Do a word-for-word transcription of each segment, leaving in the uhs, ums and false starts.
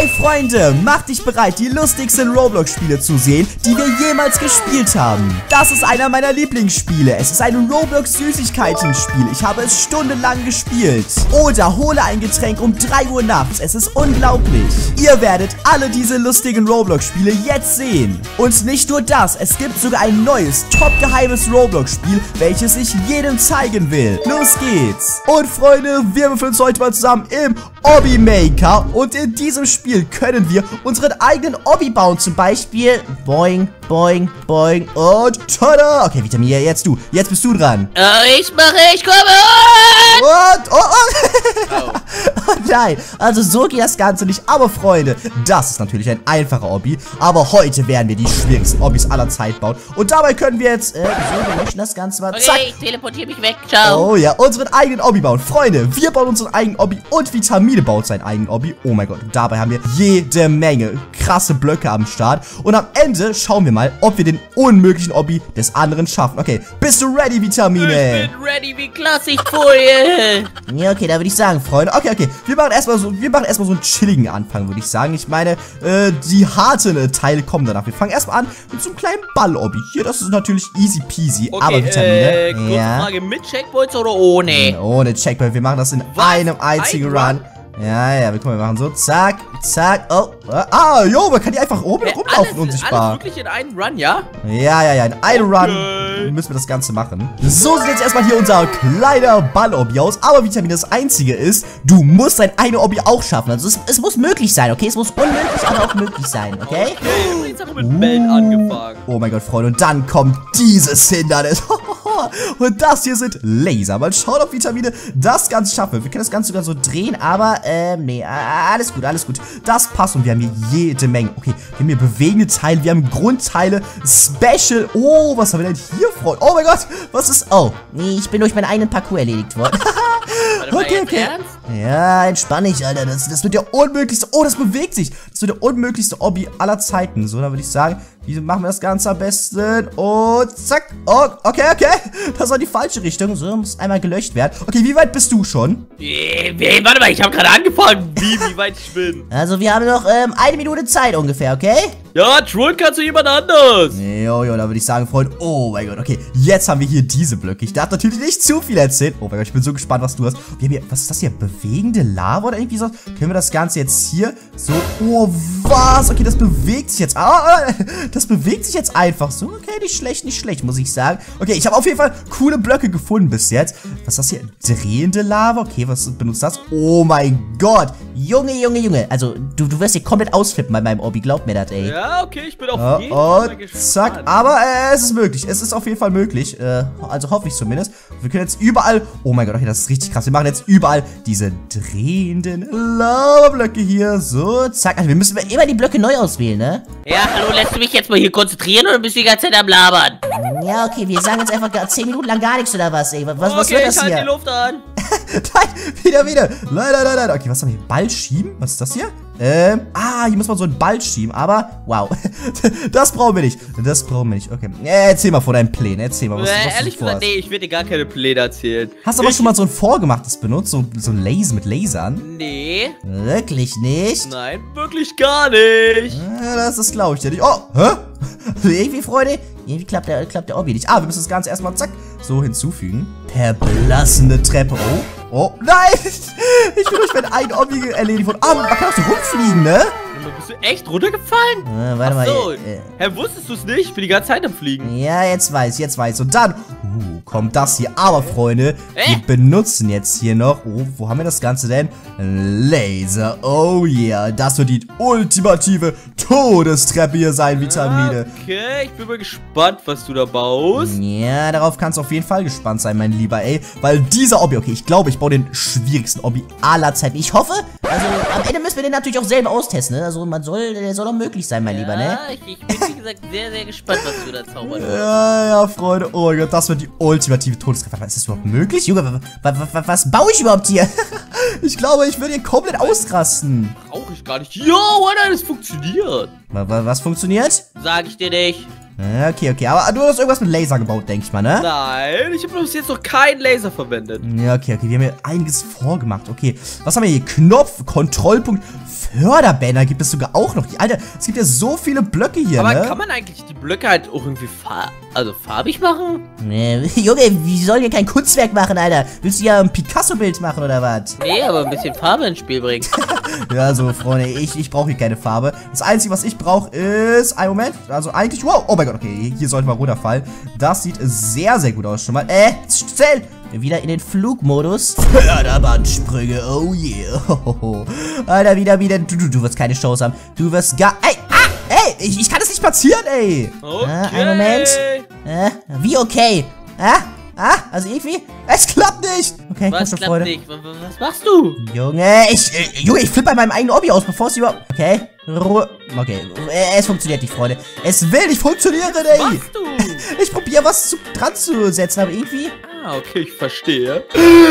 Hey Freunde, macht dich bereit, die lustigsten Roblox-Spiele zu sehen, die wir jemals gespielt haben. Das ist einer meiner Lieblingsspiele. Es ist ein Roblox-Süßigkeiten-Spiel. Ich habe es stundenlang gespielt. Oder hole ein Getränk um drei Uhr nachts. Es ist unglaublich. Ihr werdet alle diese lustigen Roblox-Spiele jetzt sehen. Und nicht nur das, es gibt sogar ein neues, top-geheimes Roblox-Spiel, welches ich jedem zeigen will. Los geht's. Und Freunde, wir befinden uns heute mal zusammen im Obby Maker. Und in diesem Spiel können wir unseren eigenen Obby bauen. Zum Beispiel Boing, Boing, Boing und tada! Okay, Vitamin, jetzt du. Jetzt bist du dran. Oh, ich mache, ich komme. Und, oh, oh. Oh. Oh nein, also so geht das Ganze nicht. Aber Freunde, das ist natürlich ein einfacher Obby. Aber heute werden wir die schwierigsten Obbys aller Zeit bauen. Und dabei können wir jetzt, äh, so, wir löschen das Ganze mal. Okay, Zack. ich teleportiere mich weg. Ciao. Oh ja, unseren eigenen Obby bauen. Freunde, wir bauen unseren eigenen Obby und Vitamine baut seinen eigenen Obby. Oh mein Gott, und dabei haben wir jede Menge krasse Blöcke am Start. Und am Ende schauen wir mal, ob wir den unmöglichen Obby des anderen schaffen. Okay, bist du ready, Vitamine? Ich bin ready wie Klassikfolie. Ja, okay, da würde ich sagen, Freunde. Okay, okay, wir machen erstmal so, wir machen erstmal so einen chilligen Anfang, würde ich sagen. Ich meine, äh, die harten äh, Teile kommen danach. Wir fangen erstmal an mit so einem kleinen Ball-Obby. Hier, das ist natürlich easy peasy, Okay, aber Vitamine. äh, kurze ja. Frage, mit Checkpoints oder ohne? Ohne Checkpoint. Wir machen das in Was? einem einzigen Ein Run. Run? Ja, ja, wir, guck mal, wir machen so, zack, zack, oh, ah, jo, man kann die einfach oben Äh, rumlaufen, alles, unsichtbar. alles wirklich in einem Run, ja? Ja, ja, ja, in einem Okay. Run müssen wir das Ganze machen. So sieht jetzt erstmal hier unser kleiner Ball-Obby aus, aber Vitamin, das Einzige ist, du musst dein eigenes Obby auch schaffen, also es, es muss möglich sein, okay? Es muss unmöglich, aber auch möglich sein, okay? Okay, jetzt haben wir mit Bällen angefangen. Oh mein Gott, Freunde, und dann kommt dieses Hindernis. Und das hier sind Laser. Mal schauen, ob Vitamine das Ganze schaffen. Wir können das Ganze sogar so drehen, aber, ähm, nee, alles gut, alles gut. Das passt und wir haben hier jede Menge. Okay, wir haben hier bewegende Teile, wir haben Grundteile, Special. Oh, was haben wir denn hier, Freunde? Oh mein Gott, was ist, oh, nee, ich bin durch meinen eigenen Parcours erledigt worden. Warte mal, Okay, jetzt okay. ernst? Ja, entspann dich, Alter. Das, das wird der unmöglichste. Oh, das bewegt sich. Das wird der unmöglichste Obby aller Zeiten. So, dann würde ich sagen, wie machen wir das Ganze am besten? Und zack. Oh, okay, okay. Das war die falsche Richtung. So, muss einmal gelöscht werden. Okay, wie weit bist du schon? Äh, wie, warte mal, ich habe gerade angefangen. Wie, wie weit ich bin? Also, wir haben noch ähm, eine Minute Zeit ungefähr, okay? Ja, trollen kannst du jemand anders. Jo, jo, da würde ich sagen, Freund. Oh mein Gott, okay. Jetzt haben wir hier diese Blöcke. Ich darf natürlich nicht zu viel erzählen. Oh mein Gott, ich bin so gespannt, was du hast. Wir haben hier, was ist das hier? Bewegende Lava oder irgendwie so? Können wir das Ganze jetzt hier so. Oh, was? Okay, das bewegt sich jetzt. Ah, das bewegt sich jetzt einfach so. Okay, nicht schlecht, nicht schlecht, muss ich sagen. Okay, ich habe auf jeden Fall coole Blöcke gefunden bis jetzt. Was ist das hier? Drehende Lava? Okay, was benutzt das? Oh mein Gott. Junge, Junge, Junge. Also, du, du wirst hier komplett ausflippen bei meinem Obby. Glaub mir das, ey. Ja, okay, ich bin auf Oh, jeden Fall und gespannt. zack, aber äh, es ist möglich, es ist auf jeden Fall möglich, äh, also hoffe ich zumindest. Wir können jetzt überall, oh mein Gott, okay, das ist richtig krass, wir machen jetzt überall diese drehenden Lava-Blöcke hier, so, zack, also wir müssen immer die Blöcke neu auswählen, ne? Ja, hallo, lässt du mich jetzt mal hier konzentrieren oder bist du die ganze Zeit am Labern? Ja, okay, wir sagen jetzt einfach zehn Minuten lang gar nichts oder was, ey, was, was Okay, wird das ich halte hier? die Luft an. Nein, wieder, wieder, nein, nein, nein, nein, okay, was haben wir hier, Ball schieben, was ist das hier? Ähm, ah, hier muss man so einen Ball schieben, aber, wow, das brauchen wir nicht, das brauchen wir nicht, okay. Äh, erzähl mal von deinen Plänen, erzähl mal, was, äh, was ehrlich du gesagt, vorhast. nee, ich will dir gar keine Pläne erzählen. Hast du aber ich, schon mal so ein vorgemachtes benutzt, so, so ein Laser mit Lasern? Nee, Wirklich nicht? nein, wirklich gar nicht. Ja, das ist glaube ich dir nicht. Oh, hä? Also irgendwie, Freunde, irgendwie klappt der, klappt der Obby nicht. Ah, wir müssen das Ganze erstmal, zack, so hinzufügen. Verblassene Treppe. Oh, oh, nein! Ich bin durch mein eigenes Obby erledigt worden. Ah, man kann auch so rumfliegen, ne? Bist du echt runtergefallen? Äh, warte Ach so. mal. Äh, Hä, wusstest du es nicht? Ich bin die ganze Zeit am Fliegen. Ja, jetzt weiß, jetzt weiß. Und dann uh, kommt das hier. Aber, Freunde, Äh? wir benutzen jetzt hier noch, oh, wo haben wir das Ganze denn? Laser. Oh yeah, das wird die ultimative Todestreppe hier sein, Vitamine. Okay, ich bin mal gespannt, was du da baust. Ja, darauf kannst du auf jeden Fall gespannt sein, mein Lieber, ey. Weil dieser Obby, okay, ich glaube, ich baue den schwierigsten Obby aller Zeiten. Ich hoffe, also am Ende müssen wir den natürlich auch selber austesten, ne? Also man soll, der soll auch möglich sein, mein Lieber, ne? Ja, ich, ich bin wie gesagt sehr, sehr gespannt, was du da zaubern wirst. Ja, ja, Freunde. Oh mein Gott, das wird die ultimative Todeskraft. Was ist das überhaupt möglich? Junge, was, was, was baue ich überhaupt hier? Ich glaube, ich würde hier komplett ausrasten. Brauche ich gar nicht. Jo, Alter, das funktioniert. Was, was funktioniert? Sag ich dir nicht. Ja, okay, okay. Aber du hast irgendwas mit Laser gebaut, denke ich mal, ne? Nein, ich habe bis jetzt noch keinen Laser verwendet. Ja, okay, okay. Wir haben hier einiges vorgemacht. Okay, was haben wir hier? Knopf, Kontrollpunkt, Förderbanner gibt es sogar auch noch. Alter, es gibt ja so viele Blöcke hier, Aber ne? kann man eigentlich die Blöcke halt auch irgendwie far also farbig machen? Nee, Junge, wie soll hier kein Kunstwerk machen, Alter? Willst du ja ein Picasso-Bild machen, oder was? Nee, aber ein bisschen Farbe ins Spiel bringen. Ja, so, Freunde, ich, ich brauche hier keine Farbe. Das Einzige, was ich brauche, ist... Ein Moment. Also eigentlich... Wow, oh mein Gott, okay. Hier sollte mal runterfallen. Das sieht sehr, sehr gut aus schon mal. Äh, Zell! Wieder in den Flugmodus. Förderbandsprünge, oh yeah. Alter, wieder, wieder. Du, du, du wirst keine Chance haben. Du wirst gar... Ey, ah, ey, ich, ich kann das nicht platzieren, ey. Okay. Ah, einen Moment. Äh, wie okay? Ah, ah, also irgendwie... Es klappt nicht. Okay, Was komm schon, klappt Freunde. nicht? Was, was machst du? Junge, ich... Äh, Junge, ich flippe bei meinem eigenen Hobby aus, bevor es überhaupt... Okay. Ruhe. Okay, äh, es funktioniert nicht, Freunde. Es will nicht funktionieren, ey. Was machst du? Ich probiere was zu, dran zu setzen, aber irgendwie... Ah, okay, ich verstehe.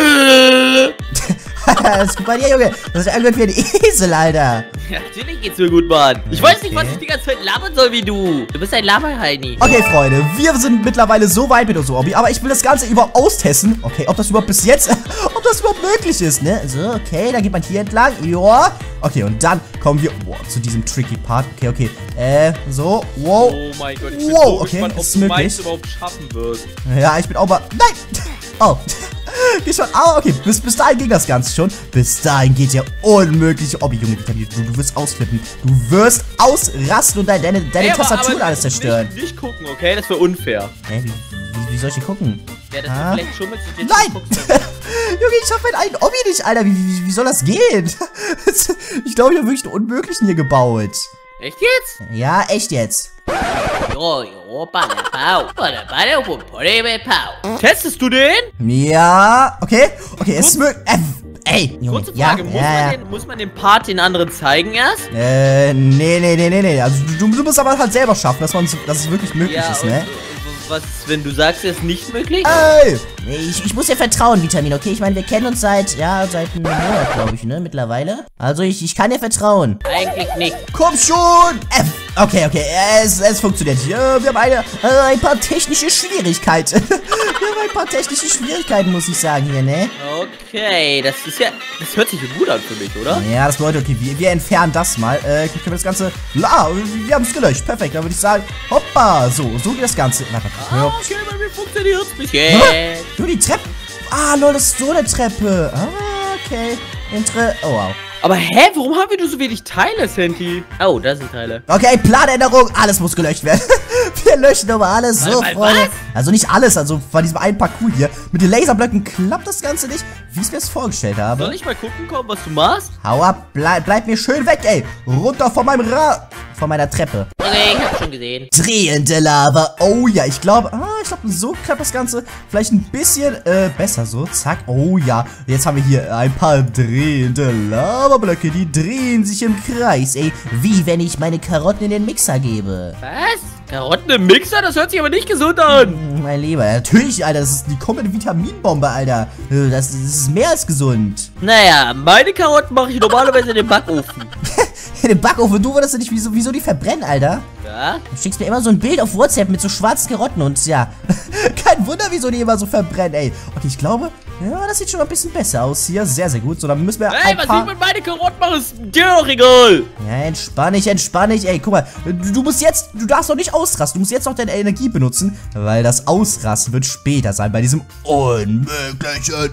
Das ist gut bei dir, Junge. Das ist irgendwann wie ein Esel, Alter. Ja, natürlich geht's mir gut, Mann. Ich weiß nicht, was ich die ganze Zeit labern soll wie du. Du bist ein Laber-Heini. Okay, Freunde, wir sind mittlerweile so weit mit unserem Hobby, aber ich will das Ganze überhaupt austesten. Okay, ob das überhaupt bis jetzt, ob das überhaupt möglich ist, ne? So, okay, dann geht man hier entlang. Ja. Okay, und dann kommen wir wow, zu diesem tricky Part. Okay, okay. Äh, so, wow. Oh mein Gott, ich bin Wow, so okay, gespannt, ob ist du möglich. meins überhaupt schaffen wirst. Ja, ich bin auch mal... Nein! Oh. Geht schon. Ah, okay. Bis, bis dahin ging das Ganze schon. Bis dahin geht der unmögliche Hobby, Junge. Du, du wirst ausflippen. Du wirst ausrasten und deine, deine, deine Ey, aber- Tastatur aber alles zerstören. Nicht, nicht gucken, okay? Das wäre unfair. Hä, wie, wie, wie soll ich denn gucken? Ja, das Ah. du vielleicht schummelst und jetzt Nein! guckst. Junge, ich schaff mein eigenes Hobby nicht, Alter. Wie, wie, wie soll das gehen? Ich glaube, ich habe wirklich den Unmöglichen hier gebaut. Echt jetzt? Ja, echt jetzt. Jo, jo, bada, pau, bada, bada, bum, bada, pau. Testest du den? Ja, okay. Okay, es ist möglich. Äh, ey, Junge. Kurze Ja, Frage, muss, ja, man ja. den, muss man den Part den anderen zeigen erst? Äh, nee, nee, nee, nee, nee. Also du, du musst aber halt selber schaffen, dass, man, dass es wirklich möglich Ja, ist, und, ne? und was ist, wenn du sagst, es ist nicht möglich? Ey! Nee, Ich, ich muss dir vertrauen, Vitamin, okay? Ich meine, wir kennen uns seit, ja, seit einem Monat, glaube ich, ne, mittlerweile. Also ich, ich kann dir vertrauen. Eigentlich nicht. Komm schon! Äh, okay, okay, es, es funktioniert hier. Wir haben eine, äh, ein paar technische Schwierigkeiten. Wir haben ein paar technische Schwierigkeiten, muss ich sagen hier, ne? Okay, das ist ja, das hört sich ja gut an für mich, oder? Ja, das bedeutet, okay, wir, wir entfernen das mal. Äh, können wir das Ganze... Ah, wir haben es gelöscht. Perfekt, dann würde ich sagen, hoppa. So, so geht das Ganze. Warte, Ah, warte. okay, bei mir funktioniert's bis jetzt. Nur die Treppe. Ah, lol, das ist so eine Treppe. Ah, okay. Intre... Oh, wow. Aber hä, warum haben wir nur so wenig Teile, Santi? Oh, das sind Teile. Okay, Planänderung. Alles muss gelöscht werden. Wir löschen aber alles. So, Warte mal, Freunde. was? Also nicht alles, also bei diesem einen Parcours hier. Mit den Laserblöcken klappt das Ganze nicht, wie ich es mir vorgestellt habe. Soll ich mal gucken, komm, was du machst? Hau ab, bleib, bleib mir schön weg, ey. Runter von meinem Ra... Von meiner Treppe. Okay, ich hab schon gesehen. Drehende Lava. Oh ja, ich glaube, ah, ich glaube, so klappt das Ganze vielleicht ein bisschen äh, besser so. Zack. Oh ja, jetzt haben wir hier ein paar drehende Lavablöcke, die drehen sich im Kreis, ey. Wie wenn ich meine Karotten in den Mixer gebe. Was? Karotten im Mixer? Das hört sich aber nicht gesund an. Hm, Mein Lieber, natürlich, Alter, das ist die komplette Vitaminbombe, Alter. Äh, Das, das ist mehr als gesund. Naja, meine Karotten mache ich normalerweise in den Backofen. In dem Backofen, du würdest nicht, wieso, wieso die verbrennen, Alter? Ja? Du schickst mir immer so ein Bild auf WhatsApp mit so schwarzen Karotten und ja. Kein Wunder, wieso die immer so verbrennen, ey. Okay, ich glaube, ja, das sieht schon ein bisschen besser aus hier. Sehr, sehr gut. So, dann müssen wir Hey, ein was paar... ich mit meinen Karotten mache, ist dir doch egal. Ja, entspann dich, entspann dich. Ey, guck mal, du, du musst jetzt, du darfst noch nicht ausrasten. Du musst jetzt noch deine Energie benutzen, weil das Ausrasten wird später sein bei diesem unmöglichen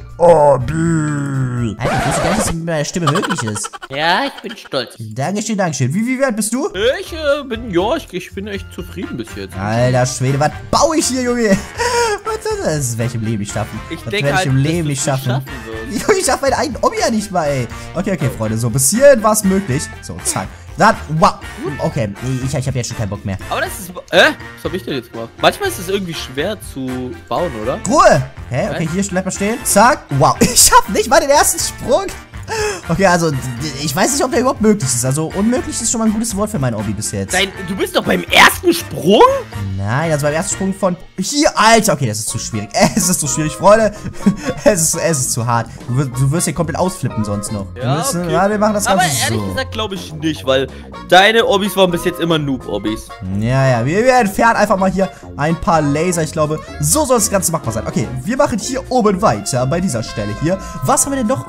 Hobby. Alter, ich wusste gar nicht, dass das mit meiner Stimme möglich ist. Ja, ich bin stolz. Dankeschön, Dankeschön. Wie, wie weit bist du? Ich äh, bin, ja, ich, ich bin echt zufrieden bis jetzt. Alter Schwede, was baue ich hier, Junge? Was ist das? Das werde ich im Leben nicht schaffen. Ich das denke werde ich halt, im dass Leben du nicht es schaffen. schaffen wirst. Junge, ich schaffe meinen eigenen Hobby ja nicht mal, ey. Okay, okay, Freunde. So, bis hierhin war es möglich. So, zack. Dann, wow. Okay, ich, ich habe jetzt schon keinen Bock mehr. Aber das ist, äh, was habe ich denn jetzt gemacht? Manchmal ist es irgendwie schwer zu bauen, oder? Ruhe! Hä? Okay, hier bleib mal stehen. Zack. Wow. Ich schaff nicht mal den ersten Sprung. Okay, also, ich weiß nicht, ob der überhaupt möglich ist. Also, unmöglich ist schon mal ein gutes Wort für mein Hobby bis jetzt. Dein, du bist doch beim ersten Sprung? Nein, also beim ersten Sprung von hier, Alter. Okay, das ist zu schwierig. Es ist zu schwierig, Freunde. Es ist, es ist zu hart. Du wirst, du wirst hier komplett ausflippen sonst noch. Wir müssen, okay. ja, wir machen das Aber Ganze ehrlich so. gesagt glaube ich nicht, weil deine Hobbys waren bis jetzt immer Noob-Hobbys. Ja, ja, wir, wir entfernen einfach mal hier ein paar Laser. Ich glaube, so soll das Ganze machbar sein. Okay, wir machen hier oben weiter bei dieser Stelle hier. Was haben wir denn noch? Alter, wir haben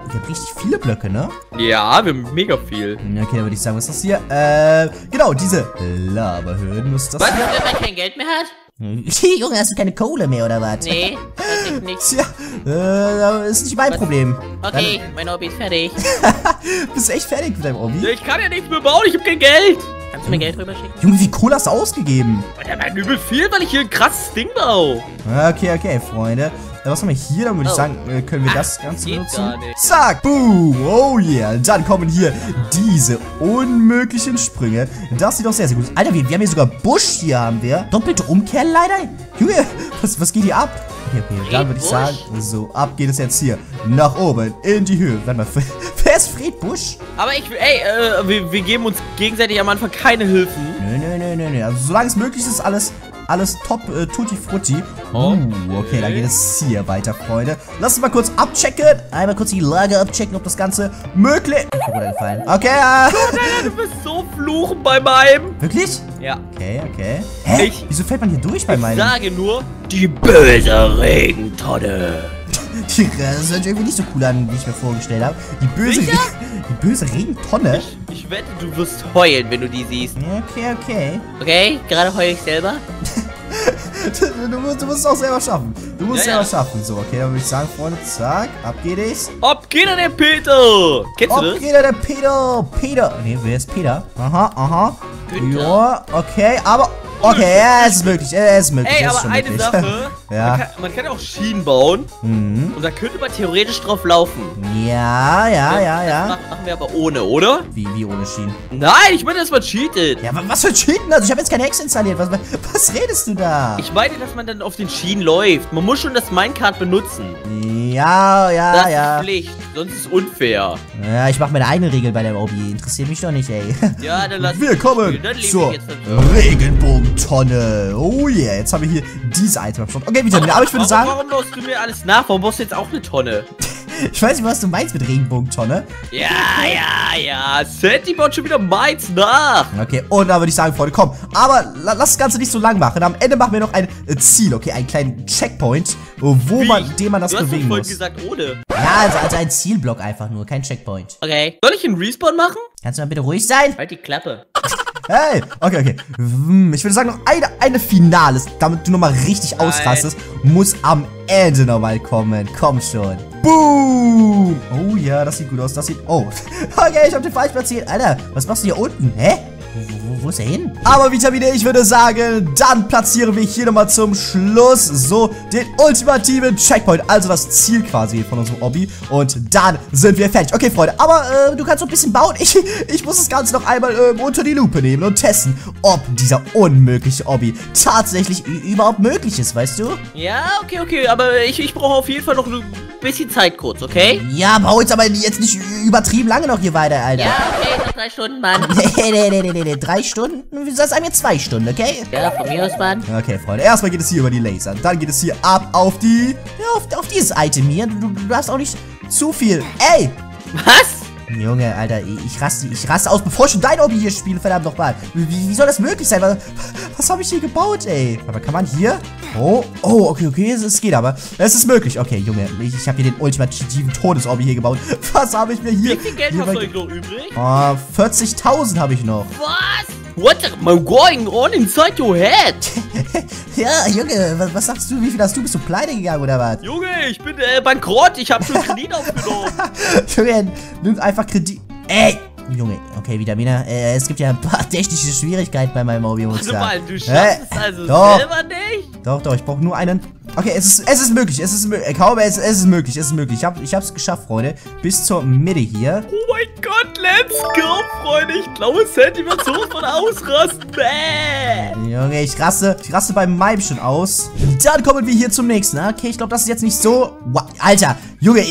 wir haben richtig viele Blöcke, ne? Ja, wir haben mega viel. Okay, dann würde ich sagen, was ist das hier? Äh, genau, diese Lavahöhlen. Was ist das Was, hier? wenn man kein Geld mehr hat? Junge, hast du keine Kohle mehr, oder was? Nee, das ist nicht. Tja, äh, das ist nicht mein Was? Problem. Okay, mein Hobby ist fertig. Bist du echt fertig mit deinem Ja, Hobby? ich kann ja nichts mehr bauen, ich hab kein Geld. Kannst du mir Geld rüberschicken? Junge, wie viel Kohle hast du ausgegeben? Alter, mein übel viel, weil ich hier ein krasses Ding baue. Okay, okay, Freunde. Äh, Was haben wir hier? Dann würde ich Oh. sagen, äh, können wir Ah, das Ganze geht benutzen. gar nicht. Zack, boom, oh yeah. Dann kommen hier diese unmöglichen Sprünge. Das sieht doch sehr, sehr gut aus. Alter, wir, wir haben hier sogar Busch hier, haben wir. Doppelte Umkehrleiter? Junge, was, was geht hier ab? Okay, okay, dann würde ich Busch? sagen, so, ab geht es jetzt hier. Nach oben, in die Höhe. Warte mal, wer ist Fred Busch? Aber ich, ey, äh, wir, wir geben uns gegenseitig am Anfang keine Hilfen. Nö, nö, nö, nö, nö. Also solange es möglich ist, alles, alles top, äh, tutti frutti. Uh, okay, dann geht es hier weiter, Freunde. Lass uns mal kurz abchecken. Einmal kurz die Lage abchecken, ob das Ganze möglich... Ist mir runtergefallen. Okay, äh... Alter, du bist so fluchen bei meinem. Wirklich? Ja. Okay, okay. Hä? Ich- Wieso fällt man hier durch bei Ich meinem... sage nur, die böse Regentonne. Die das hört sich irgendwie nicht so cool an, wie ich mir vorgestellt habe. Die böse... Sicher? Re die böse Regentonne? Ich wette, du wirst heulen, wenn du die siehst. Okay, okay. Okay, gerade heule ich selber. Du, du, musst, du musst es auch selber schaffen. Du musst Ja, es ja. selber schaffen. So, okay, dann würde ich sagen, Freunde, zack, ab geht es. Ob geht er, der Peter? Kennst du Ob das? geht er, der Peter? Peter. Nee, wer ist Peter? Aha, aha. Günther. Ja, okay, aber... Okay, ja, es ist möglich, es ist möglich. Ey, es ist aber schon eine möglich. Sache. Ja. Man kann, man kann auch Schienen bauen. Mhm. Und da könnte man theoretisch drauf laufen. Ja, ja, ja, Das ja. machen, machen wir aber ohne, oder? Wie, wie ohne Schienen? Nein, ich meine, dass man cheatet. Ja, wa- was für Cheaten? Also ich habe jetzt keine Hex installiert. Was, was redest du da? Ich meine, dass man dann auf den Schienen läuft. Man muss schon das Minecart benutzen. Ja, ja, Das ja. ist Pflicht, sonst ist es unfair. Ja, ich mache meine eigene Regel bei der Hobby. Interessiert mich doch nicht, ey. Ja, dann lass Willkommen Dann lebe zur ich jetzt dazu. Regenbogentonne. Oh yeah, jetzt haben wir hier diese Item schon. Okay, Vitamine, aber ich würde warum, sagen, warum baust du mir alles nach? Warum baust du jetzt auch eine Tonne? ich weiß nicht, was du meinst mit Regenbogentonne. Ja, ja, ja. Sandy baut schon wieder meins nach. Okay, und da würde ich sagen, Freunde, komm. Aber la lass das Ganze nicht so lang machen. Am Ende machen wir noch ein äh, Ziel, okay? Einen kleinen Checkpoint, wo Wie? man, dem man das du hast doch bewegen vorhin muss. gesagt, ohne. Ja, also, also ein Zielblock einfach nur, kein Checkpoint. Okay. Soll ich einen Respawn machen? Kannst du mal bitte ruhig sein? Halt die Klappe. Hey, okay, okay. Hm, Ich würde sagen, noch eine, eine Finales, damit du nochmal richtig Nein. ausrastest, muss am Ende nochmal kommen. Komm schon. Boom! Oh ja, das sieht gut aus. Das sieht... Oh. Okay, ich habe den falsch platziert. Alter, was machst du hier unten? Hä? Wo, wo, wo ist er hin? Aber Vitamine, ich würde sagen, dann platzieren wir hier nochmal zum Schluss so den ultimativen Checkpoint. Also das Ziel quasi von unserem Hobby. Und dann sind wir fertig. Okay, Freunde, aber äh, du kannst noch ein bisschen bauen. Ich, ich muss das Ganze noch einmal äh, unter die Lupe nehmen und testen, ob dieser unmögliche Hobby tatsächlich überhaupt möglich ist, weißt du? Ja, okay, okay. Aber ich, ich brauche auf jeden Fall noch ein bisschen Zeit kurz, okay? Ja, bau jetzt aber jetzt nicht übertrieben lange noch hier weiter, Alter. Ja, okay. Noch drei Stunden, Mann. Nee, nee, nee, nee, nee, nee. Drei Stunden? Du sagst einem jetzt zwei Stunden, okay? Ja, von mir aus, Mann. Okay, Freunde. Erstmal geht es hier über die Laser. Dann geht es hier ab auf die... Ja, auf, auf dieses Item hier. Du, du hast auch nicht zu viel. Ey! Was? Junge, Alter, ich raste, ich raste aus, bevor ich schon dein Hobby hier spiele, verdammt nochmal. Wie, wie soll das möglich sein? Was, was habe ich hier gebaut, ey? Aber kann man hier? Oh, oh, okay, okay, es, es geht aber. Es ist möglich. Okay, Junge, ich, ich habe hier den ultimativen Todeshobby hier gebaut. Was habe ich mir hier... Wie viel Geld hier hast du bei- eigentlich noch übrig? Oh, vierzigtausend habe ich noch. Was? What the going on inside your head? Ja, Junge, was, was sagst du? Wie viel hast du? Bist du pleite gegangen oder was? Junge, ich bin äh, bankrott. Ich habe schon Kredit aufgenommen. Junge, nimm einfach Kredit. Ey! Junge, okay, Vitamina. Äh, es gibt ja ein paar technische Schwierigkeiten bei meinem Hobby, muss ich Warte sagen. mal, du Hä? schaffst es also Doch. selber nicht? Doch, doch, ich brauche nur einen. Okay, es ist, es ist möglich, es ist möglich. Kaum, es, es ist möglich, es ist möglich. Ich, hab, ich hab's geschafft, Freunde. Bis zur Mitte hier. Oh mein Gott, let's go, Freunde. Ich glaube, Sandy wird sowas von ausrasten. Bäh. Junge, ich raste, ich raste beim Mime schon aus. Dann kommen wir hier zum nächsten. Okay, ich glaube, das ist jetzt nicht so... Wow, Alter, Junge,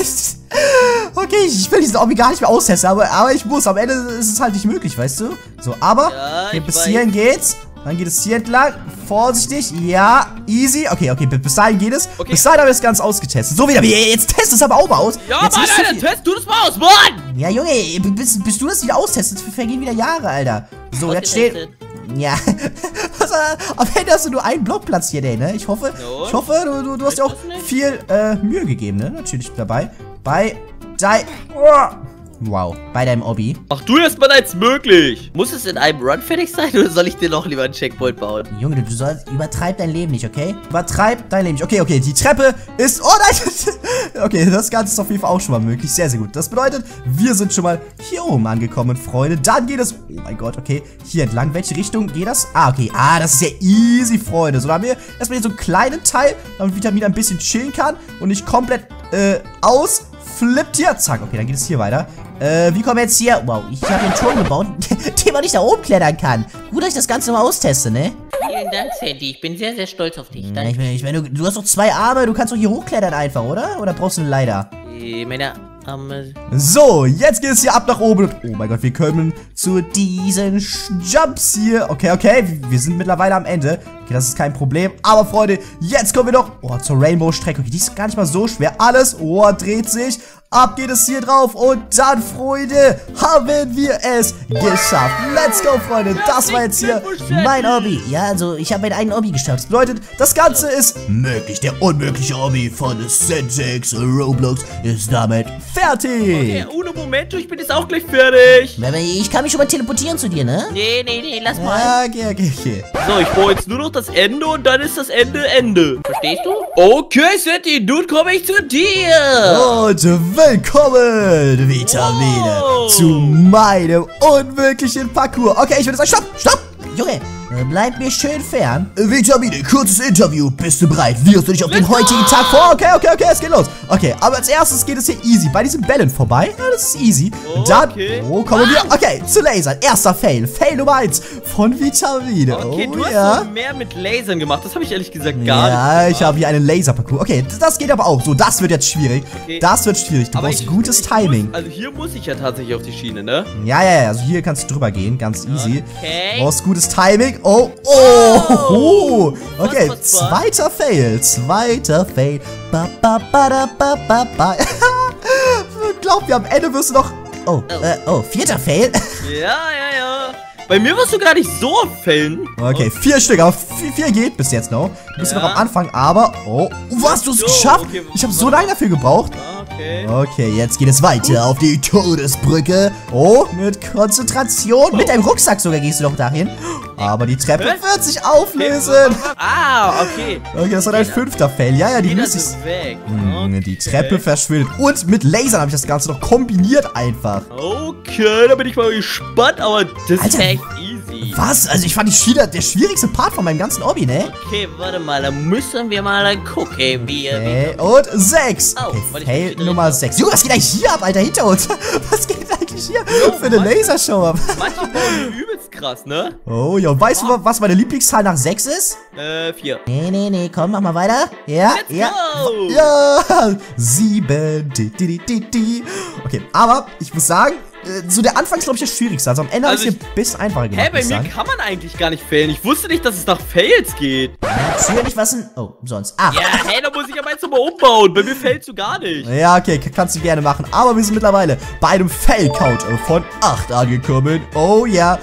okay, ich will diesen Hobby gar nicht mehr austesten, aber, aber ich muss. Am Ende ist es halt nicht möglich, weißt du? So, aber Ja, okay, ich bis weiß. hierhin geht's. Dann geht es hier entlang. Vorsichtig. Ja, easy. Okay, okay, bis dahin geht es. Okay. Bis dahin haben wir es ganz ausgetestet. So wieder. Jetzt test es aber auch mal aus. Ja, jetzt Mann, nicht so Alter, viel- test du das mal aus, Mann. Ja, Junge, bis, bis du das wieder austestest, vergehen wieder Jahre, Alter. So, jetzt steht... Ausgetestet. Ja, was, äh, am Ende hast du nur einen Block platziert, ey, ne? Ich hoffe, Ja. ich hoffe, du, du, du hast dir auch Weiß das nicht. viel äh, Mühe gegeben, ne? Natürlich dabei. Bei dein... Wow, bei deinem Obby. Mach du erstmal eins möglich. Muss es in einem Run fertig sein oder soll ich dir noch lieber einen Checkpoint bauen? Junge, du sollst, übertreib dein Leben nicht, okay? Übertreib dein Leben nicht. Okay, okay, die Treppe ist... Oh nein! Okay, das Ganze ist auf jeden Fall auch schon mal möglich. Sehr, sehr gut. Das bedeutet, wir sind schon mal hier oben angekommen, Freunde. Dann geht es... Oh mein Gott, okay. Hier entlang. Welche Richtung geht das? Ah, okay. Ah, das ist ja easy, Freunde. So, da haben wir erstmal hier so einen kleinen Teil, damit Vitamin ein bisschen chillen kann und nicht komplett, äh, ausflippt hier. Zack, okay, dann geht es hier weiter. Äh, wie kommen wir jetzt hier? Wow, ich habe einen Turm gebaut, den man nicht da oben klettern kann. Gut, dass ich das Ganze mal austeste, ne? Vielen Dank, Sandy. Ich bin sehr, sehr stolz auf dich. Ja, ich meine, ich mein, du, du hast doch zwei Arme, du kannst doch hier hochklettern einfach, oder? Oder brauchst du eine Leiter? Meine Arme... So, jetzt geht es hier ab nach oben. Und oh mein Gott, wir kommen zu diesen Jumps hier. Okay, okay, wir sind mittlerweile am Ende. Okay, das ist kein Problem. Aber Freunde, jetzt kommen wir noch oh, zur Rainbow-Strecke. Okay, die ist gar nicht mal so schwer. Alles, oh, dreht sich. Ab geht es hier drauf. Und dann, Freunde, haben wir es geschafft. Let's go, Freunde. Das war jetzt hier mein Obby. Ja, also ich habe meinen eigenen Obby gestartet. Das bedeutet, das Ganze ist möglich. Der unmögliche Obby von Sentix Roblox ist damit fertig. Okay, ohne Momento, ich bin jetzt auch gleich fertig. Ich kann mich schon mal teleportieren zu dir, ne? Nee, nee, nee, lass mal. Ja, okay, okay, okay. So, ich brauche jetzt nur noch das Ende und dann ist das Ende Ende. Verstehst du? Okay, Sandy, nun komme ich zu dir. Und willkommen, Vitamine, wow. zu meinem unmöglichen Parcours. Okay, ich würde sagen, stopp, stopp. Junge, bleib mir schön fern. Vitamine, kurzes Interview. Bist du bereit? Wirst du dich auf den Let's heutigen go. Tag vor? Okay, okay, okay, es geht los. Okay, aber als erstes geht es hier easy. Bei diesen Bällen vorbei. Ja, das ist easy. Dann, Okay. oh, kommen wir. Okay, zu Lasern. Erster Fail. Fail Nummer eins von Vitamine. Okay, oh, du hast ja. so mehr mit Lasern gemacht. Das habe ich ehrlich gesagt gar Ja, nicht. ich habe hier einen Laserparcours. Okay, das geht aber auch. So, das wird jetzt schwierig. Okay. Das wird schwierig. Du Aber brauchst ich- gutes ich Timing. Muss, also hier muss ich ja tatsächlich auf die Schiene, ne? Ja, ja, ja. Also hier kannst du drüber gehen. Ganz easy. Okay. Du brauchst gutes Timing. Oh, oh. Oh. Okay, Was, was, was? zweiter Fail. Zweiter Fail. Ba, ba, ba, da, ba, ba, ba. Glaub mir, am Ende wirst du noch... Oh, äh, oh, vierter Fail. Ja, ja, ja. Bei mir wirst du gar nicht so auf Fällen. Okay, vier Stück, aber vier, vier geht bis jetzt noch. Du bist Ja. noch am Anfang, aber... Oh, was, du hast es So, geschafft? okay, Ich habe so lange dafür gebraucht. Okay. Okay, jetzt geht es weiter auf die Todesbrücke. Oh, mit Konzentration. Mit deinem Rucksack sogar gehst du noch dahin. Aber die Treppe Hä? wird sich auflösen. Ah, okay. Okay, das war dein fünfter Fail. Ja, ja, die Jeder löst sich... ist weg. Hm, Die Treppe verschwindet. Und mit Lasern habe ich das Ganze noch kombiniert einfach. Okay, da bin ich mal gespannt, aber das Alter. ist echt easy. Was? Also ich fand die Schiene der schwierigste Part von meinem ganzen Hobby, ne? Okay, warte mal, da müssen wir mal gucken, wie... Okay, und sechs. Oh, Okay, warte, ich Fail bin wieder Nummer sechs. Junge, was geht eigentlich hier ab, Alter, hinter uns? Was geht eigentlich hier für eine Mann. Lasershow ab? Manche bauen die übelst krass, ne? Oh, ja, und weißt du, was meine Lieblingszahl nach sechs ist? Äh, vier. Nee, nee, nee, komm, mach mal weiter. Ja, Let's ja. go! Ja, sieben. Di, di, di, di, di. Okay, aber ich muss sagen, äh, so der Anfang ist, glaube ich, der schwierigste. Also am Ende Also habe ich es ein bisschen einfacher gemacht, Hä, bei muss ich mir sagen. kann man eigentlich gar nicht failen. Ich wusste nicht, dass es nach Fails geht. Natürlich, was denn? Oh, sonst. Ach, Ja, hä, da muss ich aber jetzt nochmal umbauen. Bei mir fällst du gar nicht. Ja, okay, k- kannst du gerne machen. Aber wir sind mittlerweile bei einem Fail-Count von acht angekommen. Oh ja.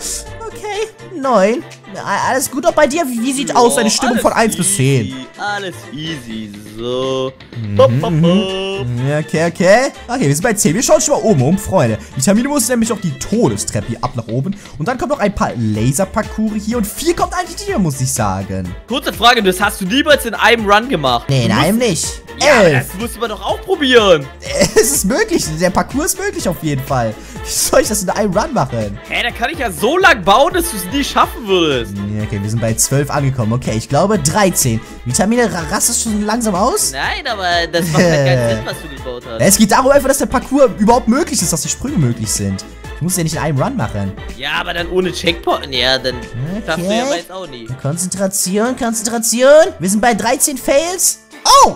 okay, neun. A- Alles gut auch bei dir? Wie, wie sieht aus deine Stimmung Alles von eins bis zehn? easy, Alles easy, so. Mhm, Bop, bop, bop. Ja, okay, okay. Okay, wir sind bei zehn. Wir schauen schon mal oben um, Freunde. Vitamine muss nämlich auf die Todestreppe hier ab nach oben. Und dann kommt noch ein paar Laserparcours hier. Und vier kommt eigentlich hier, muss ich sagen. Kurze Frage, das hast du niemals in einem Run gemacht. Nee, in Du musst- einem nicht. Ja, aber Elf. das musste man doch auch probieren. Es ist möglich. Der Parcours ist möglich auf jeden Fall. Wie soll ich das in einem Run machen? Hä, da kann ich ja so lang bauen, dass du es nie schaffen würdest. Ja, okay, wir sind bei zwölf angekommen. Okay, ich glaube dreizehn. Vitamine ra- rastest schon langsam aus? Nein, aber das macht halt keinen Sinn, was du gebaut hast. Es geht darum einfach, dass der Parcours überhaupt möglich ist, dass die Sprünge möglich sind. Ich muss ja nicht in einem Run machen. Ja, aber dann ohne Checkpoint. Ja, dann schaffst du ja Okay. jetzt auch nie. Konzentration, Konzentration. Wir sind bei dreizehn Fails. Oh!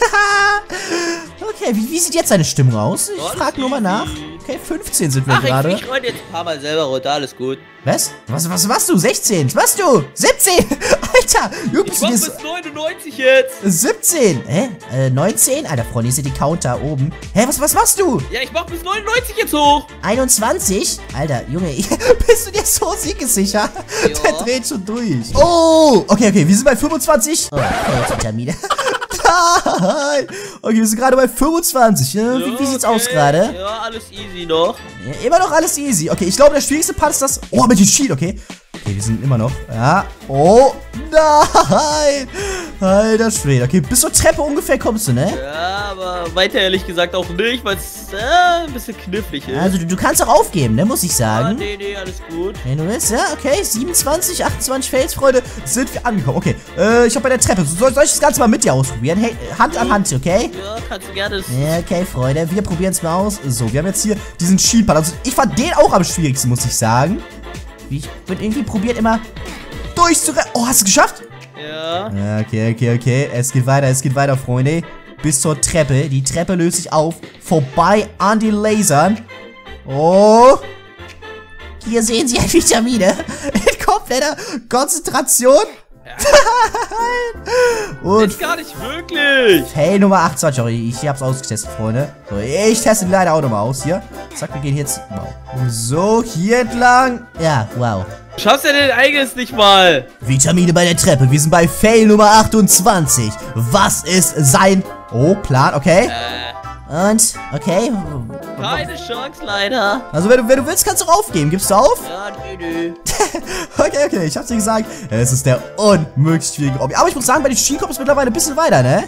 Okay, wie, wie sieht jetzt deine Stimmung aus? Ich Alles frage nur mal easy. nach. Okay, fünfzehn sind wir Ach, ich, gerade. ich roll jetzt ein paar Mal selber runter, alles gut. Was? Was, was machst du? sechzehn. Was machst du? siebzehn. Alter, Junge, Ich bist mach du bis jetzt neunundneunzig jetzt. siebzehn. Hä? Äh, neunzehn? Alter, Freunde, ihr seht die Counter oben. Hä, was, was machst du? Ja, ich mach bis neunundneunzig jetzt hoch. einundzwanzig? Alter, Junge, bist du dir so siegessicher? Der Ja. dreht schon durch. Oh, okay, okay, wir sind bei fünfundzwanzig. Oh, Vitamine. Nein! Okay, wir sind gerade bei fünfundzwanzig. Ne? Wie, wie sieht's okay. aus gerade? Ja, alles easy noch. Ja, immer noch alles easy. Okay, ich glaube, der schwierigste Part ist das... Oh, mit dem Sheet, okay. Okay, wir sind immer noch... Ja. Oh, nein! Alter Schwede. Okay, bis zur Treppe ungefähr kommst du, ne? Ja, aber weiter ehrlich gesagt auch nicht, weil es äh, ein bisschen knifflig ist. Also, du, du kannst auch aufgeben, ne? Muss ich sagen. Ah, nee, nee, alles gut. Wenn du willst, ja, okay. siebenundzwanzig, achtundzwanzig Fails, Freunde, sind wir angekommen. Okay, äh, ich hab bei der Treppe. Soll, soll ich das Ganze mal mit dir ausprobieren? Hey, Hand an Hand, okay? Ja, kannst du gerne. Ja, okay, Freunde, wir probieren es mal aus. So, wir haben jetzt hier diesen Sheet-Part. Also, ich fand den auch am schwierigsten, muss ich sagen. Ich bin irgendwie probiert, immer durchzurennen. Oh, hast du es geschafft? Ja. Ja, okay, okay, okay. Es geht weiter, es geht weiter, Freunde. Bis zur Treppe. Die Treppe löst sich auf. Vorbei an die Lasern. Oh. Hier sehen Sie ein Vitamine. In kompletter Konzentration. Und Ist gar nicht wirklich. Fail Nummer achtundzwanzig. Oh, ich hab's ausgetestet, Freunde. So, ich teste ihn leider auch nochmal aus hier. Zack, wir gehen jetzt. Wow. So, hier entlang. Ja, wow. Schaffst du dein eigenes nicht mal? Vitamine bei der Treppe. Wir sind bei Fail Nummer achtundzwanzig. Was ist sein... Oh, Plan, okay. Äh, Und, okay. keine Chance leider. Also, wenn du, wenn du willst, kannst du aufgeben. Gibst du auf? Ja, nö, nö. Okay, okay, ich hab's dir gesagt. Es ist der unmöglich schwierige Hobby. Aber ich muss sagen, bei den Schienen kommt es mittlerweile ein bisschen weiter, ne?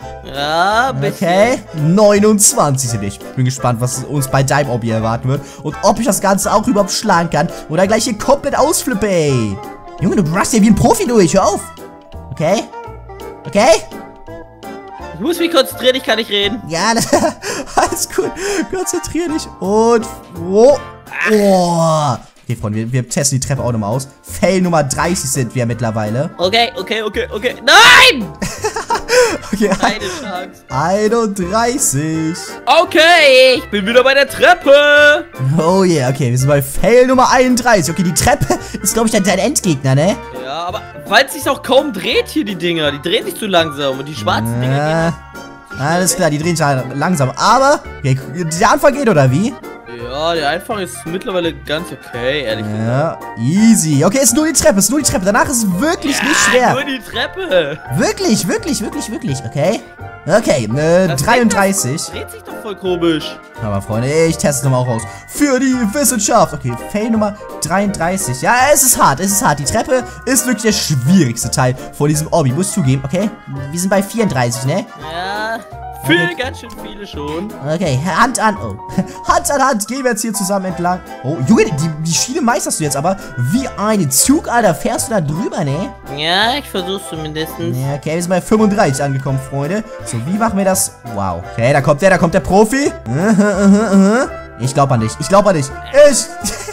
Ja, ein bisschen. Okay, neunundzwanzig sind ich. Bin gespannt, was uns bei deinem Hobby erwarten wird. Und ob ich das Ganze auch überhaupt schlagen kann. Oder gleich hier komplett ausflippe, ey. Junge, du rust ja wie ein Profi durch. Hör auf. Okay? Okay? Ich muss mich konzentrieren, ich kann nicht reden. Ja, alles gut. Konzentrier dich. Und... Oh. Oh. Okay, Freunde, wir, wir testen die Treppe auch nochmal aus. Fail Nummer dreißig sind wir mittlerweile. Okay, okay, okay, okay. Nein! Okay, Keine Chance. einunddreißig. Okay, ich bin wieder bei der Treppe. Oh yeah, okay, wir sind bei Fail Nummer einunddreißig. Okay, die Treppe ist, glaube ich, dein, dein Endgegner, ne? Ja, aber weil es sich auch kaum dreht hier, die Dinger. Die drehen sich zu langsam und die schwarzen Dinger Ja, gehen. alles klar, die drehen sich halt langsam. Aber, okay, der Anfang geht, oder wie? Ja, der Anfang ist mittlerweile ganz okay, ehrlich gesagt. Ja, easy. Okay, ist nur die Treppe, ist nur die Treppe. Danach ist es wirklich Ja, nicht schwer. nur die Treppe. Wirklich, wirklich, wirklich, wirklich, okay? Okay, äh, Das dreiunddreißig. Das dreht sich doch voll komisch. Aber Freunde, ich teste es nochmal auch aus. Für die Wissenschaft. Okay, Fail Nummer dreiunddreißig. Ja, es ist hart, es ist hart. Die Treppe ist wirklich der schwierigste Teil von diesem Hobby. Muss ich zugeben, okay? Wir sind bei vierunddreißig, ne? Ja, viel, ganz schön viele schon. Okay, Hand an. Oh. Hand an Hand gehen wir jetzt hier zusammen entlang. Oh, Junge, die, die Schiene meisterst du jetzt aber wie einen Zug, Alter. Fährst du da drüber, ne? Ja, ich versuch's zumindest. Ja, okay, wir sind bei fünfunddreißig angekommen, Freunde. So, wie machen wir das? Wow. Okay, da kommt der, da kommt der Profi. Ich glaube an dich. Ich glaube an dich. Ich...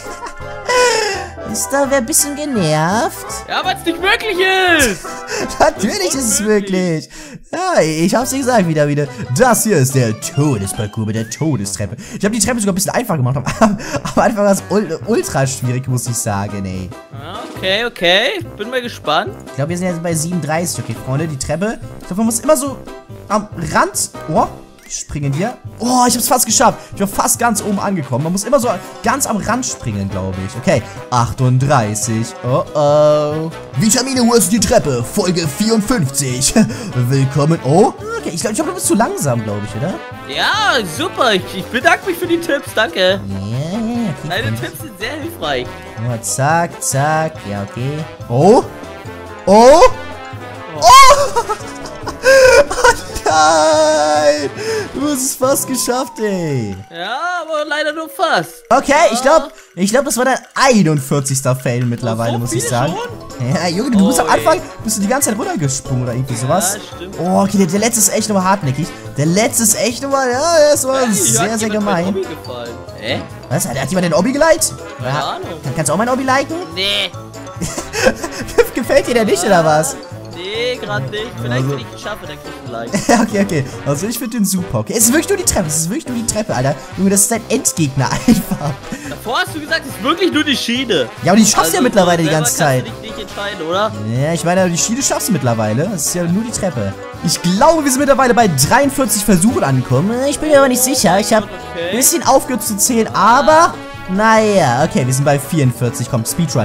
Ist da wer ein bisschen genervt? Ja, weil es nicht möglich ist. Natürlich ist es wirklich. Ja, ich hab's dir gesagt, wieder, wieder. Das hier ist der Todesparcours mit der Todestreppe. Ich habe die Treppe sogar ein bisschen einfach gemacht. Aber einfach was ultra schwierig, muss ich sagen, ey. Okay, okay. Bin mal gespannt. Ich glaube, wir sind jetzt bei siebenunddreißig. Okay, Freunde, die Treppe. Ich glaube, man muss immer so am Rand... Oh, springen hier. Oh, ich hab's fast geschafft. Ich war fast ganz oben angekommen. Man muss immer so ganz am Rand springen, glaube ich. Okay, achtunddreißig. Oh, oh. Vitamine, wo ist die Treppe? Folge vierundfünfzig. Willkommen. Oh, okay. Ich glaube, glaub, du bist zu langsam, glaube ich, oder? Ja, super. Ich, ich bedanke mich für die Tipps. Danke. Ja, ja, ja. Okay, Deine Tipps sind sehr hilfreich. oh, zack, zack. Ja, okay. Oh. Oh. Oh. Nein! Du hast es fast geschafft, ey. Ja, aber leider nur fast. Okay, ja. ich glaube, ich glaube, das war dein einundvierzigster Fail mittlerweile, so muss ich viele sagen. schon? Ja, Junge, du Oh, bist am ey. Anfang, bist du die ganze Zeit runtergesprungen oder irgendwie sowas. Ja, stimmt. Oh, okay, der, der letzte ist echt nochmal hartnäckig. Der letzte ist echt nochmal, ja, das war Hey, sehr, hat sehr jemand mein gemein. Hobby gefallen. Hä? Was, hat jemand den Obby geliked? Keine Ja. Ahnung. Kann, kannst du auch mein Obby liken? Nee. Gefällt dir der nicht, oder was? Nee, gerade nicht. Vielleicht, Also- wenn ich es schaffe, dann krieg ich ein Like. Ja, okay, okay. Also ich finde den super, okay. Es ist wirklich nur die Treppe, es ist wirklich nur die Treppe, Alter. Junge, das ist dein Endgegner einfach. Davor hast du gesagt, es ist wirklich nur die Schiene. Ja, aber die schaffst du ja mittlerweile die selber ganze Zeit. kannst du dich nicht entscheiden, oder? Ja, ich meine, die Schiene schaffst du mittlerweile. Das ist ja nur die Treppe. Ich glaube, wir sind mittlerweile bei dreiundvierzig Versuchen angekommen. Ich bin mir aber nicht sicher. Ich habe Okay. ein bisschen aufgehört zu zählen, aber... Naja, okay, wir sind bei vierundvierzig. Komm, Speedrun.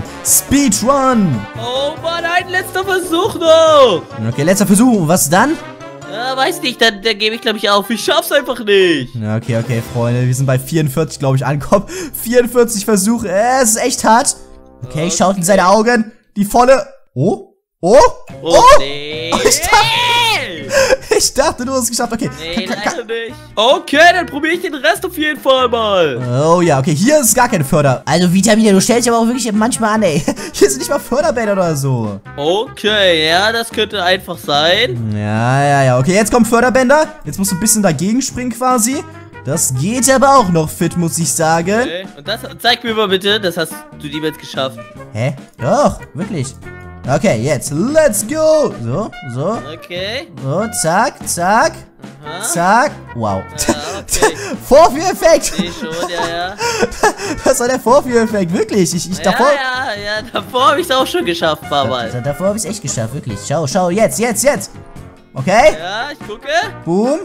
Speedrun! Oh Mann, ein letzter Versuch noch. Okay, letzter Versuch. Was dann? Ja, Ja, weiß nicht, dann, dann gebe ich, glaube ich, auf. Ich schaff's einfach nicht. Ja, okay, okay, Freunde. Wir sind bei vierundvierzig, glaube ich, angekommen. vierundvierzig Versuche. Äh, es ist echt hart. Okay, okay. Schaut in seine Augen. Die volle... Oh? Oh? Oh! Oh, nee. Oh, ich dachte, ich dachte, du hast es geschafft. Okay. Nee, leider nicht. Okay, dann probiere ich den Rest auf jeden Fall mal. Oh ja, okay. Hier ist gar keine Förder. Also, Vitamine, du stellst dich aber auch wirklich manchmal an, ey. Hier sind nicht mal Förderbänder oder so. Okay, ja, das könnte einfach sein. Ja, ja, ja. Okay, jetzt kommen Förderbänder. Jetzt musst du ein bisschen dagegen springen quasi. Das geht aber auch noch fit, muss ich sagen. Okay. Und das, zeig mir mal bitte, das hast du niemals geschafft. Hä? Doch, wirklich. Okay, jetzt, let's go. So, so. Okay. So, zack, zack. Aha. Zack. Wow. Ja, okay. Vorführeffekt. Seh schon, ja, ja. Das war der Vorführeffekt, wirklich. Ich, ich Ja, davor... ja, ja, davor habe ich es auch schon geschafft, paar Mal. Da, davor habe ich es echt geschafft, wirklich. Schau, schau, jetzt, jetzt, jetzt. Okay? Ja, ich gucke. Boom.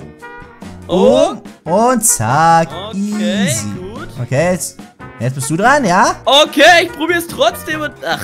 Oh. Und zack. Okay, Easy. gut. Okay, jetzt, jetzt bist du dran, ja? Okay, ich probiere es trotzdem und... Ach.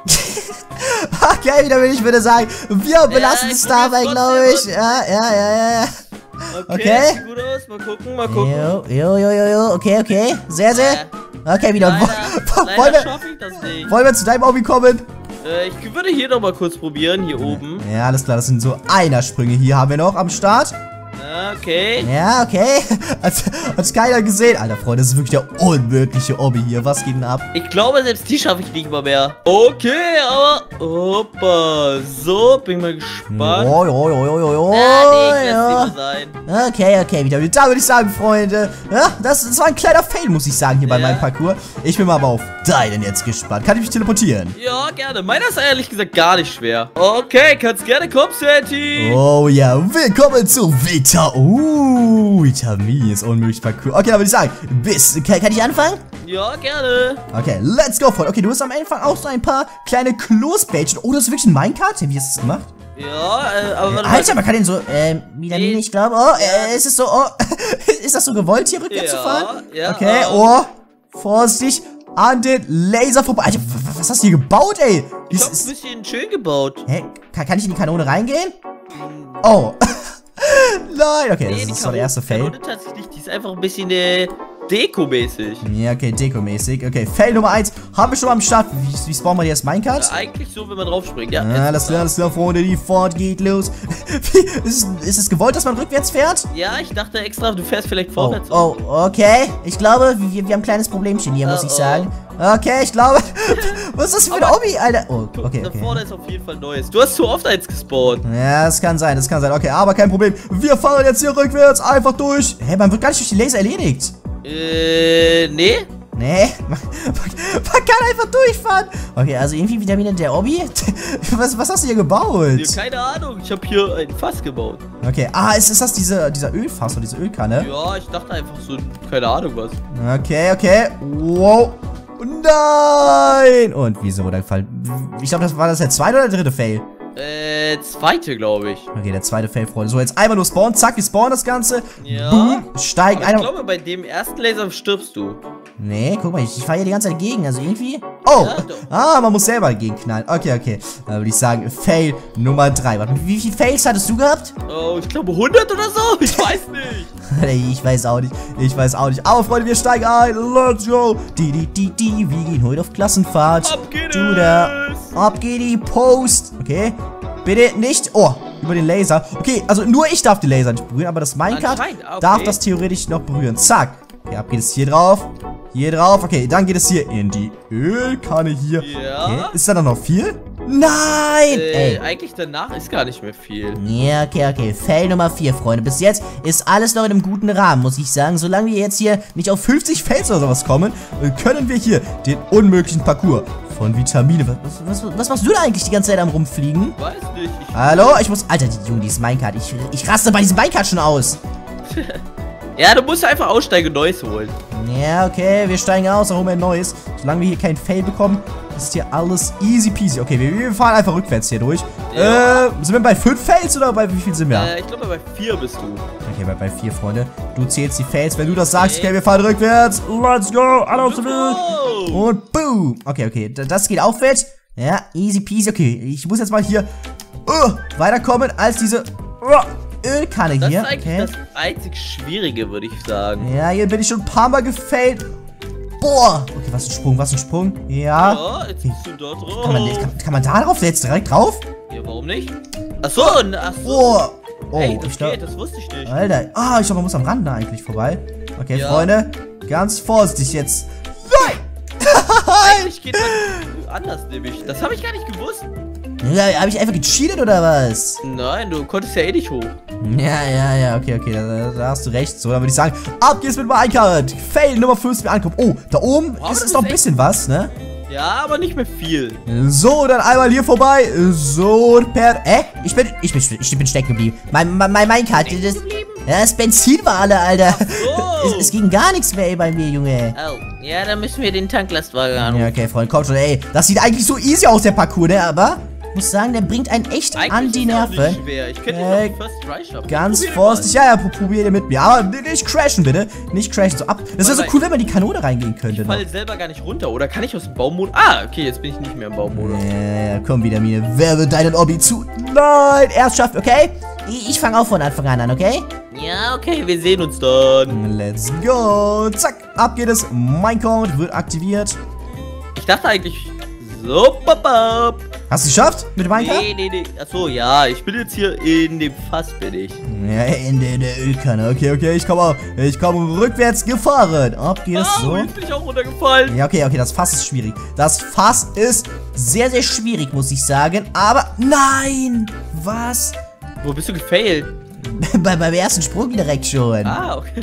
Okay, wieder will ich würde sagen, wir belassen ich es dabei, probier's glaube ich. trotzdem Ja, ja, ja, ja. Okay, Okay. sieht gut aus. Mal gucken, mal gucken. Jo, jo, jo, jo, jo. Okay, okay. Sehr, sehr. Okay, wieder. Leider, Wollen leider wir, schaffe ich das nicht. wollen wir zu deinem Hobby kommen? Äh, ich würde hier noch mal kurz probieren, hier oben. Ja, alles klar. Das sind so Einersprünge. Hier haben wir noch am Start. Okay. Ja, okay. Hat, hat keiner gesehen. Alter, Freunde, das ist wirklich der unmögliche Hobby hier. Was geht denn ab? Ich glaube, selbst die schaffe ich nicht mal mehr. Okay, aber... Hoppa. So, bin mal gespannt. Jo, jo, jo, jo, jo, jo. Ja, nee, ich lasse ja. lieber sein. Okay, okay, wieder. Da würde ich sagen, Freunde. Ja, das, das war ein kleiner Fail, muss ich sagen, hier bei Ja. meinem Parcours. Ich bin mal aber auf deinen jetzt gespannt. Kann ich mich teleportieren? Ja, gerne. Meiner ist ehrlich gesagt gar nicht schwer. Okay, kannst gerne kommen, Santi. Oh ja, willkommen zu Vita. Uh, Vitamin ist unmöglich Parcours. Okay, dann würde ich sagen, bis. Kann, kann ich anfangen? Ja, gerne. Okay, let's go, Freunde. Okay, du hast am Anfang auch so ein paar kleine Kloßbällchen. Oh, das ist wirklich ein Minecart? Wie hast du das gemacht? Ja, äh, aber... Äh, warte Alter, mal. man kann den so, ähm, Vitamin, ich glaube. Oh, äh, ist es so, oh. Ist das so gewollt, hier rückwärts Ja, zu fahren? ja, Okay, oh. oh. Vorsichtig an den Laser vorbei. Alter, was hast du hier gebaut, ey? Ich Dies hab ein ist, bisschen schön gebaut. hä? Kann, kann ich in die Kanone reingehen? Oh. Nein, okay, das die ist so der erste Fail. Kanone tatsächlich, die ist einfach ein bisschen äh, Deko-mäßig. Ja, okay, Deko-mäßig. Okay, Fail Nummer eins haben wir schon mal am Start. Wie, wie spawnen wir jetzt Minecart? Ja, eigentlich so, wenn man draufspringt, ja. Ja, alles klar, alles klar, Freunde, die Fahrt geht los. Wie, ist, es- ist es gewollt, dass man rückwärts fährt? Ja, ich dachte extra, du fährst vielleicht Oh, vorwärts. oh, okay. Ich glaube, wir, wir haben ein kleines Problemchen hier, muss Oh, ich oh. sagen. Okay, ich glaube. Was ist das für ein Aber- Hobby, Alter? Oh, Guck, okay, da okay. vorne ist auf jeden Fall Neues. Du hast zu oft eins gespawnt. Ja, das kann sein, das kann sein. Okay, aber kein Problem. Wir fahren jetzt hier rückwärts einfach durch. Hä, man wird gar nicht durch die Laser erledigt. Äh, nee? Nee, man, man, man kann einfach durchfahren. Okay, also irgendwie Vitamine der Hobby. Was, was hast du hier gebaut? Ja, keine Ahnung, ich habe hier ein Fass gebaut. Okay, ah, ist, ist das diese, dieser Ölfass oder diese Ölkanne? Ja, ich dachte einfach so, keine Ahnung was. Okay, okay. Wow. Nein! Und wieso wurde er gefallen? Ich glaube, das war das der zweite oder der dritte Fail? Äh, zweite, glaube ich. Okay, der zweite Fail, Freunde. So, jetzt einmal nur spawnen. Zack, wir spawnen das Ganze. Ja. Boom. Steigen. Aber ich Einer. glaube, bei dem ersten Laser stirbst du. Nee, guck mal, ich, ich fahre hier die ganze Zeit gegen. Also irgendwie. Oh! Ja, doch. Ah, man muss selber gegenknallen. Okay, okay. Dann würde ich sagen, Fail Nummer drei. Warte, wie viele Fails hattest du gehabt? Oh, ich glaube hundert oder so. Ich weiß nicht. Ich weiß auch nicht. Ich weiß auch nicht. Aber Freunde, wir steigen ein. Let's go. Die, die, die, die. Wir gehen heute auf Klassenfahrt. Ab geht Du da. es. Ab geht die Post. Okay. Bitte nicht. Oh, über den Laser. Okay, also nur ich darf die Laser nicht berühren, aber das Minecart Anscheinend, okay. darf das theoretisch noch berühren. Zack. Okay, ab geht es hier drauf. Hier drauf. Okay, dann geht es hier in die Ölkanne hier. Ja. Okay. Ist da noch viel? Nein! Äh, Ey. eigentlich danach ist gar nicht mehr viel. Ja, okay, okay. Fail Nummer vier, Freunde. Bis jetzt ist alles noch in einem guten Rahmen, muss ich sagen. Solange wir jetzt hier nicht auf fünfzig Fails oder sowas kommen, können wir hier den unmöglichen Parcours von Vitamine. Was, was, was machst du da eigentlich die ganze Zeit am Rumfliegen? Weiß nicht. Ich Hallo? Ich muss... Alter, die Junge, dieses Minecart. Ich, ich raste bei diesem Minecart schon aus. ja, du musst einfach aussteigen und Neues holen. Ja, okay. Wir steigen aus, auch ein neues. Solange wir hier kein Fail bekommen, ist hier alles easy peasy. Okay, wir, wir fahren einfach rückwärts hier durch. Ja. Äh, sind wir bei fünf Fails oder bei wie viel sind wir? Äh, ich glaube, bei vier bist du. Okay, bei, bei vier, Freunde. Du zählst die Fails. Wenn du das sagst, okay, wir fahren rückwärts. Let's go. Alle auf den Weg. Oh. Und boom. Okay, okay. D- Das geht aufwärts. Ja, easy peasy. Okay, ich muss jetzt mal hier uh, weiterkommen als diese... Uh, Ölkanne Das hier. ist eigentlich Okay. das einzig Schwierige, würde ich sagen. Ja, hier bin ich schon ein paar Mal gefailt. Boah. Okay, was ein Sprung, was ein Sprung. Ja. Ja, jetzt bist du da drauf. Kann man, kann, kann man da drauf? Jetzt direkt drauf? Ja, warum nicht? Achso, ach so. Boah. Oh, Ey, das ich glaub, geht, das wusste ich nicht. Alter. Ah, ich glaube, man muss am Rand da eigentlich vorbei. Okay, Ja. Freunde. Ganz vorsichtig jetzt. Nein! Eigentlich geht das anders, nämlich. Das habe ich gar nicht gewusst. Ja, habe ich einfach gecheatet oder was? Nein, du konntest ja eh nicht hoch. Ja, ja, ja, okay, okay, da, da hast du recht. So, dann würde ich sagen, ab geht's mit Minecraft. Fail Nummer fünf, wir ankommen. Oh, da oben Wow, ist das es noch ein ist bisschen was, ne? Ja, aber nicht mehr viel. So, dann einmal hier vorbei. So, per... Äh? Ich bin, ich bin, ich bin stecken geblieben. Mein, mein, mein Minecart, das, das Benzin war alle, Alter. so. Es, es ging gar nichts mehr ey, bei mir, Junge. Oh, ja, dann müssen wir den Tanklastwagen anrufen. Ja, okay, Freund, komm schon, ey. Das sieht eigentlich so easy aus, der Parcours, ne? Aber, ich muss sagen, der bringt einen echt Eigentlich an die ist er auch Nerven. nicht schwer. Ich könnte Äh, ihn auf First Try schaffen. Ganz Probier vorsichtig. Ja, ja, pro- probier den mit mir. Aber nicht crashen, bitte. Nicht crashen. So ab. Das wäre so Warte, cool, wenn man die Kanone reingehen könnte. Ich noch. falle selber gar nicht runter. Oder kann ich aus dem Baummodus? Ah, okay, jetzt bin ich nicht mehr im Baummodus. Ja, komm wieder, Mine. Wer wird deinen Obby zu? Nein, erst schafft, okay? Ich, ich fange auch von Anfang an an, okay? Ja, okay, wir sehen uns dann. Let's go. Zack, ab geht es. Minecraft wird aktiviert. Ich dachte eigentlich... So, papap. Hast du es geschafft mit dem Minecraft? Nee, nee, nee. Achso, ja, ich bin jetzt hier in dem Fass, bin ich. Ja, in der, in der Ölkanne. Okay, okay, ich komme ich komm rückwärts gefahren. Ab geht es Ah, so. jetzt bin ich auch runtergefallen. Ja, okay, okay, das Fass ist schwierig. Das Fass ist sehr, sehr schwierig, muss ich sagen. Aber nein! Was? Wo bist du gefailt? Bei, beim ersten Sprung direkt schon. Ah, okay.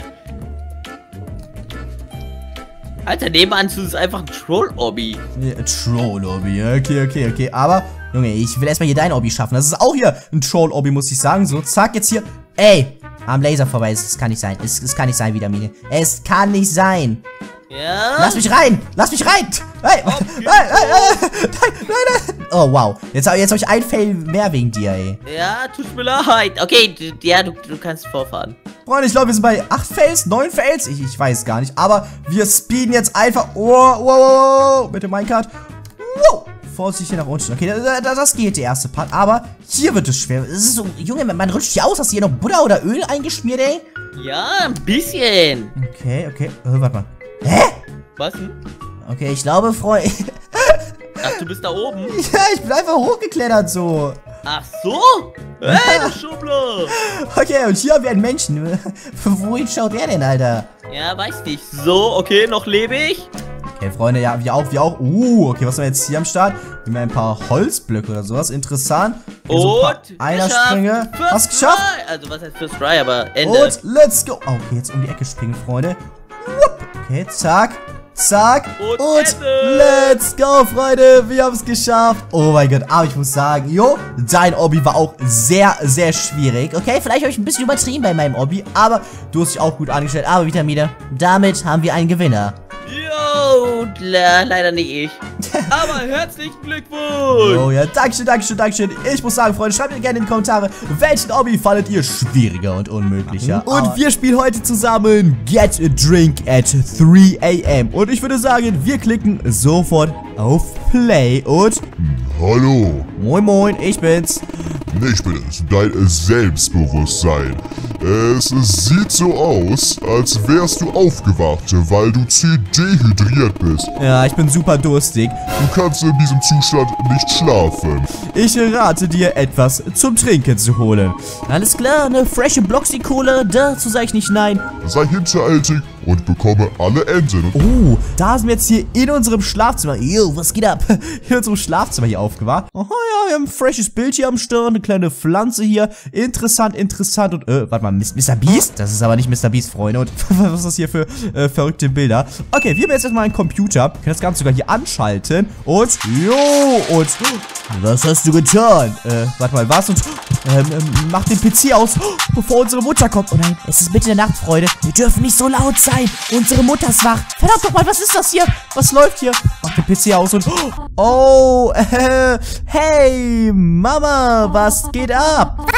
Alter, nebenan ist einfach ein Troll-Obby. Ja, Troll-Obby, okay, okay, okay. Aber, Junge, ich will erstmal hier dein Obby schaffen. Das ist auch hier ein Troll-Obby, muss ich sagen. So, zack, jetzt hier. Ey, am Laser vorbei. Es, es kann nicht sein. Es, es kann nicht sein, wieder Mine. Es kann nicht sein. Ja? Lass mich rein! Lass mich rein! Hey, Okay. nein, nein, nein, nein, nein, nein. Oh, wow. Jetzt, hab- jetzt habe ich einen Fail mehr wegen dir, ey. Ja, tut mir leid. Okay, du, ja, du, du kannst vorfahren. Freunde, ich glaube, wir sind bei acht Fails, neun Fails. Ich, ich weiß gar nicht. Aber wir speeden jetzt einfach. Oh, wow, wow, wow. Mit dem Minecart. Wow. Vorsichtig hier nach unten. Okay, da, da, das geht, der erste Part. Aber hier wird es schwer. Es ist so, Junge, man rutscht hier aus. Hast du hier noch Butter oder Öl eingeschmiert, ey? Ja, ein bisschen. Okay, okay. Äh, warte mal. Hä? Was denn? Okay, ich glaube, Freunde. Ach, du bist da oben? Ja, ich bin einfach hochgeklettert so. Ach so? Hey, du Schubbler. Okay, und hier haben wir einen Menschen. Wohin schaut der denn, Alter? Ja, weiß nicht. So, okay, noch lebe ich. Okay, Freunde, ja, wir auch, wir auch. Uh, okay, was haben wir jetzt hier am Start? Wir haben ein paar Holzblöcke oder sowas. Interessant. Hier so ein paar Und Einersprünge. geschafft. Hast du geschafft? Try. Also, was heißt First Try, aber Ende. Und let's go. Oh, okay, jetzt um die Ecke springen, Freunde. Wupp. Okay, zack. Zack. Und Und Ende. let's go, Freunde. Wir haben es geschafft. Oh mein Gott, aber ich muss sagen, jo, dein Obby war auch sehr, sehr schwierig. Okay, vielleicht habe ich ein bisschen übertrieben bei meinem Obby, aber du hast dich auch gut angestellt. Aber Vitamine, damit haben wir einen Gewinner. Jo, le leider nicht ich. Aber herzlichen Glückwunsch. Oh ja, Dankeschön, Dankeschön, Dankeschön. Ich muss sagen, Freunde, schreibt mir gerne in die Kommentare, welchen Obby fandet ihr schwieriger und unmöglicher. Und wir spielen heute zusammen Get a Drink at three a m Und ich würde sagen, wir klicken sofort auf Play und... Hallo, Moin Moin, ich bin's. ich bin es, dein Selbstbewusstsein. Es sieht so aus, als wärst du aufgewacht, weil du zu dehydriert bist. Ja, ich bin super durstig. Du kannst in diesem Zustand nicht schlafen. Ich rate dir, etwas zum Trinken zu holen. Alles klar, eine frische Bloxy-Cola, dazu sage ich nicht nein. Sei hinterhältig und bekomme alle Enden. Oh, da sind wir jetzt hier in unserem Schlafzimmer. Yo, was geht ab? In unserem Schlafzimmer hier aufgewacht. Oh ja, wir haben ein freshes Bild hier am Stirn, eine kleine Pflanze hier. Interessant, interessant und, äh, warte mal, Mister Beast? Das ist aber nicht Mister Beast, Freunde. Und was ist das hier für äh, verrückte Bilder? Okay, wir haben jetzt erstmal einen Computer. Können das Ganze sogar hier anschalten. Und, jo, und, was hast du getan? Äh, warte mal, was? Und, ähm, ähm, mach den P C aus, bevor unsere Mutter kommt. Oh nein, es ist Mitte der Nacht, Freunde. Wir dürfen nicht so laut sein. Unsere Mutter ist wach. Verdammt doch mal, was ist das hier? Was läuft hier? Mach den P C aus und, oh, äh, hey, Mama, was geht ab?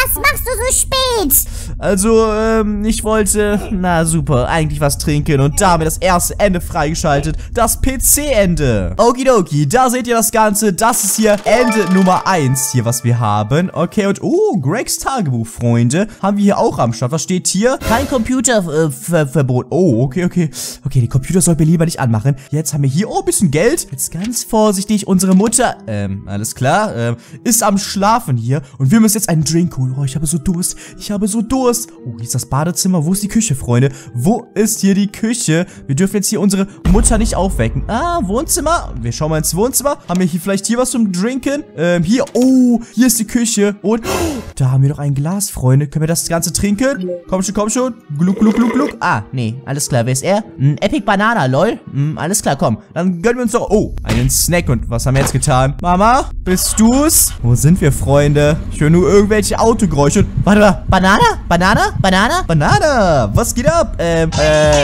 Was machst du so spät? Also, ähm, ich wollte, na super, eigentlich was trinken und damit das erste Ende freigeschaltet, das P C-Ende. Okidoki, da seht ihr das Ganze, das ist hier Ende Nummer eins hier, was wir haben. Okay, und, oh, Gregs Tagebuch, Freunde, haben wir hier auch am Start. Was steht hier? Kein Computerverbot. Äh, oh, okay, okay. Okay, die Computer sollten wir lieber nicht anmachen. Jetzt haben wir hier, oh, ein bisschen Geld. Jetzt ganz vorsichtig, unsere Mutter, ähm, alles klar, ähm, ist am Schlafen hier und wir müssen jetzt einen Drink holen. Oh, ich habe so Durst, ich habe so Durst. Oh, hier ist das Badezimmer. Wo ist die Küche, Freunde? Wo ist hier die Küche? Wir dürfen jetzt hier unsere Mutter nicht aufwecken. Ah, Wohnzimmer. Wir schauen mal ins Wohnzimmer. Haben wir hier vielleicht hier was zum Trinken? Ähm, hier. Oh, hier ist die Küche. Und oh, da haben wir noch ein Glas, Freunde. Können wir das Ganze trinken? Komm schon, komm schon. Gluck, gluck, gluck, gluck. Ah, nee. Alles klar. Wer ist er? Ein Epic Banana, lol. Hm, alles klar, komm. Dann gönnen wir uns doch... Oh, einen Snack. Und was haben wir jetzt getan? Mama, bist du's? Wo sind wir, Freunde? Ich höre nur irgendwelche Autogeräusche. Warte mal. Banana? Banana? Banana? Banana? Was geht ab? Ähm, äh...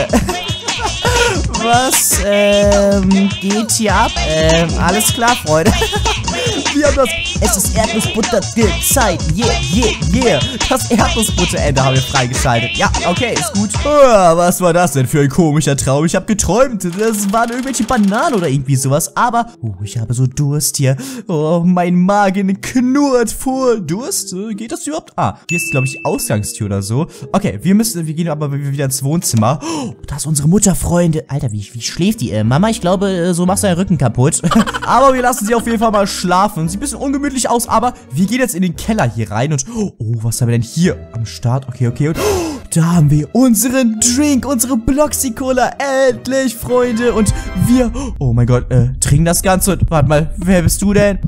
Was, ähm, geht hier ab? Ähm, alles klar, Freunde. Wir haben das... Es ist Erdnussbutter-Zeit. Yeah, yeah, yeah. Das Erdnussbutter-Ende haben wir freigeschaltet. Ja, okay, ist gut. Oh, was war das denn für ein komischer Traum? Ich habe geträumt. Das waren irgendwelche Bananen oder irgendwie sowas. Aber, oh, ich habe so Durst hier. Oh, mein Magen knurrt vor Durst. Geht das überhaupt? Ah, hier ist, glaube ich, die Ausgangstür oder so. Okay, wir müssen, wir gehen aber wieder ins Wohnzimmer. Oh, da ist unsere Mutter, Freunde. Alter, wie, wie schläft die? Äh, Mama, ich glaube, so machst du deinen Rücken kaputt. Aber wir lassen sie auf jeden Fall mal schlafen. Sieht ein bisschen ungemütlich aus, aber wir gehen jetzt in den Keller hier rein und... Oh, was haben wir denn hier am Start? Okay, okay. Und oh, da haben wir unseren Drink, unsere Bloxy-Cola. Endlich, Freunde. Und wir... Oh mein Gott, äh, trinken das Ganze. Und warte mal, wer bist du denn?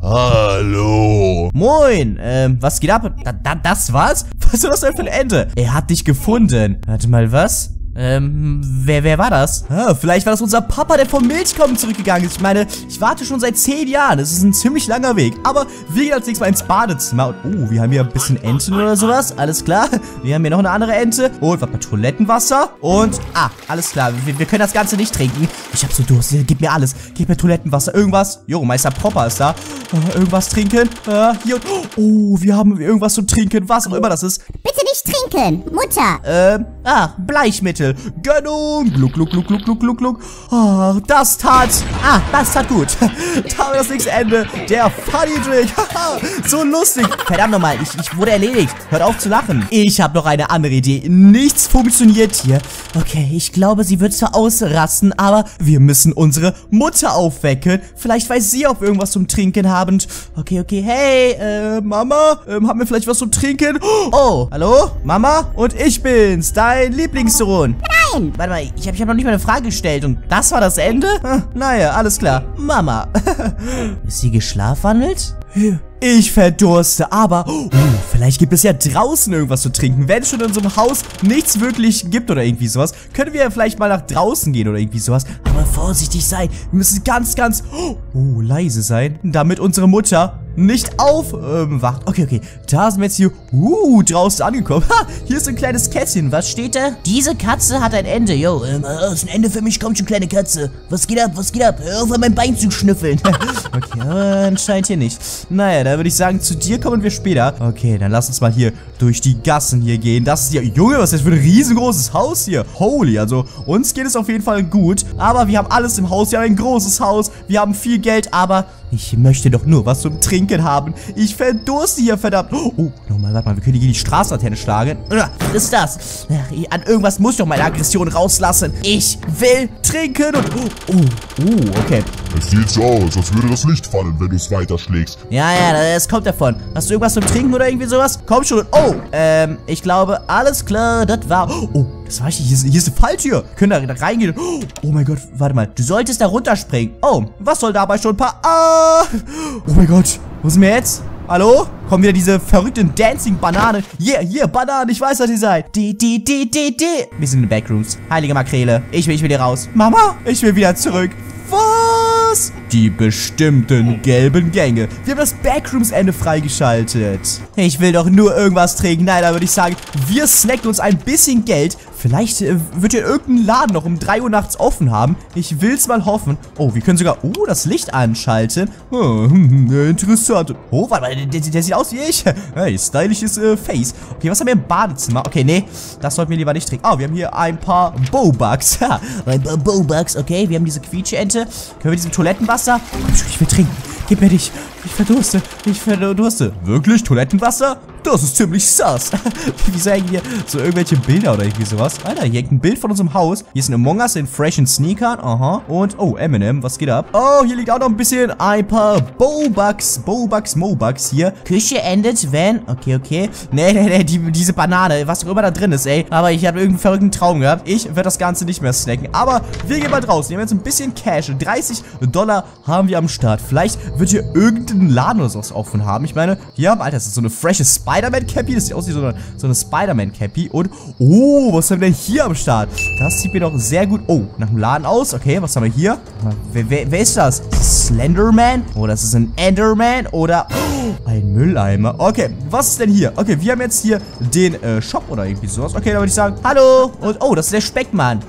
Hallo. Moin. Ähm, was geht ab? Da, da, das war's? Was ist das denn für ein Ende? Er hat dich gefunden. Warte mal, was? Ähm, wer, wer war das? Ah, vielleicht war das unser Papa, der vom Milchkommen zurückgegangen ist. Ich meine, ich warte schon seit zehn Jahren. Das ist ein ziemlich langer Weg. Aber wir gehen als nächstes Mal ins Badezimmer. Und, oh, wir haben hier ein bisschen Enten oder sowas. Alles klar. Wir haben hier noch eine andere Ente. Und, warte mal, Toilettenwasser. Und, ah, alles klar. Wir, wir können das Ganze nicht trinken. Ich hab so Durst. Gib mir alles. Gib mir Toilettenwasser. Irgendwas. Jo, Meister Popper ist da. Uh, irgendwas trinken. Uh, hier und, oh, wir haben irgendwas zum Trinken. Was auch immer das ist. Bitte nicht trinken, Mutter. Ähm, ah, Bleichmittel. Gönnung. Gluck, gluck, gluck, gluck, gluck, gluck, gluck. Oh, das tat. Ah, das tat gut. Da haben wir das nächste Ende. Der Funny Drink. So lustig. Verdammt nochmal, ich, ich wurde erledigt. Hört auf zu lachen. Ich habe noch eine andere Idee. Nichts funktioniert hier. Okay, ich glaube, sie wird zwar ausrasten, aber wir müssen unsere Mutter aufwecken. Vielleicht weiß sie auch irgendwas zum Trinken habend. Okay, okay. Hey, äh, Mama, ähm, haben wir vielleicht was zum Trinken? Oh, hallo? Mama? Und ich bin's, dein Lieblingssohn. Nein. Warte mal, ich habe ich hab noch nicht mal eine Frage gestellt und das war das Ende? Hm, naja, alles klar. Mama. Ist sie geschlafwandelt? Ich verdurste, aber uh, vielleicht gibt es ja draußen irgendwas zu trinken. Wenn es schon in unserem Haus nichts wirklich gibt oder irgendwie sowas, können wir ja vielleicht mal nach draußen gehen oder irgendwie sowas. Aber vorsichtig sein. Wir müssen ganz, ganz oh, leise sein, damit unsere Mutter nicht aufwacht. Ähm, okay, okay. Da sind wir jetzt hier uh, draußen angekommen. Ha, hier ist ein kleines Kätzchen. Was steht da? Diese Katze hat ein Ende. Yo, ähm, äh, ist ein Ende für mich. Kommt schon, kleine Katze. Was geht ab? Was geht ab? Hör auf, an mein Bein zu schnüffeln. Okay, aber anscheinend hier nicht. Naja, da würde ich sagen, zu dir kommen wir später. Okay, dann lass uns mal hier durch die Gassen hier gehen. Das ist ja, Junge, was ist das für ein riesengroßes Haus hier? Holy, also uns geht es auf jeden Fall gut. Aber wir haben alles im Haus. Wir haben ein großes Haus. Wir haben viel Geld, aber ich möchte doch nur was zum Trinken haben. Ich verdurste hier, verdammt. Oh, nochmal, warte mal, wir können hier die Straßenlaterne schlagen. Was ist das? An irgendwas muss ich doch meine Aggression rauslassen. Ich will trinken und... Oh, oh, oh, okay. Es sieht so aus, als würde das Licht fallen, wenn du es weiterschlägst. Ja, ja, das kommt davon. Hast du irgendwas zum Trinken oder irgendwie sowas? Komm schon. Oh, ähm, ich glaube, alles klar, das war... Oh, das war ich. Hier ist, hier ist eine Falltür. Können da, da reingehen. Oh mein Gott, warte mal. Du solltest da runterspringen. Oh, was soll dabei schon ein paar... Ah! Oh mein Gott, wo sind wir jetzt? Hallo? Kommen wieder diese verrückten Dancing-Bananen. Yeah, yeah, Bananen, ich weiß, was ihr seid. Die, die, die, die, die. Wir sind in den Backrooms. Heilige Makrele. Ich will, ich will hier raus. Mama, ich will wieder zurück. Was? die bestimmten gelben Gänge. Wir haben das Backrooms-Ende freigeschaltet. Ich will doch nur irgendwas trinken. Nein, da würde ich sagen, wir snacken uns ein bisschen Geld. Vielleicht äh, wird hier irgendein Laden noch um drei Uhr nachts offen haben. Ich will's mal hoffen. Oh, wir können sogar, oh, das Licht anschalten. Oh, interessant. Oh, warte mal, der, der sieht aus wie ich. Hey, stylisches äh, Face. Okay, was haben wir im Badezimmer? Okay, nee, das sollten wir lieber nicht trinken. Oh, wir haben hier ein paar Bobucks. Ein paar Bobucks, okay. Wir haben diese Quietschente. Können wir diesem Toilettenwasser? Komm schon, ich will trinken. Gib mir dich. Ich verdurste. Ich verdurste. Wirklich? Toilettenwasser? Das ist ziemlich sass. Wieso hängen hier so irgendwelche Bilder oder irgendwie sowas? Alter, hier hängt ein Bild von unserem Haus. Hier ist ein Among Us in freshen Sneakern. Aha. Und, oh, Eminem. Was geht ab? Oh, hier liegt auch noch ein bisschen ein paar Bobucks. Bobucks, Mobucks hier. Küche endet, wenn... Okay, okay. Nee, nee, nee, die, diese Banane. Was auch immer da drin ist, ey. Aber ich habe irgendeinen verrückten Traum gehabt. Ich werde das Ganze nicht mehr snacken. Aber wir gehen mal draußen. Wir haben jetzt ein bisschen Cash. dreißig Dollar haben wir am Start. Vielleicht wird hier irgendein Laden oder sowas offen haben. Ich meine, hier haben, Alter, das ist so eine freshe Spider-Man-Cappy. Das sieht aus wie so eine, so eine Spider-Man-Cappy. Und, oh, was haben wir denn hier am Start? Das sieht mir doch sehr gut, oh, nach dem Laden aus. Okay, was haben wir hier? Wer, wer, wer ist das? Ist das Slenderman? Oh, das ist ein Enderman? Oder, oh, ein Mülleimer. Okay, was ist denn hier? Okay, wir haben jetzt hier den äh, Shop oder irgendwie sowas. Okay, da würde ich sagen, hallo. Und, oh, das ist der Speckmann.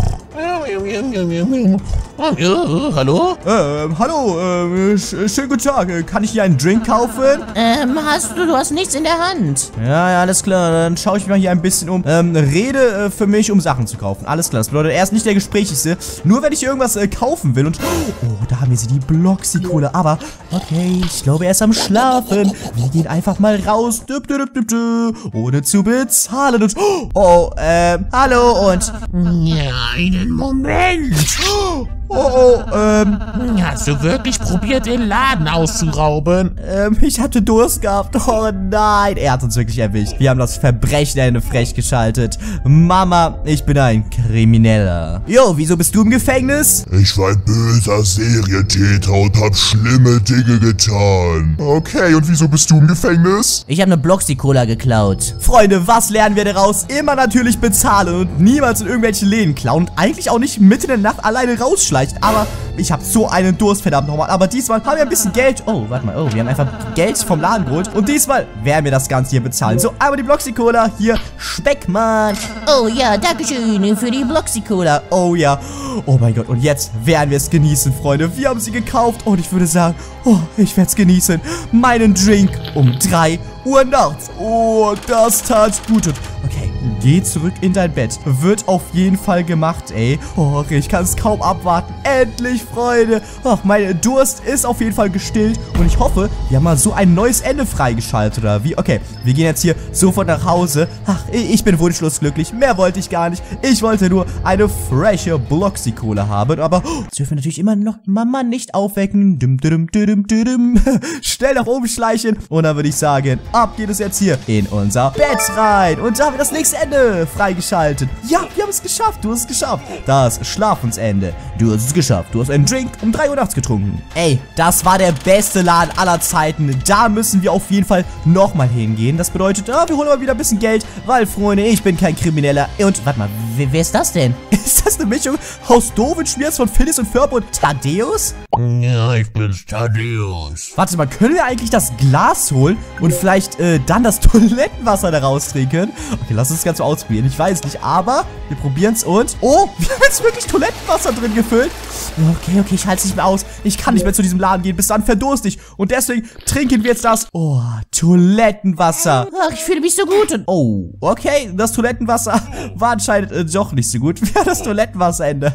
Hallo? Ähm, hallo, ähm, sch schönen guten Tag. Kann ich hier einen Drink kaufen? Ähm, hast du, du hast nichts in der Hand. Ja, ja, alles klar. Dann schaue ich mich mal hier ein bisschen um. Ähm, rede äh, für mich, um Sachen zu kaufen. Alles klar. Das bedeutet, er ist nicht der Gesprächigste. Nur wenn ich irgendwas äh, kaufen will und... Oh, da haben wir sie, die Bloxy-Cola. Aber, okay, ich glaube, er ist am Schlafen. Wir gehen einfach mal raus. Düp, düp, düp, düp, ohne zu bezahlen. Und, oh, ähm, hallo und... Ja, einen Moment. Oh, oh, ähm... Hast du wirklich probiert, den Laden auszurauben? Ähm, ich hatte Durst gehabt. Oh nein, er hat uns wirklich erwischt. Wir haben das Verbrechen frech geschaltet. Mama, ich bin ein Krimineller. Jo, wieso bist du im Gefängnis? Ich war ein böser Serientäter und hab schlimme Dinge getan. Okay, und wieso bist du im Gefängnis? Ich habe eine Bloxy-Cola geklaut. Freunde, was lernen wir daraus? Immer natürlich bezahlen und niemals in irgendwelche Läden klauen. Und eigentlich auch nicht mitten in der Nacht alleine rausschleichen. Aber ich habe so einen Durst, verdammt nochmal. Aber diesmal haben wir ein bisschen Geld. Oh, warte mal. Oh, wir haben einfach Geld vom Laden geholt. Und diesmal werden wir das Ganze hier bezahlen. So, einmal die Bloxy-Cola. Hier, Speckmann. Oh ja, danke schön für die Bloxy-Cola. Oh ja. Oh mein Gott. Und jetzt werden wir es genießen, Freunde. Wir haben sie gekauft. Und ich würde sagen, oh, ich werde es genießen. Meinen Drink um drei Uhr nachts. Oh, das tat gut. Okay, geh zurück in dein Bett. Wird auf jeden Fall gemacht, ey. Oh, ich kann es kaum abwarten. Endlich, Freunde. Ach, mein Durst ist auf jeden Fall gestillt. Und ich hoffe, wir haben mal so ein neues Ende freigeschaltet, oder wie? Okay, wir gehen jetzt hier sofort nach Hause. Ach, ich bin wunschlos glücklich. Mehr wollte ich gar nicht. Ich wollte nur eine frische Bloxy-Cola haben. Aber oh, das dürfen wir natürlich immer noch Mama nicht aufwecken. Dum, dum, dum, dum, dum. Schnell nach oben schleichen. Und dann würde ich sagen, ab geht es jetzt hier in unser Bett rein. Und da haben wir das nächste Ende freigeschaltet. Ja, wir haben es geschafft. Du hast es geschafft. Das Schlafensende. Du hast es geschafft. Du hast einen Drink um drei Uhr nachts getrunken. Ey, das war der beste Laden aller Zeiten. Da müssen wir auf jeden Fall nochmal hingehen. Das bedeutet, ah, wir holen mal wieder ein bisschen Geld, weil, Freunde, ich bin kein Krimineller. Und, warte mal, wer, wer ist das denn? Ist das eine Mischung aus Dovin Schmierz von Phineas und Ferb und Thaddeus? Ja, ich bin's, Thaddeus. Warte mal, können wir eigentlich das Glas holen und vielleicht äh, dann das Toilettenwasser da raustrinken? Okay, lass uns das Ganze ausprobieren. Ich weiß nicht, aber wir probieren es und... Oh, wir haben jetzt wirklich Toilettenwasser drin gefüllt. Okay, okay, ich halte es nicht mehr aus. Ich kann nicht mehr zu diesem Laden gehen, bis dann verdurste ich. Und deswegen trinken wir jetzt das... Oh, Toilettenwasser. Ach, ich fühle mich so gut. Und oh, okay, das Toilettenwasser war anscheinend äh, doch nicht so gut. Ja, das Toilettenwasserende.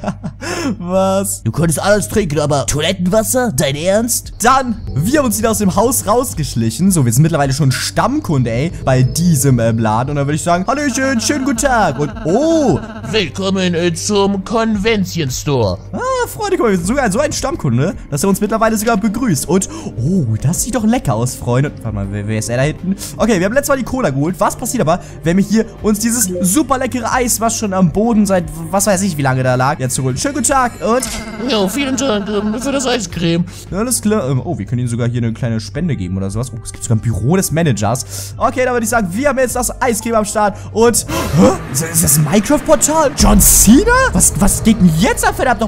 Was? du konntest alles trinken, aber Toilettenwasser? Dein Ernst? Dann, wir haben uns wieder aus dem Haus rausgeschlichen. So, wir sind mittlerweile schon Stammkunde, ey, bei diesem ähm, Laden. Und dann würde ich sagen, hallöchen, schönen guten Tag. Und, oh. Willkommen äh, zum Convention Store. Ah, Freunde, guck mal, wir sind sogar so ein Stammkunde, dass er uns mittlerweile sogar begrüßt. Und, oh, das sieht doch lecker aus, Freunde. Warte mal, wer, wer ist er da hinten? Okay, wir haben letztes Mal die Cola geholt. Was passiert aber, wenn wir hier uns dieses super leckere Eis, was schon am Boden seit, was weiß ich, wie lange da lag, jetzt holen? Schönen guten Tag. Und, Ja, vielen Dank ähm, für das Eiscreme. alles klar. Ähm, oh, wir können ihnen sogar hier eine kleine Spende geben oder sowas. Oh, es gibt sogar ein Büro des Managers. Okay, dann würde ich sagen, wir haben jetzt das Eiscreme am Start. Und, hä? Ist das ein Minecraft-Portal? John Cena? Was, was geht denn jetzt ab, verdammt nochmal? Jo,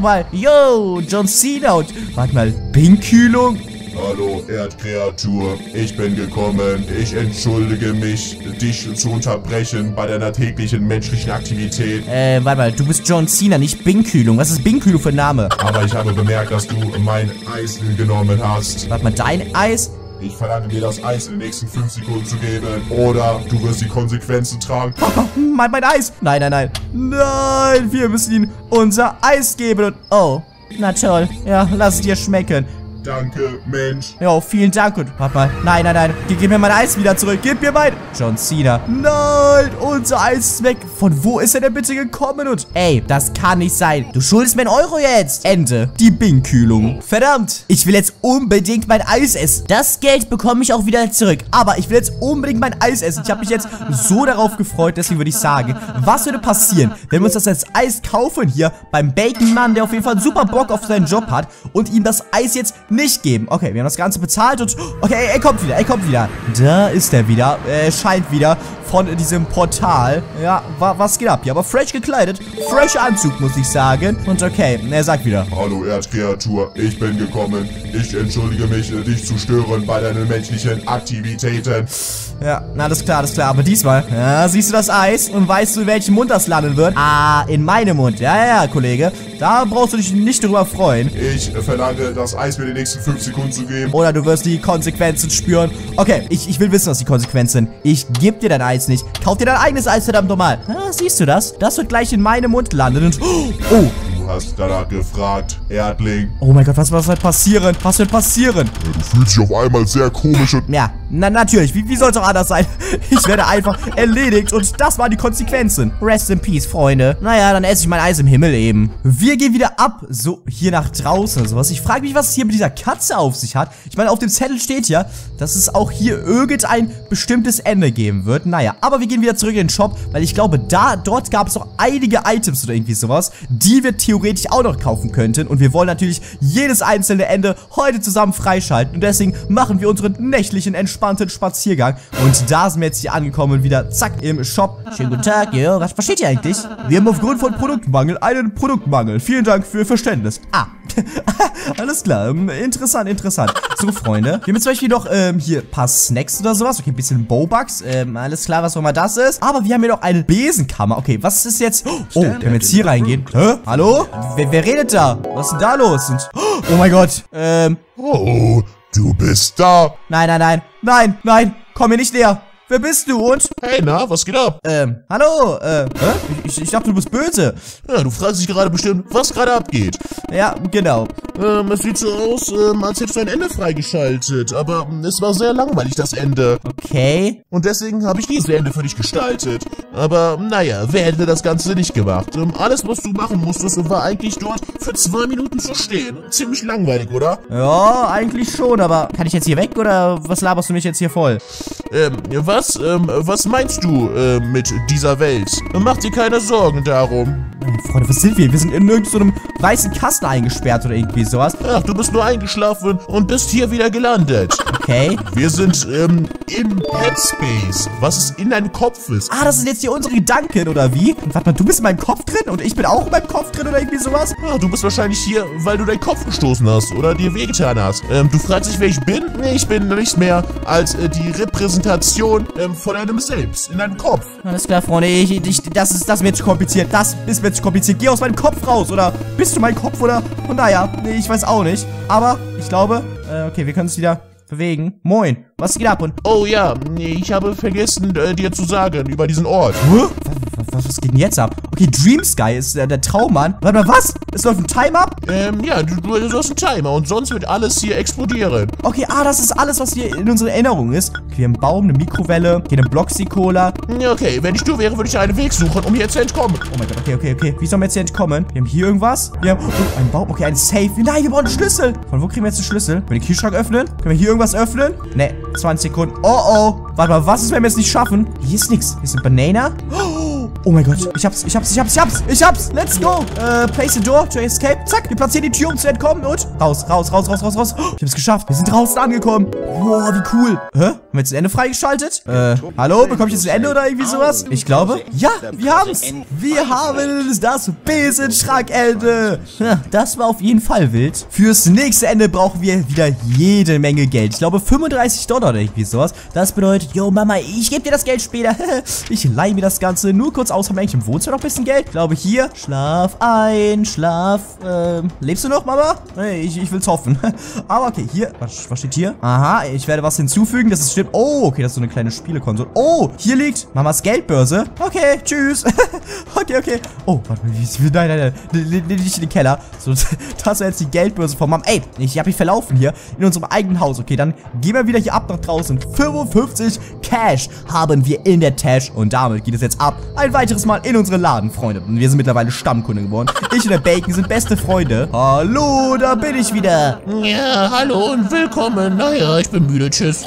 Yo, John Cena und, warte mal, Bing-Kühlung? Hallo, Erdkreatur. Ich bin gekommen. Ich entschuldige mich, dich zu unterbrechen bei deiner täglichen menschlichen Aktivität. Äh, warte mal, du bist John Cena, nicht Bing-Kühlung. Was ist Bing-Kühlung für ein Name? Aber ich habe bemerkt, dass du mein Eis genommen hast. Warte mal, dein Eis? Ich verlange dir das Eis in den nächsten fünf Sekunden zu geben. Oder du wirst die Konsequenzen tragen. Oh, mein, mein Eis. Nein, nein, nein. Nein, wir müssen ihm unser Eis geben und, oh, na toll. Ja, lass es dir schmecken. Danke, Mensch. Jo, vielen Dank und, warte mal. Nein, nein, nein. Gib, gib mir mein Eis wieder zurück. Gib mir mein... John Cena. Nein, unser Eis ist weg. Von wo ist er denn bitte gekommen? Und, ey, das kann nicht sein. Du schuldest mir einen Euro jetzt. Ende. Die Bing-Kühlung. Verdammt. Ich will jetzt unbedingt mein Eis essen. Das Geld bekomme ich auch wieder zurück. Aber ich will jetzt unbedingt mein Eis essen. Ich habe mich jetzt so darauf gefreut, deswegen würde ich sagen, was würde passieren, wenn wir uns das als Eis kaufen hier beim Bacon-Mann, der auf jeden Fall super Bock auf seinen Job hat und ihm das Eis jetzt nicht geben. Okay, wir haben das Ganze bezahlt und... Okay, er kommt wieder, er kommt wieder. Da ist er wieder. Er scheint wieder von diesem Portal. Ja, wa was geht ab hier? Aber fresh gekleidet. Fresh Anzug, muss ich sagen. Und okay, er sagt wieder. Hallo, Erdkreatur. Ich bin gekommen. Ich entschuldige mich, dich zu stören bei deinen menschlichen Aktivitäten. Ja, na, alles klar, alles klar. Aber diesmal, ja, siehst du das Eis und weißt du, in welchem Mund das landen wird? Ah, in meinem Mund. Ja, ja, ja, Kollege. Da brauchst du dich nicht drüber freuen. Ich verlange, das Eis mir die nächsten fünf Sekunden zu geben. Oder du wirst die Konsequenzen spüren. Okay, ich, ich will wissen, was die Konsequenzen sind. Ich geb dir dein Eis nicht. Kauf dir dein eigenes Eis, verdammt normal. Ah, siehst du das? Das wird gleich in meinem Mund landen und... Oh! Du hast danach gefragt, Erdling. Oh mein Gott, was, was wird passieren? Was wird passieren? Du fühlst dich auf einmal sehr komisch und... Ja, na natürlich. Wie, wie soll es auch anders sein? Ich werde einfach erledigt und das waren die Konsequenzen. Rest in peace, Freunde. Naja, dann esse ich mein Eis im Himmel eben. Wir gehen wieder ab, so hier nach draußen oder sowas. Ich frage mich, was es hier mit dieser Katze auf sich hat. Ich meine, auf dem Zettel steht ja, dass es auch hier irgendein bestimmtes Ende geben wird. Naja, aber wir gehen wieder zurück in den Shop, weil ich glaube, da, dort gab es noch einige Items oder irgendwie sowas, die wir theoretisch auch noch kaufen könnten. Und wir wollen natürlich jedes einzelne Ende heute zusammen freischalten. Und deswegen machen wir unseren nächtlichen, entspannten Spaziergang. Und da sind wir jetzt hier angekommen, wieder zack im Shop. Schönen guten Tag, jo, was versteht ihr eigentlich? Wir haben aufgrund von Produktmangel einen Produktmangel. Vielen Dank für Ihr Verständnis. Ah, alles klar, interessant, interessant. So, Freunde, wir haben jetzt zum Beispiel noch ähm, hier ein paar Snacks oder sowas. Okay, ein bisschen Bowbucks, ähm, alles klar, was auch immer das ist. Aber wir haben hier noch eine Besenkammer. Okay, was ist jetzt? Oh, der wir jetzt hier reingehen. Hä? Hallo? Wer, wer redet da? Was ist denn da los? Und, oh mein Gott, ähm. Oh, du bist da. Nein, nein, nein, nein, nein, komm mir nicht näher. Wer bist du und? Hey, na, was geht ab? Ähm, hallo, äh, hä? Ich, ich dachte, du bist böse. Ja, du fragst dich gerade bestimmt, was gerade abgeht. Ja, genau. Ähm, es sieht so aus, ähm, als hättest du ein Ende freigeschaltet, aber ähm, es war sehr langweilig, das Ende. Okay. Und deswegen habe ich dieses Ende für dich gestaltet. Aber, naja, wer hätte das Ganze nicht gemacht? Ähm, alles, was du machen musstest, war eigentlich dort für zwei Minuten zu stehen. Ziemlich langweilig, oder? Ja, eigentlich schon, aber kann ich jetzt hier weg oder was laberst du mich jetzt hier voll? Ähm, was? Ähm, was meinst du, äh, mit dieser Welt? Mach dir keine Sorgen darum. Freunde, was sind wir? Wir sind in irgendeinem so weißen Kasten eingesperrt oder irgendwie sowas. Ach, du bist nur eingeschlafen und bist hier wieder gelandet. Okay. Wir sind, ähm, im Headspace, was es in deinem Kopf ist. Ah, das sind jetzt hier unsere Gedanken, oder wie? Und warte mal, du bist in meinem Kopf drin und ich bin auch in meinem Kopf drin oder irgendwie sowas? Ah, du bist wahrscheinlich hier, weil du deinen Kopf gestoßen hast oder dir wehgetan hast. Ähm, du fragst dich, wer ich bin? Nee, ich bin nichts mehr als äh, die Repräsentation ähm, von einem Selbst in deinem Kopf. Alles klar, Freunde, ich, ich, das ist, das ist mir zu kompliziert. Das ist mir zu kompliziert. Geh aus meinem Kopf raus, oder bist du mein Kopf, oder? Und naja, nee, ich weiß auch nicht. Aber ich glaube, äh, okay, wir können es wieder bewegen. Moin, was geht ab? Und oh ja, ich habe vergessen, äh, dir zu sagen über diesen Ort. Hä? Was, was geht denn jetzt ab? Okay, Dream Sky ist äh, der Traummann. Warte mal, was? Es läuft ein Timer? Ähm, ja, du, du, du hast einen Timer und sonst wird alles hier explodieren. Okay, ah, das ist alles, was hier in unserer Erinnerung ist. Okay, wir haben einen Baum, eine Mikrowelle, hier eine Bloxy-Cola. Ja, okay, wenn ich du wäre, würde ich einen Weg suchen, um hier zu entkommen. Oh mein Gott, okay, okay, okay. Wie sollen wir jetzt hier entkommen? Wir haben hier irgendwas. Wir haben, oh, einen Baum, okay, ein Safe. Nein, wir brauchen einen Schlüssel. Von wo kriegen wir jetzt den Schlüssel? Können wir den Kühlschrank öffnen? Können wir hier irgendwas öffnen? Ne, zwanzig Sekunden. Oh, oh. Warte mal, was ist, wenn wir es nicht schaffen? Hier ist nichts. Hier ist ein Banana. Oh mein Gott. Ich hab's, ich hab's, ich hab's, ich hab's. Ich hab's. Let's go. Äh, place the door to escape. Zack. Wir platzieren die Tür, um zu entkommen. Und raus, raus, raus, raus, raus, raus. Ich hab's geschafft. Wir sind draußen angekommen. Wow, wie cool. Hä? wir jetzt ein Ende freigeschaltet? Äh, hallo? Bekomme ich jetzt ein Ende oder irgendwie sowas? Ich glaube, ja, wir haben's. Wir haben das Besenschrankende. Ja, das war auf jeden Fall wild. Fürs nächste Ende brauchen wir wieder jede Menge Geld. Ich glaube, fünfunddreißig Dollar oder irgendwie sowas. Das bedeutet, yo, Mama, ich gebe dir das Geld später. Ich leihe mir das Ganze nur kurz aus. Haben wir eigentlich im Wohnzimmer noch ein bisschen Geld? Ich glaube, hier. Schlaf ein, schlaf. Ähm, lebst du noch, Mama? Nee, ich, ich will's hoffen. Aber okay, hier. Was, was steht hier? Aha, ich werde was hinzufügen. Das ist stimmt. Oh, okay, das ist so eine kleine Spielekonsole. Oh, hier liegt Mamas Geldbörse. Okay, tschüss. Okay, okay. Oh, warte mal. Nein, nein, nein. Nicht in den Keller. So, das ist jetzt die Geldbörse von Mama. Ey, ich habe mich verlaufen hier. In unserem eigenen Haus. Okay, dann gehen wir wieder hier ab nach draußen. fünfundfünfzig Cash haben wir in der Tasche. Und damit geht es jetzt ab. Ein weiteres Mal in unseren Laden, Freunde. Und wir sind mittlerweile Stammkunde geworden. Ich und der Bacon sind beste Freunde. Hallo, da bin ich wieder. Ja, hallo und willkommen. Naja, ich bin müde. Tschüss.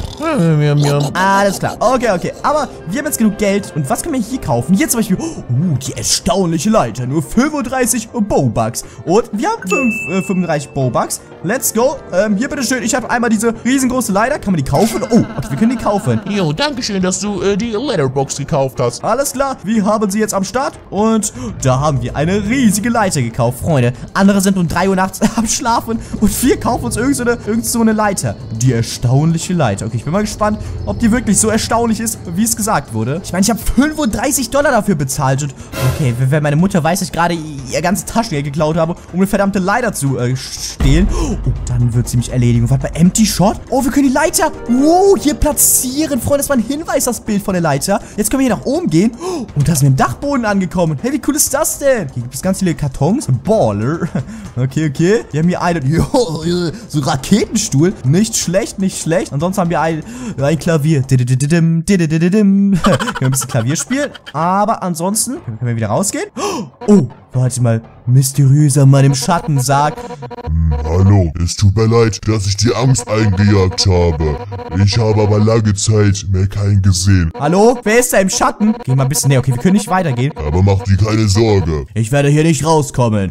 Alles klar. Okay, okay. Aber wir haben jetzt genug Geld. Und was können wir hier kaufen? Hier zum Beispiel, uh, die erstaunliche Leiter. Nur fünfunddreißig Bowbucks. Und wir haben fünf, äh, fünfunddreißig Bowbucks. Let's go. Ähm, hier bitteschön. Ich habe einmal diese riesengroße Leiter. Kann man die kaufen? Oh, okay, wir können die kaufen. Jo, danke schön, dass du äh, die Letterbox gekauft hast. Alles klar. Wir haben sie jetzt am Start. Und da haben wir eine riesige Leiter gekauft, Freunde. Andere sind um drei Uhr nachts am Schlafen. Und wir kaufen uns irgend so eine, irgend so eine Leiter. Die erstaunliche Leiter. Okay, ich bin mal gespannt, ob die wirklich so erstaunlich ist, wie es gesagt wurde. Ich meine, ich habe fünfunddreißig Dollar dafür bezahlt. Und okay, wenn meine Mutter weiß, dass ich gerade ihr ganzes Taschengeld geklaut habe, um eine verdammte Leiter zu äh, stehlen, oh, dann wird sie mich erledigen. Warte mal, Empty Shot? Oh, wir können die Leiter, wow, hier platzieren. Freunde, das war ein Hinweis, das Bild von der Leiter. Jetzt können wir hier nach oben gehen. Und da sind wir im Dachboden angekommen. Hey, wie cool ist das denn? Hier gibt es ganz viele Kartons. Baller. Okay, okay. Wir haben hier einen, jo, so Raketenstuhl. Nicht schlecht, nicht schlecht. Ansonsten haben wir ein, ein Klavier. Können wir ein bisschen Klavier spielen. Aber ansonsten können wir wieder rausgehen. Oh, warte mal. Mysteriöser Mann im Schatten sagt: Hm, hallo, es tut mir leid, dass ich die Angst eingejagt habe. Ich habe aber lange Zeit mehr keinen gesehen. Hallo? Wer ist da im Schatten? Geh mal ein bisschen näher. Okay, wir können nicht weitergehen. Aber mach dir keine Sorge. Ich werde hier nicht rauskommen.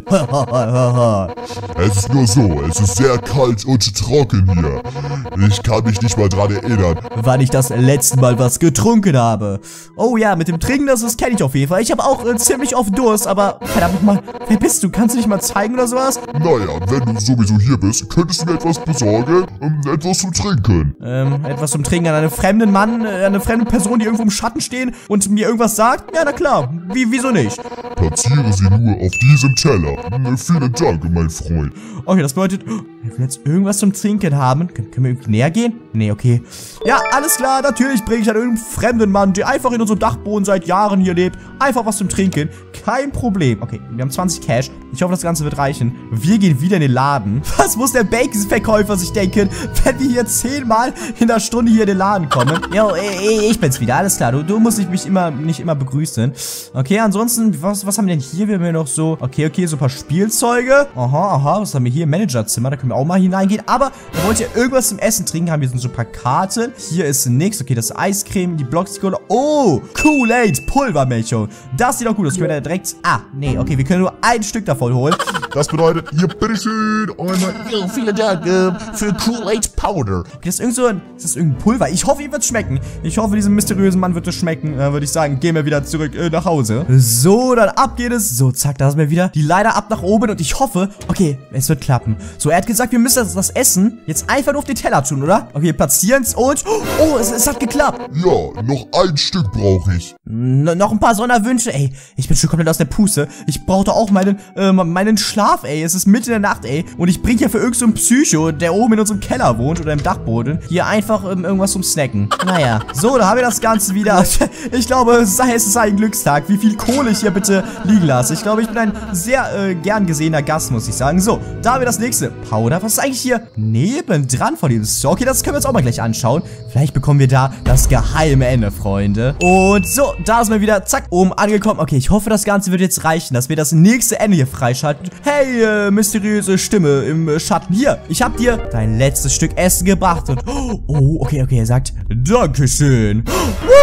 Es ist nur so, es ist sehr kalt und trocken hier. Ich kann mich nicht mal dran erinnern, wann ich das letzte Mal was getrunken habe. Oh ja, mit dem Trinken, das, das kenne ich auf jeden Fall. Ich habe auch äh, ziemlich oft Durst, aber verdammt nochmal, wer bist du? Kannst du dich mal zeigen oder sowas? Naja, wenn du sowieso hier bist, könntest du mir etwas besorgen, um etwas zu trinken. Ähm, etwas zum Trinken an einen fremden Mann, äh, eine fremde Person, die irgendwo im Schatten stehen und mir irgendwas sagt? Ja, na klar. Wie, wieso nicht? Platziere sie nur auf diesem Teller. Vielen Dank, mein Freund. Okay, das bedeutet, wir will jetzt irgendwas zum Trinken haben. Können, können wir irgendwie näher gehen? Nee, okay. Ja, alles klar, natürlich bringe ich an irgendeinen fremden Mann, der einfach in unserem Dachboden seit Jahren hier lebt, einfach was zum Trinken. Kein Problem. Okay, wir haben zwanzig Cash. Ich hoffe, das Ganze wird reichen. Wir gehen wieder in den Laden. Was muss der Bacon-Verkäufer sich denken, wenn wir hier zehnmal in der Stunde hier in den Laden kommen? Jo, ich bin's wieder, alles klar. Du, du musst mich immer, nicht immer begrüßen. Okay, ansonsten, was, was haben wir denn hier? Wir haben ja noch so, okay, okay, so ein paar Spielzeuge. Aha, aha, was haben wir hier? Managerzimmer, da können wir auch mal hineingehen. Aber da wollt ihr irgendwas zum Essen trinken haben. Wir sind so ein paar Karten. Hier ist nichts. Okay, das ist Eiscreme, die Bloxy-Cola. Oh, Kool-Aid, Pulvermischung. Das sieht doch gut aus. Können wir da direkt... Ah, nee, okay, wir können nur ein Stück davon holen. Das bedeutet, hier, bitteschön, einmal... Jo, vielen Dank äh, für Kool-Aid Powder. Okay, das ist irgend so ein... Ist das irgendein Pulver? Ich hoffe, ihm wird es schmecken. Ich hoffe, diesem mysteriösen Mann wird es schmecken. Äh, würde ich sagen, gehen wir wieder zurück äh, nach Hause. So, dann ab geht es. So, zack, da sind wir wieder. Die Leiter ab nach oben und ich hoffe... Okay, es wird klappen. So, er hat gesagt, wir müssen das, das Essen jetzt einfach nur auf den Teller tun, oder? Okay, platzieren es und... Oh, es, es hat geklappt. Ja, noch ein Stück brauche ich. N noch ein paar Sonderwünsche. Ey, ich bin schon komplett aus der Puste. Ich brauchte auch meinen, äh, meinen Schlaf, ey. Es ist mitten in der Nacht, ey. Und ich bringe hier für irgendeinen so Psycho, der oben in unserem Keller wohnt oder im Dachboden, hier einfach ähm, irgendwas zum Snacken. Naja. So, da haben wir das Ganze wieder. Ich glaube, es ist ein Glückstag. Wie viel Kohle ich hier bitte liegen lasse. Ich glaube, ich bin ein sehr äh, gern gesehener Gast, muss ich sagen. So, da haben wir das nächste. Powder. Was ist eigentlich hier nebendran von diesem Store? Okay, das können wir uns auch mal gleich anschauen. Vielleicht bekommen wir da das geheime Ende, Freunde. Und so, da sind wir wieder, zack, oben angekommen. Okay, ich hoffe, das Ganze wird jetzt reichen, dass wir das nächste Ende hier freischalten. Hey, äh, mysteriöse Stimme im äh, Schatten. Hier, ich habe dir dein letztes Stück Essen gebracht. Und, oh, okay, okay, er sagt, Dankeschön. Uh,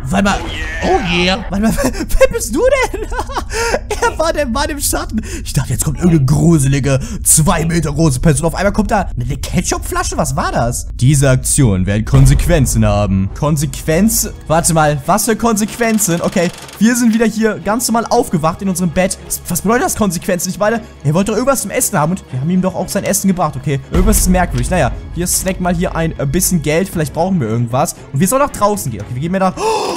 Warte mal. Oh yeah. Warte mal, wer bist du denn? Er war der Mann im Schatten. Ich dachte, jetzt kommt irgendeine gruselige, zwei Meter große Person. Auf einmal kommt da eine Ketchupflasche. Was war das? Diese Aktion wird Konsequenzen haben. Konsequenzen? Warte mal, was für Konsequenzen? Okay, wir sind wieder hier ganz normal aufgewacht in unserem Bett. Was bedeutet das Konsequenzen? Ich meine, er wollte doch irgendwas zum Essen haben und wir haben ihm doch auch sein Essen gebracht. Okay, irgendwas ist merkwürdig. Naja, wir snacken mal hier ein bisschen Geld. Vielleicht brauchen wir irgendwas. Und wir sollen nach draußen gehen. Okay, wir gehen mir da...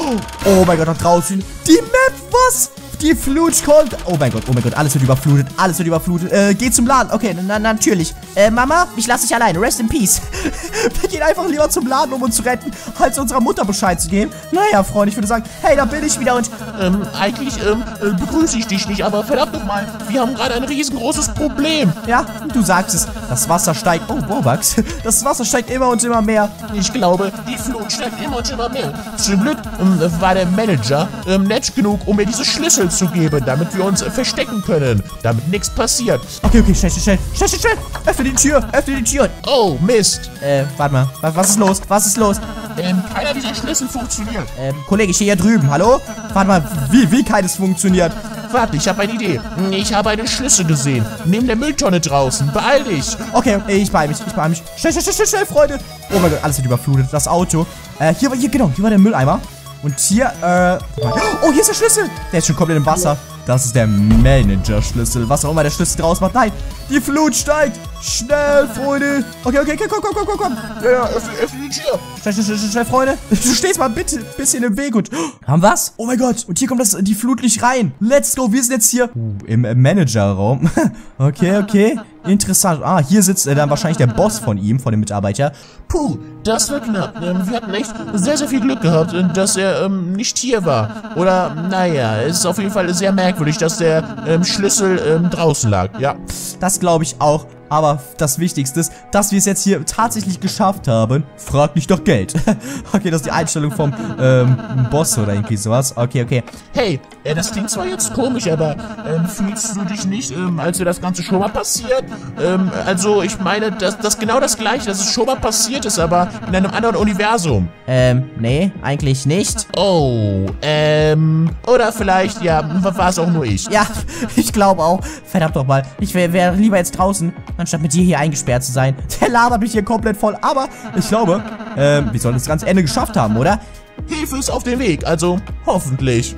Oh mein Gott, nach draußen. Die Map, was? Die Flut kommt. Oh mein Gott, oh mein Gott, alles wird überflutet. Alles wird überflutet. Äh, geh zum Laden. Okay, na, natürlich. Äh, Mama, ich lasse dich allein. Rest in peace. Wir gehen einfach lieber zum Laden, um uns zu retten, als unserer Mutter Bescheid zu geben. Naja, Freunde, ich würde sagen, hey, da bin ich wieder und... Ähm, eigentlich, ähm, äh, begrüße ich dich nicht, aber verdammt nochmal, wir haben gerade ein riesengroßes Problem. Ja, du sagst es. Das Wasser steigt... Oh, Bobax. Das Wasser steigt immer und immer mehr. Ich glaube, die Flut steigt immer und immer mehr. Zum Glück ähm, war der Manager ähm, nett genug, um mir diese Schlüssel zu geben, damit wir uns äh, verstecken können, damit nichts passiert. Okay, okay, schnell, schnell, schnell, schnell, schnell. Öffne die Tür, öffne die Tür. Oh, Mist. Äh, warte mal. Was, was ist los? Was ist los? Ähm, keiner dieser Schlüssel funktioniert. Ähm, Kollege, ich stehe hier drüben. Hallo? Warte mal, wie, wie keines funktioniert? Warte, ich habe eine Idee. Ich habe einen Schlüssel gesehen. Neben der Mülltonne draußen. Beeil dich. Okay, okay, ich beeil mich, ich beeil mich. Schnell, schnell, schnell, schnell, Freunde. Oh mein Gott, alles wird überflutet. Das Auto. Äh, hier war, hier, genau, hier war der Mülleimer. Und hier, äh, oh, hier ist der Schlüssel. Der ist schon komplett im Wasser. Das ist der Manager-Schlüssel. Was auch immer der Schlüssel draus macht. Nein, die Flut steigt. Schnell, Freunde. Okay, okay, okay, komm, komm, komm, komm, komm. Ja, ja, öffne, öffne die Tür. Schnell, schnell, schnell, schnell, Freunde. Du stehst mal bitte ein bisschen im Weg und... Haben wir's? Oh mein Gott. Und hier kommt das, die Flutlicht rein. Let's go. Wir sind jetzt hier uh, im äh, Managerraum. Okay, okay. Interessant. Ah, hier sitzt äh, dann wahrscheinlich der Boss von ihm, von dem Mitarbeiter. Puh, das war knapp. Ähm, wir hatten echt sehr, sehr viel Glück gehabt, dass er ähm, nicht hier war. Oder, naja, es ist auf jeden Fall sehr merkwürdig, dass der ähm, Schlüssel ähm, draußen lag. Ja. Das glaube ich auch. Aber das Wichtigste ist, dass wir es jetzt hier tatsächlich geschafft haben. Frag nicht doch Geld. Okay, das ist die Einstellung vom ähm, Boss oder irgendwie sowas. Okay, okay. Hey, äh, das klingt zwar jetzt komisch, aber ähm, fühlst du dich nicht, ähm, als wäre das Ganze schon mal passiert? Ähm, also ich meine, das, das genau das Gleiche, dass es schon mal passiert ist, aber in einem anderen Universum. Ähm, nee, eigentlich nicht. Oh, ähm, oder vielleicht, ja, war es auch nur ich. Ja, ich glaube auch. Verdammt doch mal. Ich wäre wär lieber jetzt draußen, anstatt mit dir hier eingesperrt zu sein. Der labert mich hier komplett voll. Aber ich glaube, ähm, wir sollen das ganze Ende geschafft haben, oder? Hilfe ist auf dem Weg, also hoffentlich.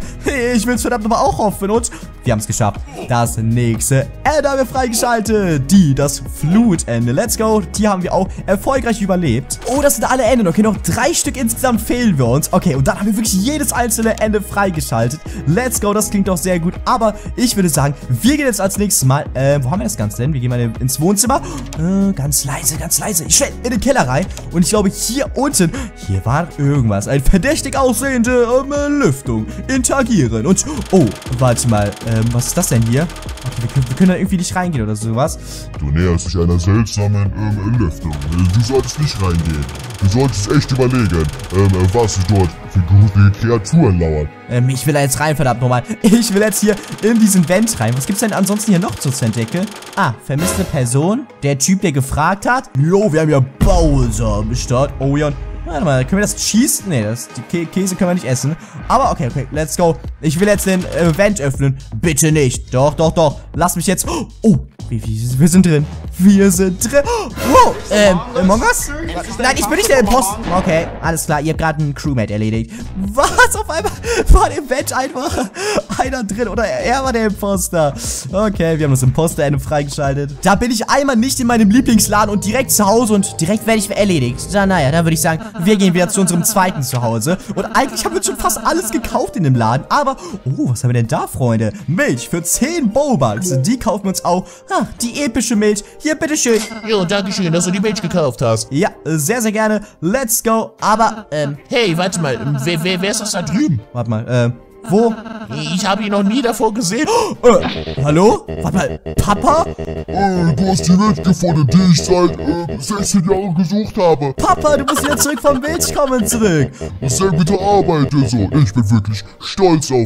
Ich will es verdammt nochmal auch hoffen und wir haben es geschafft. Das nächste Ende haben wir freigeschaltet. Die, das Flutende. Let's go. Die haben wir auch erfolgreich überlebt. Oh, das sind alle Enden. Okay, noch drei Stück insgesamt fehlen wir uns. Okay, und dann haben wir wirklich jedes einzelne Ende freigeschaltet. Let's go, das klingt doch sehr gut. Aber ich würde sagen, wir gehen jetzt als nächstes Mal, äh, wo haben wir das Ganze denn? Wir gehen mal ins Wohnzimmer. Äh, ganz leise, ganz leise. Ich schnell in den Keller rein. Und ich glaube, hier unten, hier war irgendwas. Ein verdächtig aussehende ähm, Lüftung. Interagieren. Und, oh, warte mal. Ähm, was ist das denn hier? Okay, wir können, wir können da irgendwie nicht reingehen oder sowas. Du näherst dich einer seltsamen ähm, Lüftung. Du solltest nicht reingehen. Du solltest echt überlegen, ähm, was dort für gruselige Kreaturen lauern. Ähm, ich will da jetzt rein, verdammt nochmal. Ich will jetzt hier in diesen Vent rein. Was gibt's denn ansonsten hier noch zur entdecken? Ah, vermisste Person. Der Typ, der gefragt hat. Jo, wir haben ja Bowser am Start. Oh ja. Warte mal, können wir das schießen? Nee, das, die Kä Käse können wir nicht essen. Aber okay, okay, let's go. Ich will jetzt den äh, Vent öffnen. Bitte nicht. Doch, doch, doch. Lass mich jetzt... Oh, wir, wir, wir sind drin. Wir sind drin. Wow, ähm, Among Us? Nein, ich bin nicht der Imposter. Okay, alles klar. Ihr habt gerade einen Crewmate erledigt. Was? Auf einmal war im Vent einfach einer drin. Oder er war der Imposter. Okay, wir haben das Imposter-Ende freigeschaltet. Da bin ich einmal nicht in meinem Lieblingsladen und direkt zu Hause und direkt werde ich erledigt. Na, naja, dann würde ich sagen, wir gehen wieder zu unserem zweiten Zuhause. Und eigentlich haben wir schon fast alles gekauft in dem Laden. Aber, oh, was haben wir denn da, Freunde? Milch für zehn Bobucks. Die kaufen wir uns auch. Ah, die epische Milch. Hier, bitteschön. Jo, danke schön, dass du die Milch gekauft hast. Ja, sehr, sehr gerne. Let's go. Aber, ähm... Hey, warte mal. Wer, wer, wer ist das da drüben? Warte mal, ähm... Wo? Ich habe ihn noch nie davor gesehen. Äh, hallo? Warte mal, Papa? Äh, du hast die Milch gefunden, die ich seit äh, sechzehn Jahren gesucht habe. Papa, du musst wieder zurück vom Milch kommen, zurück. Sehr gute Arbeit, so. Ich bin wirklich stolz auf dich.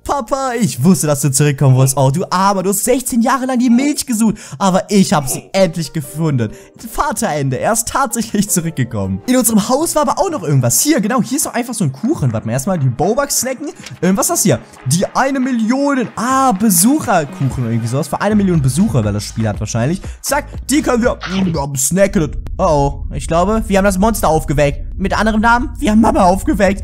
Papa, ich wusste, dass du zurückkommen wirst. Oh, du Armer, du hast sechzehn Jahre lang die Milch gesucht. Aber ich habe sie endlich gefunden. Vaterende, er ist tatsächlich zurückgekommen. In unserem Haus war aber auch noch irgendwas. Hier, genau, hier ist doch einfach so ein Kuchen. Warte mal, erstmal die Bobax snacken. Ähm, was ist das hier? Die eine Million, ah, Besucherkuchen oder irgendwie sowas. Für eine Million Besucher, weil das Spiel hat wahrscheinlich. Zack, die können wir mm, snacken. Oh, oh, ich glaube, wir haben das Monster aufgeweckt. Mit anderem Namen, wir haben Mama aufgeweckt.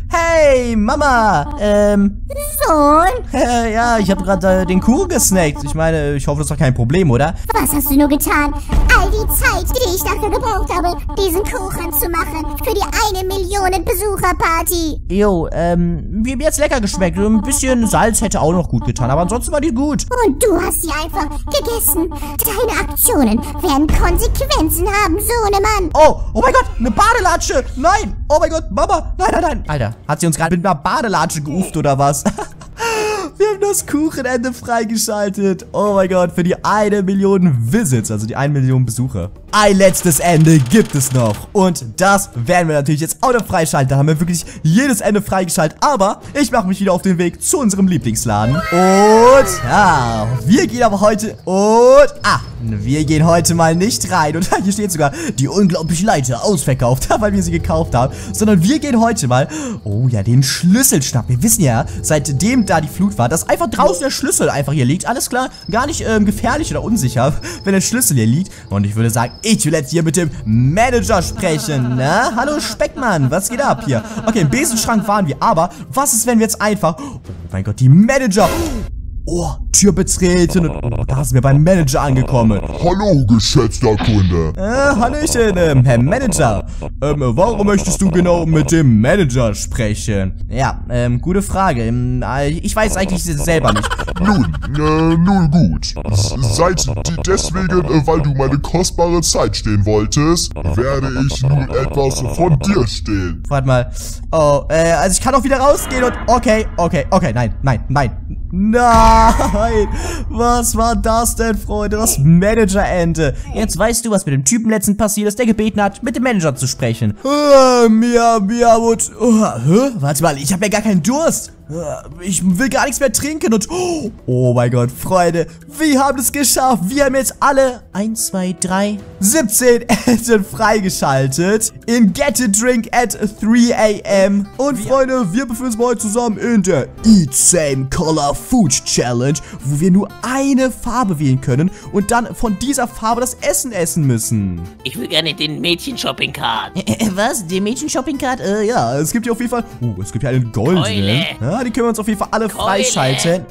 Hey, Mama, ähm, Sohn? äh, ja, ich habe gerade äh, den Kuchen gesnackt. Ich meine, ich hoffe, das ist doch kein Problem, oder? Was hast du nur getan? All die Zeit, die ich dafür gebraucht habe, diesen Kuchen zu machen, für die eine Million Besucherparty. Jo, ähm, mir jetzt lecker geschmeckt. Ein bisschen Salz hätte auch noch gut getan, aber ansonsten war die gut. Und du hast sie einfach gegessen. Deine Aktionen werden Konsequenzen haben, Sohnemann. Oh, oh mein Gott, eine Badelatsche. Nein, oh mein Gott, Mama, nein, nein, nein. Alter, hat sie uns gerade mit einer Badelatsche geuft oder was? Wir haben das Kuchenende freigeschaltet. Oh mein Gott, für die eine Million Visits, also die eine Million Besucher. Ein letztes Ende gibt es noch. Und das werden wir natürlich jetzt auch noch freischalten. Da haben wir wirklich jedes Ende freigeschaltet. Aber ich mache mich wieder auf den Weg zu unserem Lieblingsladen. Und ja, wir gehen aber heute... Und... Ah, wir gehen heute mal nicht rein. Und hier steht sogar die unglaubliche Leiter ausverkauft, weil wir sie gekauft haben. Sondern wir gehen heute mal... Oh ja, den Schlüssel schnappen. Wir wissen ja, seitdem da die Flut war, dass einfach draußen der Schlüssel einfach hier liegt. Alles klar, gar nicht ähm, gefährlich oder unsicher, wenn der Schlüssel hier liegt. Und ich würde sagen, ich will jetzt hier mit dem Manager sprechen. Na, hallo Speckmann, was geht ab hier? Okay, im Besenschrank waren wir, aber was ist, wenn wir jetzt einfach... Oh mein Gott, die Manager... Oh, Tür betreten und oh, da sind wir beim Manager angekommen. Hallo, geschätzter Kunde. Äh, Hallöchen, ähm, Herr Manager. Ähm, warum möchtest du genau mit dem Manager sprechen? Ja, ähm, gute Frage. Ähm, ich weiß eigentlich selber nicht. Nun, äh, nun gut. Seit deswegen, äh, weil du meine kostbare Zeit stehlen wolltest, werde ich nun etwas von dir stehlen. Warte mal. Oh, äh, also ich kann auch wieder rausgehen und... Okay, okay, okay, nein, nein, nein. Nein! Was war das denn, Freunde? Das Manager-Ende. Jetzt weißt du, was mit dem Typen letztens passiert ist, der gebeten hat, mit dem Manager zu sprechen. Uh, Mia, Mia, und... Uh, hä? Warte mal, ich habe ja gar keinen Durst. Ich will gar nichts mehr trinken und... Oh mein Gott, Freunde, wir haben es geschafft. Wir haben jetzt alle... eins, zwei, drei... siebzehn Enten freigeschaltet. In Get a Drink at three a m Und Freunde, wir befinden uns heute zusammen in der Eat Same Color Food Challenge, wo wir nur eine Farbe wählen können und dann von dieser Farbe das Essen essen müssen. Ich will gerne den Mädchen-Shopping-Card. Äh, was? Die Mädchen-Shopping-Card? Äh, ja, es gibt hier auf jeden Fall... Oh, es gibt hier einen goldenen. Ja, die können wir uns auf jeden Fall alle Keule. freischalten.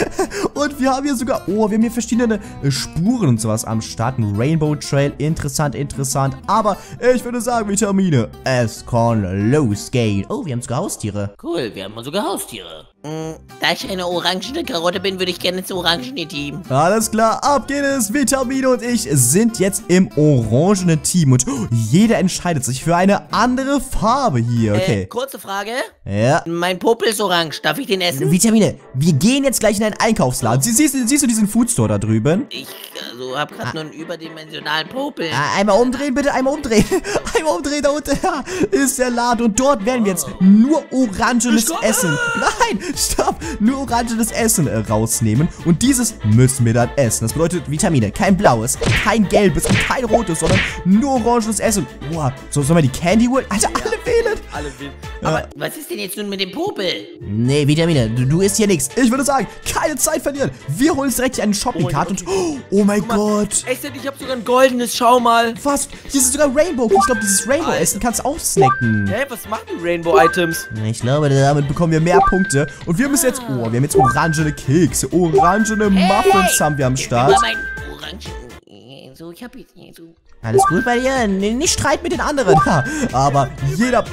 Und wir haben hier sogar... Oh, wir haben hier verschiedene äh, Spuren und sowas am Start. Ein Rainbow Trail. Interessant, interessant. Aber ich würde sagen, Vitamine, es kann losgehen. Oh, wir haben sogar Haustiere. Cool, wir haben sogar Haustiere. Mm, da ich eine orangene Karotte bin, würde ich gerne ins orangene Team. Alles klar, ab geht es. Vitamine und ich sind jetzt im orangenen Team. Und oh, jeder entscheidet sich für eine andere Farbe hier. Okay. Äh, kurze Frage. Ja. Mein Popel ist orange. Darf ich den essen? Vitamine, wir gehen jetzt gleich in einen Einkaufsladen. Sie, siehst, siehst du diesen Foodstore da drüben? Ich also, hab grad ah. nur einen überdimensionalen Popel. Ah, einmal umdrehen, bitte, einmal umdrehen. Einmal umdrehen, da unten ja, ist der Laden. Und dort werden wir jetzt nur orangenes Essen. Nein, stopp. Nur orangenes Essen äh, rausnehmen. Und dieses müssen wir dann essen. Das bedeutet Vitamine. Kein blaues, kein gelbes und kein rotes, sondern nur orangenes Essen. Wow. So, sollen wir die Candy holen? Alter, alle wählen. Alle wählen. Aber was ist denn jetzt nun mit dem Popel? Nee, Vitamine, du, du isst hier nichts. Ich würde sagen, keine Zeit verlieren. Wir holen uns direkt hier eine Shopping-Card und... Oh, oh mein Gott. Echt, ich habe sogar ein goldenes, schau mal. Was? Hier ist sogar Rainbow. Ich glaube, dieses Rainbow-Essen kannst du auch snacken. Hä, was machen die Rainbow-Items? Ich glaube, damit bekommen wir mehr Punkte. Und wir müssen jetzt... Oh, wir haben jetzt orangene Kekse, orangene Muffins haben wir am Start. Mein Orangen... So, ich hab jetzt... So. Alles gut bei dir? Nicht Streit mit den anderen. Ja, aber jeder...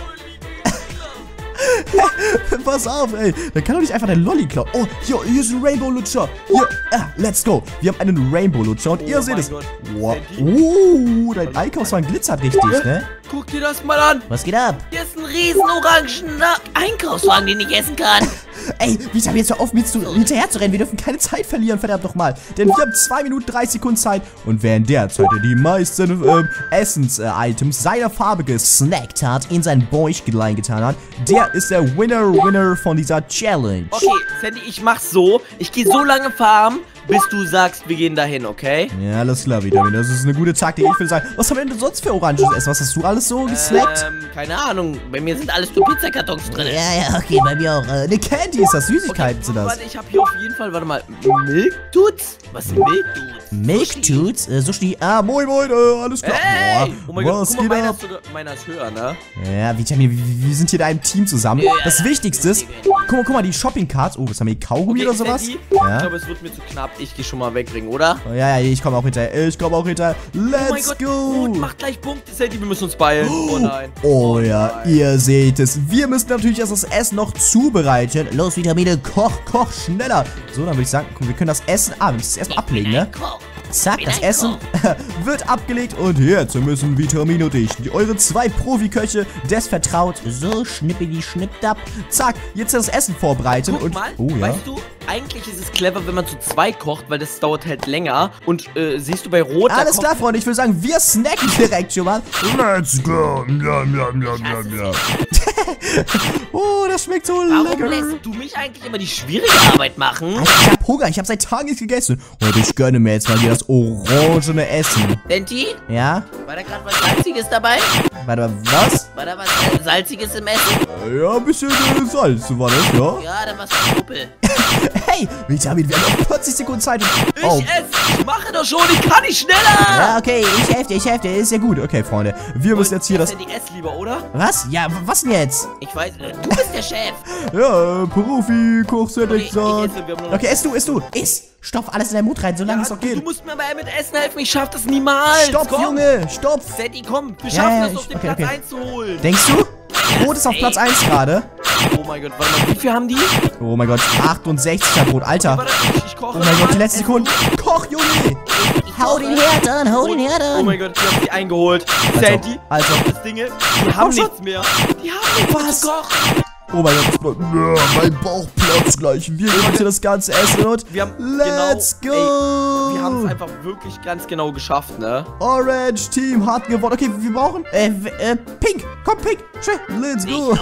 Pass auf, ey. Da kann doch nicht einfach der Lolli klauen. Oh, hier, hier ist ein Rainbow-Lutscher. Hier, ah, let's go. Wir haben einen Rainbow-Lutscher und oh ihr seht es. Wow. Oh, dein Einkaufswagen glitzert richtig, ne? Guck dir das mal an. Was geht ab? Hier ist ein riesen orangener Einkaufswagen, den ich essen kann. Ey, Vitamin, jetzt hör auf, mir zu, hinterher zu rennen. Wir dürfen keine Zeit verlieren, verdammt doch mal. Denn wir haben zwei Minuten dreißig Sekunden Zeit. Und wer in der Zeit die meisten ähm, Essens-Items seiner Farbe gesnackt hat, in sein Bäuchlein getan hat, der ist der Winner, Winner von dieser Challenge. Okay, Sandy, ich mach's so. Ich gehe so lange farmen, bis du sagst, wir gehen dahin, okay? Ja, alles klar, Vitamin. Das ist eine gute Taktik. Ich würde sagen, was haben wir denn sonst für oranges Essen? Was hast du alles so gesnackt? Ähm, keine Ahnung. Bei mir sind alles nur Pizzakartons drin. Ja, ja, okay, bei mir auch. Äh, eine Candy ist das, Süßigkeiten sind das. Warte, ich habe hier auf jeden Fall, warte mal, Milktoots? Was sind Milktoots? Milktoots? Äh, Sushi. Ah, moin, moin, äh, alles klar. Hey! Oh mein Gott, was guck mal, geht meiner ab? ist, sogar, meiner ist höher, ne? Ja, Vitamin, wir, wir sind hier in einem Team zusammen. Ja, Das ja. Wichtigste ist, guck mal, guck mal, die Shopping-Cards. Oh, was haben wir hier? Kaugummi Okay, oder sowas? Sandy, Ja. ich glaube, es wird mir zu knapp. Ich gehe schon mal wegbringen, oder? Oh, ja, ja, ich komme auch hinterher. Ich komme auch hinterher. Oh mein Let's Gott, go. gut, macht gleich Punkte, Sandy, wir müssen uns beeilen. Oh nein. Oh ja, nein. ihr seht es. Wir müssen natürlich erst das Essen noch zubereiten. Los, Vitamine, koch, koch, schneller. So, dann würde ich sagen, guck, wir können das Essen... Ah, wir müssen es erstmal ablegen, ne? Zack, das Essen wird abgelegt. Und jetzt müssen Vitamine und ich, die eure zwei Profiköche des Vertraut, so schnippidi schnippt ab. Zack, jetzt das Essen vorbereiten. Guck und mal, oh ja. weißt du, eigentlich ist es clever, wenn man zu zwei kocht, weil das dauert halt länger. Und äh, siehst du bei Rot... da Alles kocht- klar, Freunde, ich würde sagen, wir snacken direkt schon mal. Let's go. Yum, yum, yum, yum, yum. Oh, das schmeckt so Warum lecker. lässt du mich eigentlich immer die schwierige Arbeit machen? Alter, ich hab Hunger, ich hab seit Tagen nichts gegessen. Und ich gönne mir jetzt mal hier das orangene Essen. Denti, Ja? war da gerade was Salziges dabei? Warte mal, was? War da was äh, Salziges im Essen? Ja, ein bisschen äh, Salz war das, ja? Ja, dann war's ein Kuppel. Hey, Vitamin, wir haben noch vierzig Sekunden Zeit. Ich Oh. esse, ich mache doch schon, ich kann nicht schneller! Ja, okay, ich helfe dir, ich helfe dir. Ist ja gut. Okay, Freunde, wir müssen jetzt hier das... Sandy, ess lieber, oder? Was? Ja, w- was denn jetzt? Ich weiß, äh, du bist der Chef. Ja, äh, Profi, Koch, Okay, ich Exakt. esse, wir haben nur noch- Okay, isst du, isst du. Iss. Stopf alles in deinen Mund rein, solange es Ja, noch du, du geht. musst mir mal mit Essen helfen, ich schaff das niemals. Stopf, komm. Junge, stopf. Sandy, komm, wir Ja, schaffen ja, das ich- auf den okay, Platz okay. eins zu holen. Denkst du? Brot ist auf Platz eins gerade. Oh mein Gott, warte mal, wie viel haben die? Oh mein Gott, achtundsechzig Brot, Alter. Warte, ich, ich koche. Oh mein Gott, die letzten Essen. Sekunden. Koch, Junge. Hau den Herd an, hau den Herd Oh an. mein Gott, die haben sie eingeholt. Sandy, also. das Ding ist, die haben schon. nichts mehr. Die haben nichts mehr Was? zu kochen. Oh mein Gott, das Blut. Ja, mein Bauch platzt gleich. Wir nehmen jetzt hier das ganze Essen und Wir haben let's genau, go. Ey, wir haben es einfach wirklich ganz genau geschafft, ne? Orange Team hat gewonnen. Okay, wir brauchen äh, w- äh Pink. Komm, Pink. Schnell. Let's go.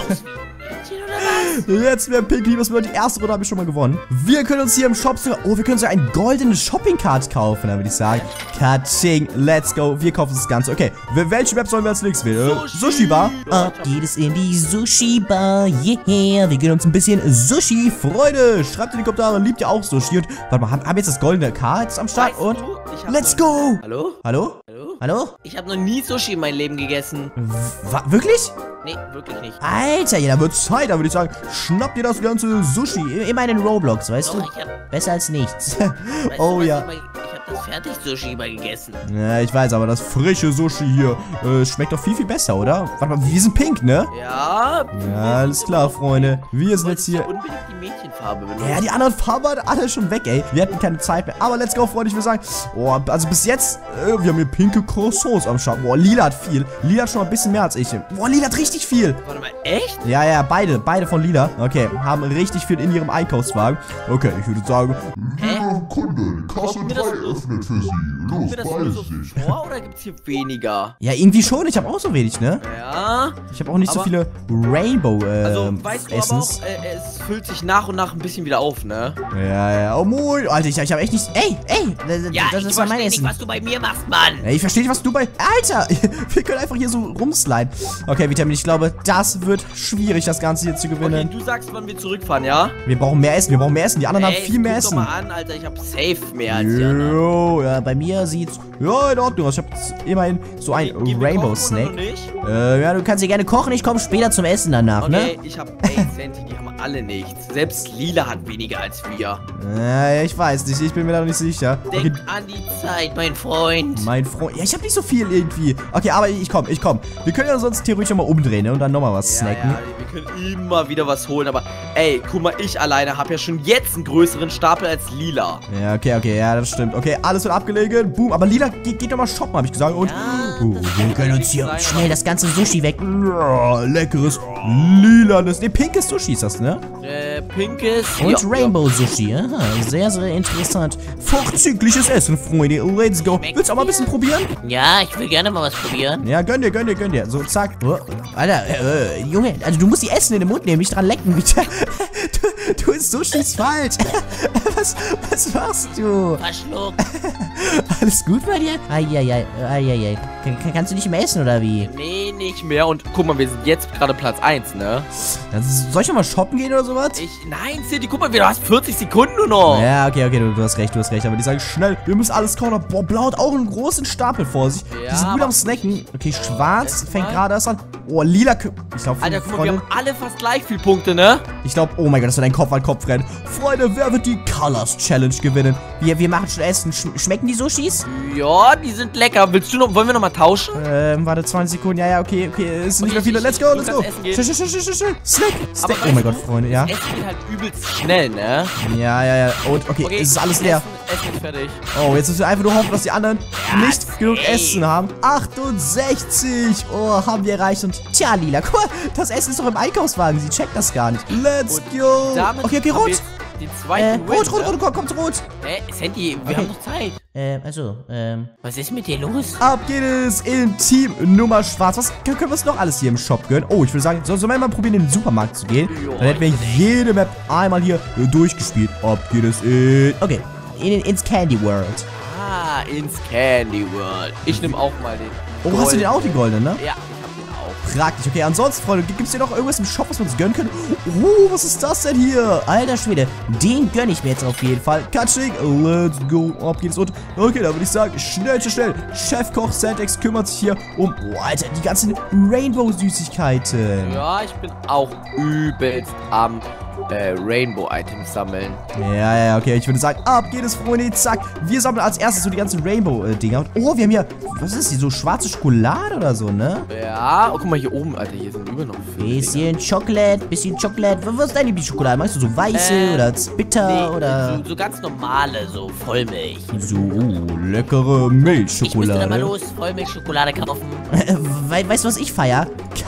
Jetzt wäre Pink liebes die erste Runde habe ich schon mal gewonnen. Wir können uns hier im Shop sogar... Oh, wir können sogar ein goldenes Shopping-Card kaufen, dann würde ich sagen. Katsching, let's go. Wir kaufen das Ganze. Okay, w- welche Map sollen wir als nächstes wählen? Äh, Sushi Bar. Ab geht es in die Sushi-Bar, yeah. Wir gehen uns ein bisschen Sushi. Freunde, schreibt in die Kommentare, liebt ihr auch Sushi? Und warte mal, haben haben wir jetzt das goldene Card jetzt am Start? Weißt Und du, ich hab let's noch- go. Hallo? Hallo? Hallo? Hallo? Ich habe noch nie Sushi in meinem Leben gegessen. Wa wirklich? Nee, wirklich nicht. Alter, ja, da wird Zeit. Da würde ich sagen, schnappt ihr das ganze Sushi. Immer in den Roblox, weißt Doch, du? ich hab, Besser als nichts. weißt Oh du, was ja. Ich, mal, ich hab das Fertig-Sushi mal gegessen. Ja, ich weiß, aber das frische Sushi hier äh, schmeckt doch viel, viel besser, oder? Warte mal, wir sind pink, ne? Ja. Ja, alles klar, Freunde. Wir sind jetzt hier... Unbedingt die Mädchenfarbe benutzen. Ja, die anderen Farben waren alle schon weg, ey. Wir hatten keine Zeit mehr. Aber let's go, Freunde. Ich würde sagen, oh, also bis jetzt, äh, wir haben hier pinke Croissants am Start. Boah, Lila hat viel. Lila hat schon mal ein bisschen mehr als ich. Boah, Lila hat richtig viel. Warte mal, echt? Ja, ja, beide. Beide von Lila. Okay, haben richtig viel in ihrem Einkaufswagen. Okay, ich würde sagen, Liebe Kunden, Kasse Kommt mir das drei los? öffnet für Sie. Kommt Los, mir das nur so beeil dich. vor oder gibt's hier weniger? ja, irgendwie schon. Ich habe auch so wenig, ne? Ja. Ich habe auch nicht so Aber- viele Rainbow äh, Also, weißt du Essens. aber auch, äh, es füllt sich nach und nach ein bisschen wieder auf, ne? Ja, ja. Oh, moin. Alter, ich, ich habe echt nicht... Ey, ey. Das, Ja, das ich ist ja mein verstehe nicht, Essen. was du bei mir machst, Mann. Ey, ich verstehe nicht, was du bei... Alter, wir können einfach hier so rumsliden. Okay, Vitamin, ich glaube, das wird schwierig, das Ganze hier zu Okay, gewinnen. du sagst, wann wir zurückfahren, ja? Wir brauchen mehr Essen, wir brauchen mehr Essen. Die anderen Ey, haben viel mehr guck doch Essen. mal an, Alter, ich hab safe mehr als die anderen. Jo, ja, bei mir sieht's ja in Ordnung aus. Ich habe immerhin so ein Gehen wir Rainbow kochen oder Snack. noch nicht? Äh, ja, du kannst dir gerne kochen. Ich komme später zum Essen danach, Okay, ne? ich hab, ey, Santi, die haben alle nichts. Selbst Lila hat weniger als wir. Ja, ich weiß nicht. Ich bin mir da noch nicht sicher. Okay, Denk an die Zeit, mein Freund. mein Freund. Ja, ich habe nicht so viel irgendwie. Okay, aber ich komm, ich komm. Wir können ja sonst theoretisch nochmal umdrehen, ne? Und dann nochmal was Ja, snacken. ja, wir können immer wieder was holen, aber ey, guck mal, ich alleine habe ja schon jetzt einen größeren Stapel als Lila. Ja, okay, okay, ja, das stimmt. Okay, alles wird abgelegen. Boom, aber Lila, geht, geht doch mal shoppen, habe ich gesagt. Und Ja. Uh, wir können uns hier Nein, schnell das ganze Sushi weg. Ja, leckeres, lilanes, ne, pinkes Sushi ist das, ne? Äh, pinkes. Und ja, Rainbow Sushi. Aha, sehr, sehr interessant. Vorzügliches Essen, Freunde. Let's go. Schmeckt's Willst du auch mal ein bisschen probieren? Ja, ich will gerne mal was probieren. Ja, gönn dir, gönn dir, gönn dir. So, zack. Oh, Alter, äh, Junge, also du musst die Essen in den Mund nehmen, nicht dran lecken, bitte. Du, du isst Sushi ist falsch. Was, was machst du? Verschluckt. Alles gut bei dir? Eieiei, eieiei. Kann, kannst du nicht mehr essen, oder wie? Nee, nicht mehr. Und guck mal, wir sind jetzt gerade Platz eins, ne? Dann soll ich noch mal shoppen gehen oder sowas? Ich, nein, City, guck mal, du hast vierzig Sekunden nur noch. Ja, okay, okay, du, du hast recht, du hast recht. Aber Aber die sagen schnell, wir müssen alles kochen. Boah, Blau hat auch einen großen Stapel vor sich. Ja, die sind gut aber- am Snacken. Okay, Schwarz Erst fängt mal. gerade erst an. Oh, lila. Kü- Ich glaube, Alter, guck mal, Freunde. wir haben alle fast gleich viel Punkte, ne? Ich glaube, oh mein Gott, das wird ein Kopf an Kopf rennen. Freunde, wer wird die Colors Challenge gewinnen? wir, wir machen schon Essen. Sch schmecken die Sushis? Ja, die sind lecker. Willst du noch, wollen wir noch mal tauschen? Ähm, warte, zwanzig Sekunden. Ja, ja, okay, okay. Es sind nicht mehr ich- viele. ich- Let's go, du let's go. kannst essen gehen. Schnell, schnell, schnell, schnell, schnell. Snack, Snack. Aber Oh mein weißt Gott, du, Freunde, ja. Das Essen geht halt übelst schnell, ne? Ja, ja, ja. Und, okay, es ist alles leer. Essen, Essen ist fertig. Oh, jetzt müssen wir einfach nur hoffen, dass die anderen nicht genug ey. Essen haben. achtundsechzig. Oh, haben wir erreicht. Und tja, Lila, guck mal, das Essen ist doch im Einkaufswagen. Sie checkt das gar nicht. Let's go. Damit Okay, okay, haben wir rot. jetzt Den Äh, zweiten Win, Rot, rot, ne? rot, rot, kommt rot. Hä, Sandy, wir Okay. haben noch Zeit. Ähm, also, ähm. Was ist mit dir los? Ab geht es in Team Nummer Schwarz. Was können können wir uns noch alles hier im Shop gönnen? Oh, ich würde sagen, so- sollen wir mal probieren, in den Supermarkt zu gehen? Ja, Dann hätten wir jede Map einmal hier äh, durchgespielt. Ab geht es in... Okay, in, ins Candy World. Ah, ins Candy World. Ich nehme auch mal den. Oh, hast du den auch, die goldene, ne? Ja, ich hab den auch. Praktisch. Okay, ansonsten, Freunde, gibt es hier noch irgendwas im Shop, was wir uns gönnen können? Oh, was ist das denn hier? Alter Schwede, den gönn ich mir jetzt auf jeden Fall. Katschig, let's go. Ab geht's. Und okay, dann würde ich sagen, schnell, schnell, schnell. Chefkoch Santex kümmert sich hier um, oh, Alter, die ganzen Rainbow-Süßigkeiten. Ja, ich bin auch übelst am äh, Rainbow-Items sammeln. Ja, ja, okay, ich würde sagen, ab geht es, Freunde, zack. Wir sammeln als erstes so die ganzen Rainbow-Dinger. Oh, wir haben hier, was ist hier, so schwarze Schokolade oder so, ne? Ja, oh, guck mal hier oben, Alter, hier sind über noch fünf Dinger. Bisschen Schokolade, bisschen Schokolade. Was ist deine Lieblingsschokolade? Meinst du so weiße Äh, oder bitter Nee, oder... so, so ganz normale, so Vollmilch. So, oh, leckere Ich müsste da mal Milchschokolade. los, Vollmilchschokolade kaufen. We weißt du, was ich feier?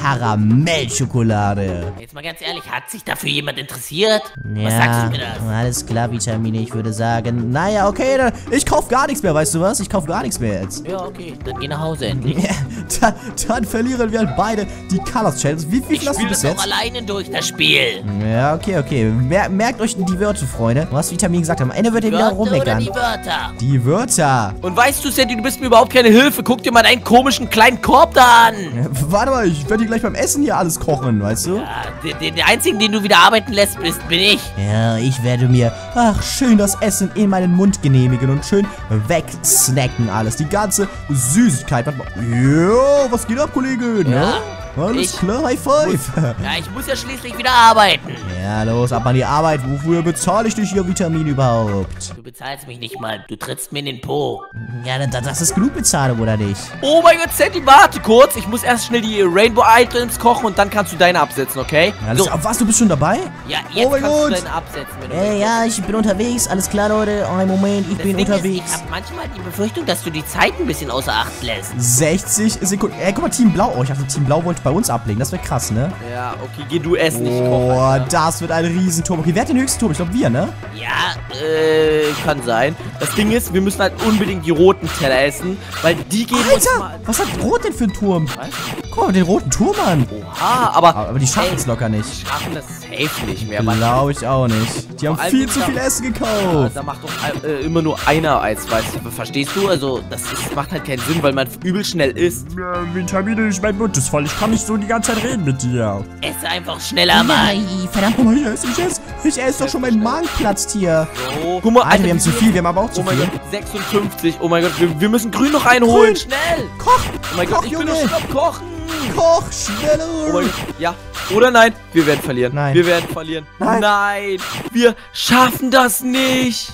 Karamellschokolade. Jetzt mal ganz ehrlich, hat sich dafür jemand interessiert? Ja, Was sagst du mir das? alles klar, Vitamine, ich würde sagen. Naja, okay. Okay, dann, ich kauf gar nichts mehr, weißt du was? Ich kauf gar nichts mehr jetzt. Ja, okay, dann geh nach Hause endlich. Ja, dann, dann verlieren wir halt beide die Colors Challenge. Wie viel Ich hast du spiele bis das auch jetzt? alleine durch, das Spiel. Ja, okay, okay. Mer merkt euch die Wörter, Freunde. Was Vitamin gesagt haben. Am Ende wird ihr wieder Wörter oder rummeckern. die Wörter? Die Wörter. Und weißt du, Sandy, du bist mir überhaupt keine Hilfe. Guck dir mal deinen komischen kleinen Korb da an. Ja, warte mal, ich werde dir gleich beim Essen hier alles kochen, weißt du? Ja, den, den, den einzigen, den du wieder arbeiten lässt, bist, bin ich. Ja, ich werde mir... Ach, schön das Essen in meinen Mund genehmigen und schön wegsnacken alles. Die ganze Süßigkeit. Warte mal. Jo, was geht ab, Kollege? Ja, Alles ich klar, High Five. Ja, ich muss ja schließlich wieder arbeiten. Ja, los, ab an die Arbeit. Wofür bezahle ich dich hier, Vitamin, überhaupt? Du bezahlst mich nicht mal. Du trittst mir in den Po. Ja, da- das ist genug Bezahlung, oder nicht? Oh mein Gott, Sandy, warte kurz. Ich muss erst schnell die Rainbow-Items kochen und dann kannst du deine absetzen, okay? Ja, alles, So, ab was, du bist schon dabei? ja, jetzt Oh mein kannst Gott. du deine absetzen, wenn du Äh, möchtest. ja, ich bin unterwegs. Alles klar, Leute. Einen Moment, ich Das bin Ding unterwegs. Ist, ich habe manchmal die Befürchtung, dass du die Zeit ein bisschen außer Acht lässt. sechzig Sekunden. Ey, guck mal, Team Blau. Oh, ich dachte, Team Blau wollte bei uns ablegen. Das wäre krass, ne? Ja, okay, geh du essen, ich koche. Oh, Alter. das wird ein Riesenturm. Okay, wer hat den höchsten Turm? Ich glaube, wir, ne? Ja, äh, kann sein. Das Ding ist, wir müssen halt unbedingt die roten Teller essen, weil die geben uns Alter, mal... was hat Rot denn für einen Turm? Was? Guck mal, den roten Turm an. Oha, aber... Aber die schaffen es ey, locker Die nicht. schaffen das safe nicht mehr. Mann. Glaube ich auch nicht. Die haben Vor allem viel sind zu da- viel Essen Ja, gekauft. da macht doch äh, immer nur einer Eis, weißt du? Verstehst du? Also, das ist, macht halt keinen Sinn, weil man übel schnell isst. Vitamine, ich mein Mund ist voll. Ich kann nicht so die ganze Zeit reden mit dir. Esse einfach schneller, Mann. Ei, verdammt. Guck mal, ich esse, ich esse. Ich esse doch schon, mein Magen platzt hier. So. Guck mal, Alter, wir haben wie zu viel, wir haben aber auch zu Oh mein viel. Gott, sechsundfünfzig. Oh mein Gott, wir, wir müssen grün noch einholen. Grün. Schnell. Koch, Oh mein koch, Gott, ich bin Junge. doch schon am Kochen. Koch, Oh schneller. mein Gott. Ja. Oder nein, wir werden verlieren. Nein. Wir werden verlieren. Nein. Nein. Wir schaffen das nicht.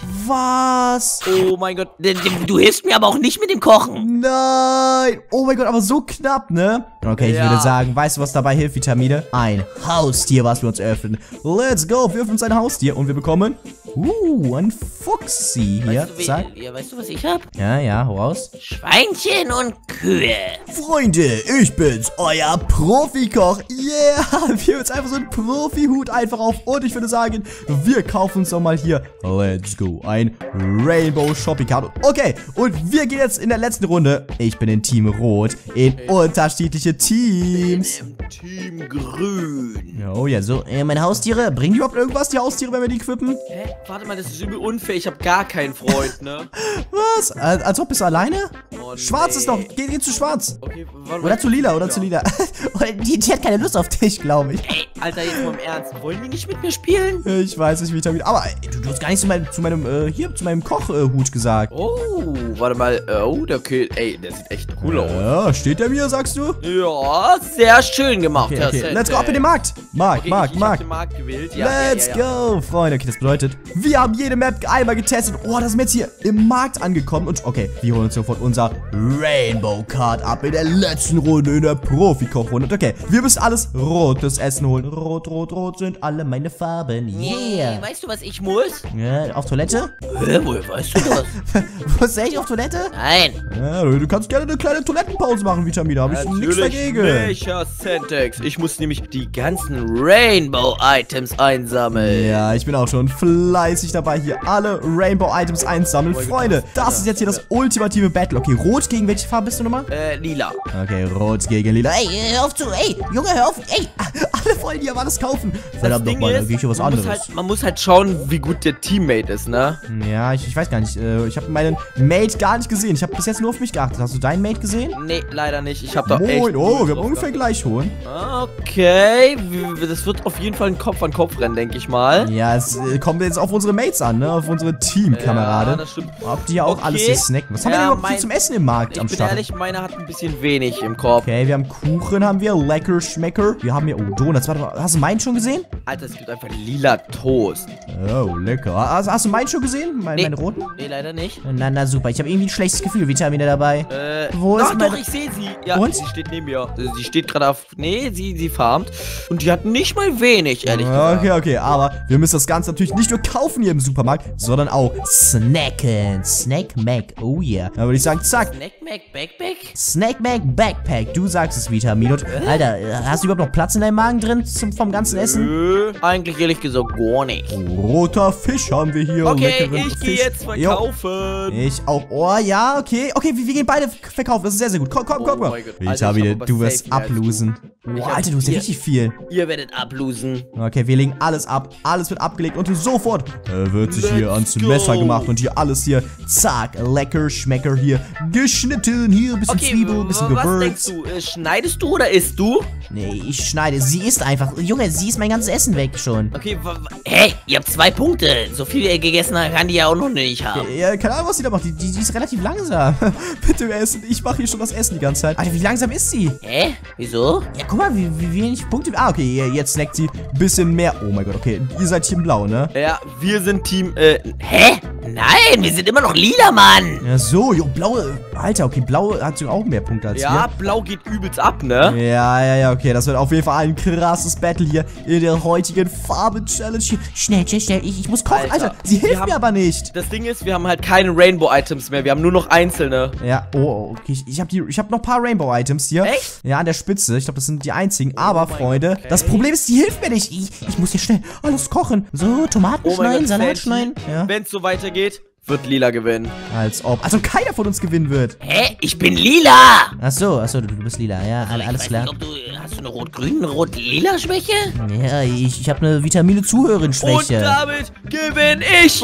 Was? Oh mein Gott. D- d- Du hilfst mir aber auch nicht mit dem Kochen. Nein. Oh mein Gott, aber so knapp, ne? Okay, ich Ja. würde sagen, weißt du, was dabei hilft, Vitamine? Ein Haustier, was wir uns öffnen. Let's go. Wir öffnen uns ein Haustier und wir bekommen Uh, ein Fuchsi. Hier, Weißt du, zack. wie, ja, weißt du, was ich hab? Ja, ja, hau raus. Schweinchen und Kühe. Freunde, ich bin's, euer Profikoch. Yeah, wir haben jetzt einfach so einen Profi-Hut einfach auf. Und ich würde sagen, wir kaufen uns doch mal hier, let's go, ein Rainbow Shopping Card. Okay, und wir gehen jetzt in der letzten Runde, ich bin in Team Rot, in unterschiedliche Teams. Im Team Grün. Oh ja, so, äh, meine Haustiere, bringen die überhaupt irgendwas, die Haustiere, wenn wir die equippen? Hä? Warte mal, das ist übel unfair. Ich habe gar keinen Freund, ne? Was? Als, als ob, bist du alleine? Oh, Schwarz nee. ist noch, geh, geh zu Schwarz. Okay, warte mal. Oder zu Lila, oder zu Lila. die, die hat keine Lust auf dich, glaube ich. Ey, Alter, jetzt mal im Ernst. Wollen die nicht mit mir spielen? Ich weiß nicht, wie ich da wieder. Aber ey, du, du hast gar nicht zu meinem, zu meinem äh, hier, zu meinem Kochhut gesagt. Oh, warte mal. Oh, der Kill. Ey, der sieht echt cool aus. Ja, steht der mir, sagst du? Ja, sehr schön gemacht, Okay, Herr okay. Sente. Let's go ab in den Markt. Markt, Okay, Markt, ich, ich Markt. hab den Markt gewählt. Ja, Let's ja, ja, ja. go, Freunde. Okay, das bedeutet, wir haben jede Map einmal getestet. Oh, da sind wir jetzt hier im Markt angekommen. Und okay, wir holen uns sofort unser Rainbow Card ab in der letzten Runde, in der Profi-Koch-Runde. Und okay, wir müssen alles rotes Essen holen. Rot, rot, rot sind alle meine Farben. Yeah. Weißt du, was ich muss? Ja, auf Toilette? Hä, woher weißt du das? Was, echt auf Toilette? Nein. Ja, du kannst gerne eine kleine Toilettenpause machen, Vitamine. Habe ich nichts dagegen. nicht, Herr Sentex. Ich muss nämlich die ganzen Rainbow-Items einsammeln. Ja, ich bin auch schon fleißig dabei, hier alle Rainbow-Items einzusammeln. Freunde, das ist jetzt hier das ultimative Battle. Okay, rot gegen welche Farbe bist du nochmal? Äh, lila. Okay, rot gegen lila. Ey, Ey, hör auf zu. Ey, Junge, hör auf. Ey. alle wollen hier aber alles kaufen. Das Verdammt Ding nochmal, da ist, gehe ich hier was man, muss anderes. halt, man muss halt schauen, wie gut der Teammate ist, ne? Ja, ich, ich weiß gar nicht. äh, Ich habe meinen Mate gar nicht gesehen. Ich habe bis jetzt nur auf mich geachtet. Hast du deinen Mate gesehen? Nee, leider nicht. Ich hab da echt... Moin, oh, wir haben drauf ungefähr gleich holen. Okay, w- das wird auf jeden Fall ein Kopf-an-Kopf-Rennen, denke ich mal. Ja, es äh, kommt jetzt auf unsere Mates an, ne? Auf unsere Ja, Teamkamerade. das stimmt. Ob die ja auch Okay. alles hier snacken. Was haben wir Ja, denn überhaupt mein- hier zum Essen im Markt Ich am bin Start? ehrlich, meiner hat ein bisschen wenig im Korb. Okay, wir haben Kuchen, haben wir. Lecker Schmecker. Wir haben hier, oh, Donuts. Warte mal, hast du meinen schon gesehen? Alter, es gibt einfach lila Toast. Oh, lecker. Hast, hast du meinen schon gesehen? Mein, Nee. Meine roten? Nee, leider nicht. Na, na, super. Ich habe irgendwie ein schlechtes Gefühl. Vitamine dabei. Äh, Wo doch, ist doch, meine- ich sehe sie. Ja, Und? sie steht neben mir. Also, Sie steht gerade auf... Nee, sie, sie farmt. Und die hat nicht mal wenig, ehrlich gesagt. Okay, okay, aber wir müssen das Ganze natürlich nicht nur kaufen hier im Supermarkt, sondern auch snacken. Snack Mac, oh yeah. Da würde ich sagen, zack. Snack Mac Backpack? Snack Mac Backpack, du sagst es, Vitamin. Und, Alter, äh, hast du überhaupt noch Platz in deinem Magen drin zum, vom ganzen Essen? Nö, eigentlich ehrlich gesagt gar nicht. Roter Fisch haben wir hier. Okay, leckeren ich gehe Fisch. jetzt Jo. verkaufen. Ich auch. Oh, ja, okay. Okay, wir, wir gehen beide verkaufen. Das ist sehr, sehr gut. Komm, komm, Oh komm. komm. mein Gott. Alter, ich Vitamine, hab aber du wirst safe mehr als ablosen. Ich Oh, hab Alter, du hast ja hier- richtig viel. Ihr werdet ablosen. Okay, wir legen alles ab. Alles wird abgelegt und sofort äh, wird sich hier Let's ans go. Messer gemacht und hier alles hier, zack, lecker, schmecker hier, geschnitten, hier ein bisschen Okay, Zwiebel, ein bisschen was denkst Gewürz. du? Äh, Schneidest du oder isst du? Nee, ich schneide. Sie isst einfach. Junge, sie isst mein ganzes Essen weg schon. Okay, wa- wa- hey, ihr habt zwei Punkte. So viel ihr gegessen habt, kann die ja auch noch nicht haben. Ja, keine Ahnung, was sie da macht. Die, die, die ist relativ langsam. Mit dem Essen. Ich mache hier schon das Essen die ganze Zeit. Alter, wie langsam ist sie? Hä? Wieso? Ja, guck mal, wie, wie wenig Punkte. Ah, okay, jetzt snackt sie ein bisschen mehr. Oh mein Gott, okay. Ihr seid Team Blau, ne? Ja, wir sind Team, äh, hä? Nein, wir sind immer noch lila, Mann. Ja, so, jo, Blau. Alter, okay, Blau hat sogar auch mehr Punkte als Ja, blau geht übelst ab, ne? wir. Ja, ja, ja, okay. Das wird auf jeden Fall ein krasses Battle hier in der heutigen Farben-Challenge. Hier. Schnell, schnell, schnell. Ich, ich muss kochen. Alter, Alter, sie wir hilft haben- mir aber nicht. Das Ding ist, wir haben halt keine Rainbow-Items mehr. Wir haben nur noch einzelne. Ja, oh, okay. Ich, ich habe ich hab noch ein paar Rainbow-Items hier. Echt? Ja, an der Spitze. Ich glaube, das sind die einzigen. Aber, mein Freunde, Gott, okay. das Problem ist, die hilft mir nicht. Ich, ich muss hier schnell alles kochen. So, Tomaten Oh mein schneiden, Gott, Salat Santi, schneiden. Ja. Wenn es so weitergeht, wird lila gewinnen. Als ob. Also keiner von uns gewinnen wird. Hä? Ich bin lila! Ach so, ach so, du, du bist lila. Ja, all, alles ich klar. weiß nicht, ob du, hast du eine rot-grün, rot-lila-Schwäche? Ja, ich, ich habe eine Und Vitamine-Zuhören-Schwäche. damit gewinne ich,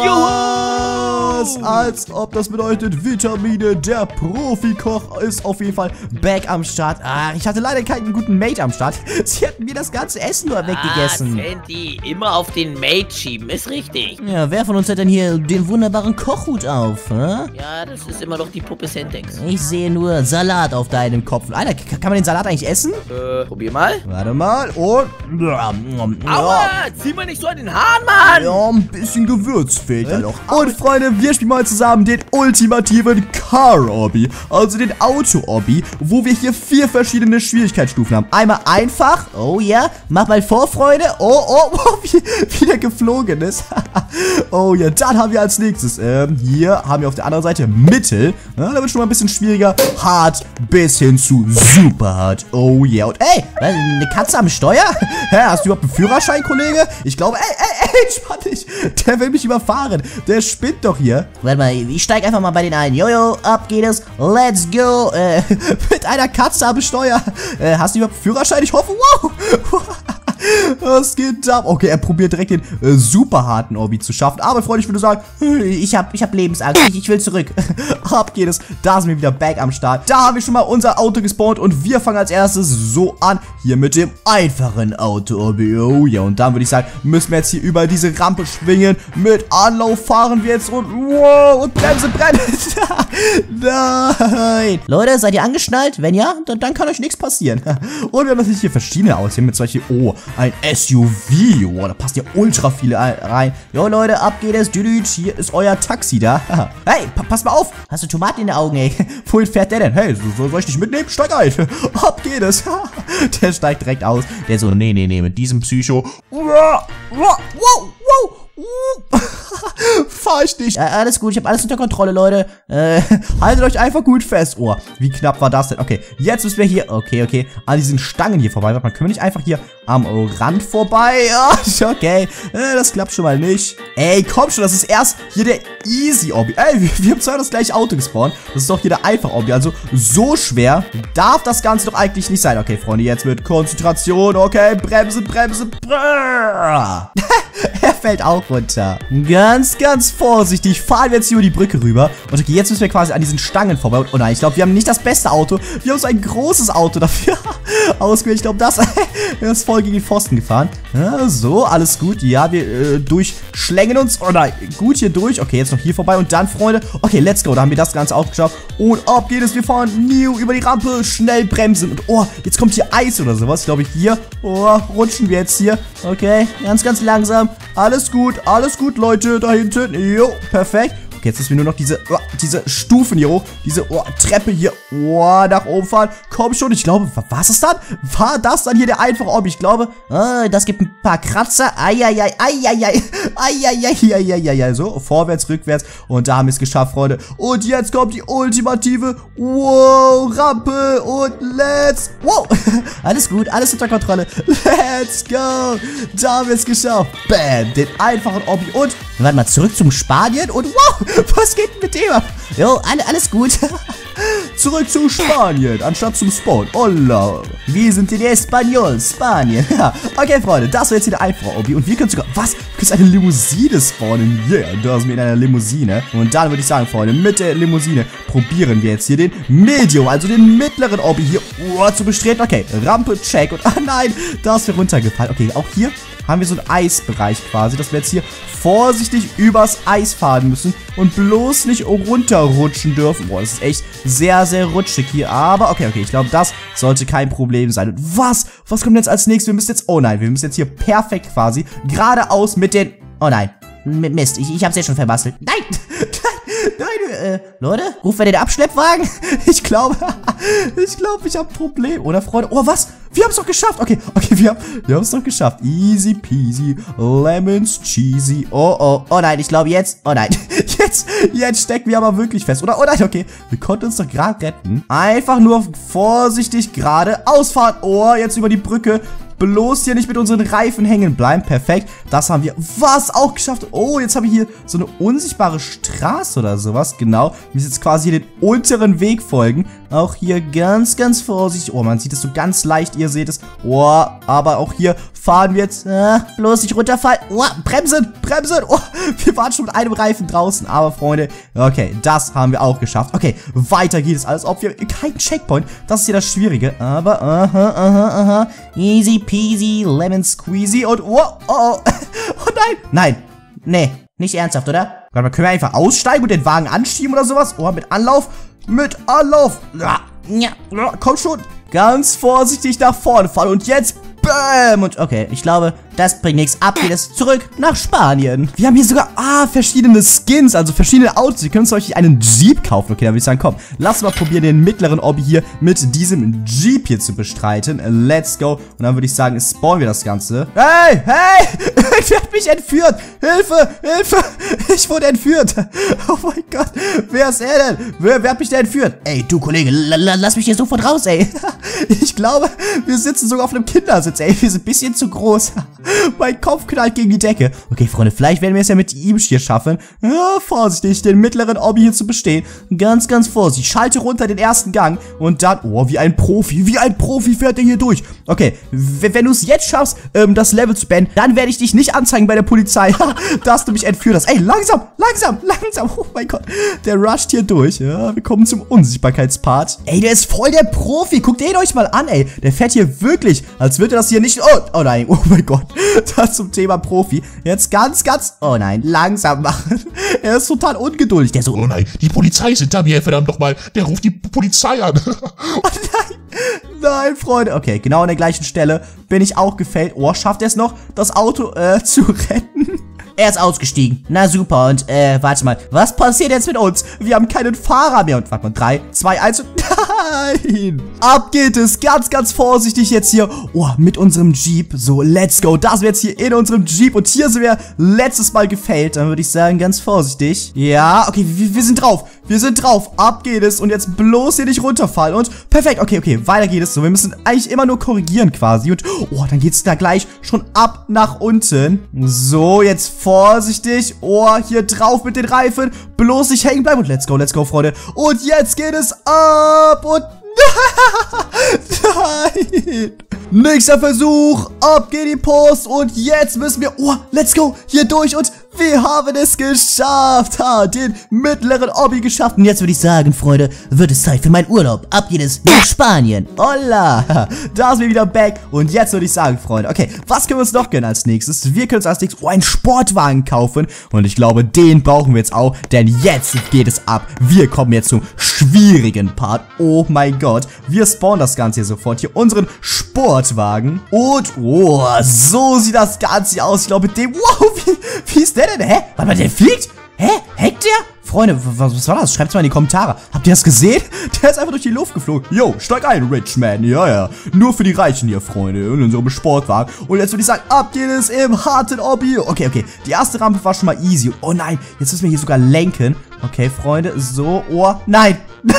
Was? Juhu! Als ob das bedeutet, Vitamine, der Profikoch ist auf jeden Fall back am Start. Ah, ich hatte leider keinen guten Mate am Start. Sie hätten mir das ganze Essen nur weggegessen. Ah, Sandy, immer auf den Mate schieben, ist richtig. Ja, wer von uns hat denn hier den wunderbaren Kochhut auf, hä? Ja, das ist immer noch die Puppe Sentex. Ich sehe nur Salat auf deinem Kopf. Alter, k- kann man den Salat eigentlich essen? Äh, probier mal. Warte mal. Und... Aua, zieh mal nicht so an den Haaren, Mann! Ja, ein bisschen Gewürz fehlt da noch. Und Freunde, wir spielen mal zusammen haben den ultimativen Car-Obby, also den Auto-Obby, wo wir hier vier verschiedene Schwierigkeitsstufen haben. Einmal einfach, oh ja, mach mal vor, Freunde, oh, oh, oh, wie, wie der geflogen ist. Oh ja, dann haben wir als nächstes, ähm, hier haben wir auf der anderen Seite Mittel, ja, da wird schon mal ein bisschen schwieriger, hart bis hin zu super hart, oh ja, und ey, eine Katze am Steuer? Hä, hast du überhaupt einen Führerschein, Kollege? Ich glaube, ey, ey, ey, entspann dich, der will mich überfahren, der spinnt doch hier. Warte mal, ich steig einfach mal bei den ein. Jojo, ab geht es, let's go. Äh, mit einer Katze am Steuer. Äh, hast du überhaupt einen Führerschein? Ich hoffe, wow. Was geht da? Okay, er probiert direkt den äh, super harten Obby zu schaffen. Aber Freunde, ich würde sagen, ich habe ich hab Lebensangst. Ich, ich will zurück. Ab geht es. Da sind wir wieder back am Start. Da haben wir schon mal unser Auto gespawnt. Und wir fangen als erstes so an. Hier mit dem einfachen Auto-Obby. Oh ja, und dann würde ich sagen, müssen wir jetzt hier über diese Rampe schwingen. Mit Anlauf fahren wir jetzt und wow, und Bremse, Bremse. Nein. Leute, seid ihr angeschnallt? Wenn ja, dann, dann kann euch nichts passieren. Und wir haben natürlich hier verschiedene Autos. Hier mit solchen, oh, ein S U V. Oh, da passt ja ultra viele rein. Jo, Leute, ab geht es. Hier ist euer Taxi da. Hey, pa pass mal auf. Hast du Tomaten in den Augen, ey? Wohin fährt der denn? Hey, so, soll ich dich mitnehmen? Steig ein. Ab geht es. Der steigt direkt aus. Der so, nee, nee, nee, mit diesem Psycho. Wow, wow, wow. Fahr ich nicht. Äh, alles gut, ich habe alles unter Kontrolle, Leute. Äh, haltet euch einfach gut fest. Oh, wie knapp war das denn? Okay, jetzt müssen wir hier, okay, okay, an diesen Stangen hier vorbei. Warte mal, können wir nicht einfach hier am Rand vorbei? Oh, okay, äh, das klappt schon mal nicht. Ey, komm schon, das ist erst hier der Easy Obby. Ey, wir, wir haben zwar das gleiche Auto gespawnt. Das ist doch hier der einfache Obby. Also, so schwer darf das Ganze doch eigentlich nicht sein. Okay, Freunde, jetzt mit Konzentration. Okay, Bremse, Bremse, Brrrr. Er fällt auch runter. Ganz, ganz vorsichtig fahren wir jetzt hier über die Brücke rüber. Und okay, jetzt müssen wir quasi an diesen Stangen vorbei. Oh nein, ich glaube, wir haben nicht das beste Auto. Wir haben so ein großes Auto dafür ausgewählt. Ich glaube, das ist voll gegen den Pfosten gefahren. Ja, so, alles gut. Ja, wir äh, durchschlängen uns. Oh nein, gut hier durch. Okay, jetzt noch hier vorbei. Und dann, Freunde, okay, let's go. Da haben wir das Ganze auch geschafft. Und ab geht es. Wir fahren new über die Rampe. Schnell bremsen. Und oh, jetzt kommt hier Eis oder sowas. Ich glaube, hier, oh, rutschen wir jetzt hier. Okay, ganz, ganz langsam. Alles gut, alles gut, Leute, da hinten. Jo, perfekt. Okay, jetzt müssen wir nur noch diese, oh, diese Stufen hier hoch, diese oh, Treppe hier oh, nach oben fahren. Komm schon, ich glaube, war es das dann? War das dann hier der einfache Obby? Ich glaube, oh, das gibt ein paar Kratzer. Eieiei, eieiei, eieiei, eieiei. So, vorwärts, rückwärts. Und da haben wir es geschafft, Freunde. Und jetzt kommt die ultimative wow, Rampe. Und let's, wow. Alles gut, alles unter Kontrolle. Let's go. Da haben wir es geschafft. Bam, den einfachen Obby. Und, warte mal, zurück zum Spanien. Und wow. Was geht denn mit dem ab? Jo, alle, alles gut. Zurück zu Spanien, anstatt zum Spawn. Hola. Wir sind in Espanol, Spanien. Ja. Okay, Freunde, das war jetzt hier der einfache Obby. Und wir können sogar, was? Du kannst eine Limousine spawnen. Yeah, da sind wir in einer Limousine. Und dann würde ich sagen, Freunde, mit der Limousine probieren wir jetzt hier den Medium, also den mittleren Obby hier oh, zu bestreben. Okay, Rampe, check. Und, ah nein, da ist mir runtergefallen. Okay, auch hier haben wir so einen Eisbereich quasi, dass wir jetzt hier vorsichtig übers Eis fahren müssen und bloß nicht runterrutschen dürfen. Boah, das ist echt sehr, sehr rutschig hier. Aber okay, okay, ich glaube, das sollte kein Problem sein. Und was? Was kommt jetzt als nächstes? Wir müssen jetzt, oh nein, wir müssen jetzt hier perfekt quasi geradeaus mit den, oh nein, Mist, ich, ich hab's jetzt schon verbastelt. Nein! Nein, äh, Leute, rufen wir den Abschleppwagen? Ich glaube, ich glaube, ich habe ein Problem. Oder, Freunde? Oh, was? Wir haben es doch geschafft. Okay, okay, wir haben wir haben es doch geschafft. Easy peasy, lemons cheesy. Oh, oh, oh nein, ich glaube jetzt, oh nein. Jetzt, jetzt stecken wir aber wirklich fest. Oder, oh nein, okay. Wir konnten uns doch gerade retten. Einfach nur vorsichtig gerade ausfahren. Oh, jetzt über die Brücke. Bloß hier nicht mit unseren Reifen hängen bleiben. Perfekt. Das haben wir was auch geschafft. Oh, jetzt habe ich hier so eine unsichtbare Straße oder sowas. Genau. Wir müssen jetzt quasi hier den unteren Weg folgen. Auch hier ganz, ganz vorsichtig. Oh, man sieht es so ganz leicht. Ihr seht es. Oh, aber auch hier fahren wir jetzt. Äh, bloß nicht runterfallen. Oh, bremsen, bremsen. Oh, wir waren schon mit einem Reifen draußen. Aber, Freunde, okay, das haben wir auch geschafft. Okay, weiter geht es, als ob wir kein Checkpoint. Das ist hier das Schwierige. Aber, aha, aha, aha. Easy peasy, lemon squeezy und, oh, oh, oh, oh nein. Nein, nee, nicht ernsthaft, oder? Warte mal, können wir einfach aussteigen und den Wagen anschieben oder sowas? Oh, mit Anlauf, mit Anlauf. Ja, ja, komm schon. Ganz vorsichtig nach vorne fahren und jetzt, bam. Und okay, ich glaube, das bringt nichts. Ab geht es zurück nach Spanien. Wir haben hier sogar, ah, verschiedene Skins, also verschiedene Autos. Ihr könnt euch einen Jeep kaufen. Okay, dann würde ich sagen, komm, lass mal probieren, den mittleren Obby hier mit diesem Jeep hier zu bestreiten. Let's go. Und dann würde ich sagen, spawnen wir das Ganze. Hey, hey, wer hat mich entführt? Hilfe, Hilfe, ich wurde entführt. Oh mein Gott, wer ist er denn? Wer, wer hat mich denn entführt? Ey, du Kollege, lass mich hier sofort raus, ey. Ich glaube, wir sitzen sogar auf einem Kindersitz, ey. Wir sind ein bisschen zu groß. Mein Kopf knallt gegen die Decke. Okay, Freunde, vielleicht werden wir es ja mit ihm hier schaffen. Ja, vorsichtig, den mittleren Obby hier zu bestehen. Ganz, ganz vorsichtig. Schalte runter den ersten Gang und dann, oh, wie ein Profi, wie ein Profi fährt er hier durch. Okay, wenn du es jetzt schaffst, ähm, das Level zu beenden, dann werde ich dich nicht anzeigen bei der Polizei, dass du mich entführt hast. Ey, langsam, langsam, langsam. Oh mein Gott, der rusht hier durch. Ja, wir kommen zum Unsichtbarkeitspart. Ey, der ist voll der Profi. Guckt den euch mal an, ey. Der fährt hier wirklich, als würde er das hier nicht... Oh, oh nein, oh mein Gott. Das zum Thema Profi. Jetzt ganz, ganz... Oh nein, langsam machen. Er ist total ungeduldig. Der so... Oh nein, die Polizei ist hinter mir, verdammt nochmal. Der ruft die Polizei an. Oh nein, nein, Freunde. Okay, genau an der gleichen Stelle bin ich auch gefällt. Oh, schafft er es noch, das Auto äh, zu retten? Er ist ausgestiegen. Na super, und äh, warte mal. Was passiert jetzt mit uns? Wir haben keinen Fahrer mehr. Und warte mal, drei, zwei, eins und... Nein! Ab geht es. Ganz, ganz vorsichtig jetzt hier. Oh, mit unserem Jeep. So, let's go. Da sind wir jetzt hier in unserem Jeep. Und hier sind wir letztes Mal gefällt. Dann würde ich sagen, ganz vorsichtig. Ja, okay, wir, wir sind drauf. Wir sind drauf. Ab geht es. Und jetzt bloß hier nicht runterfallen. Und perfekt. Okay, okay, weiter geht es so. Wir müssen eigentlich immer nur korrigieren quasi. Und, oh, dann geht es da gleich schon ab nach unten. So, jetzt vorsichtig. Oh, hier drauf mit den Reifen. Bloß nicht hängen bleiben. Und let's go, let's go, Freunde. Und jetzt geht es ab. Und nein. Nächster Versuch. Ab geht die Post. Und jetzt müssen wir, oh, let's go, hier durch. Und wir haben es geschafft. Ha, den mittleren Obby geschafft. Und jetzt würde ich sagen, Freunde, wird es Zeit für meinen Urlaub. Ab geht es nach Spanien. Holla. Da sind wir wieder back. Und jetzt würde ich sagen, Freunde, okay, was können wir uns noch gönnen als nächstes? Wir können uns als nächstes, oh, einen Sportwagen kaufen. Und ich glaube, den brauchen wir jetzt auch. Denn jetzt geht es ab. Wir kommen jetzt zum schwierigen Part. Oh mein Gott. Wir spawnen das Ganze hier sofort. Hier unseren Sportwagen. Und, oh, so sieht das Ganze hier aus. Ich glaube, mit dem, wow, wie, wie ist der denn? Hä? Warte mal, der fliegt? Hä? Hackt der? Freunde, was, was war das? Schreibt's mal in die Kommentare. Habt ihr das gesehen? Der ist einfach durch die Luft geflogen. Yo, steig ein, Rich Man. Ja, ja. Nur für die Reichen hier, Freunde. In unserem Sportwagen. Und jetzt würde ich sagen, ab geht es im harten Obby. Okay, okay. Die erste Rampe war schon mal easy. Oh nein, jetzt müssen wir hier sogar lenken. Okay, Freunde. So, oh. Nein. Nein,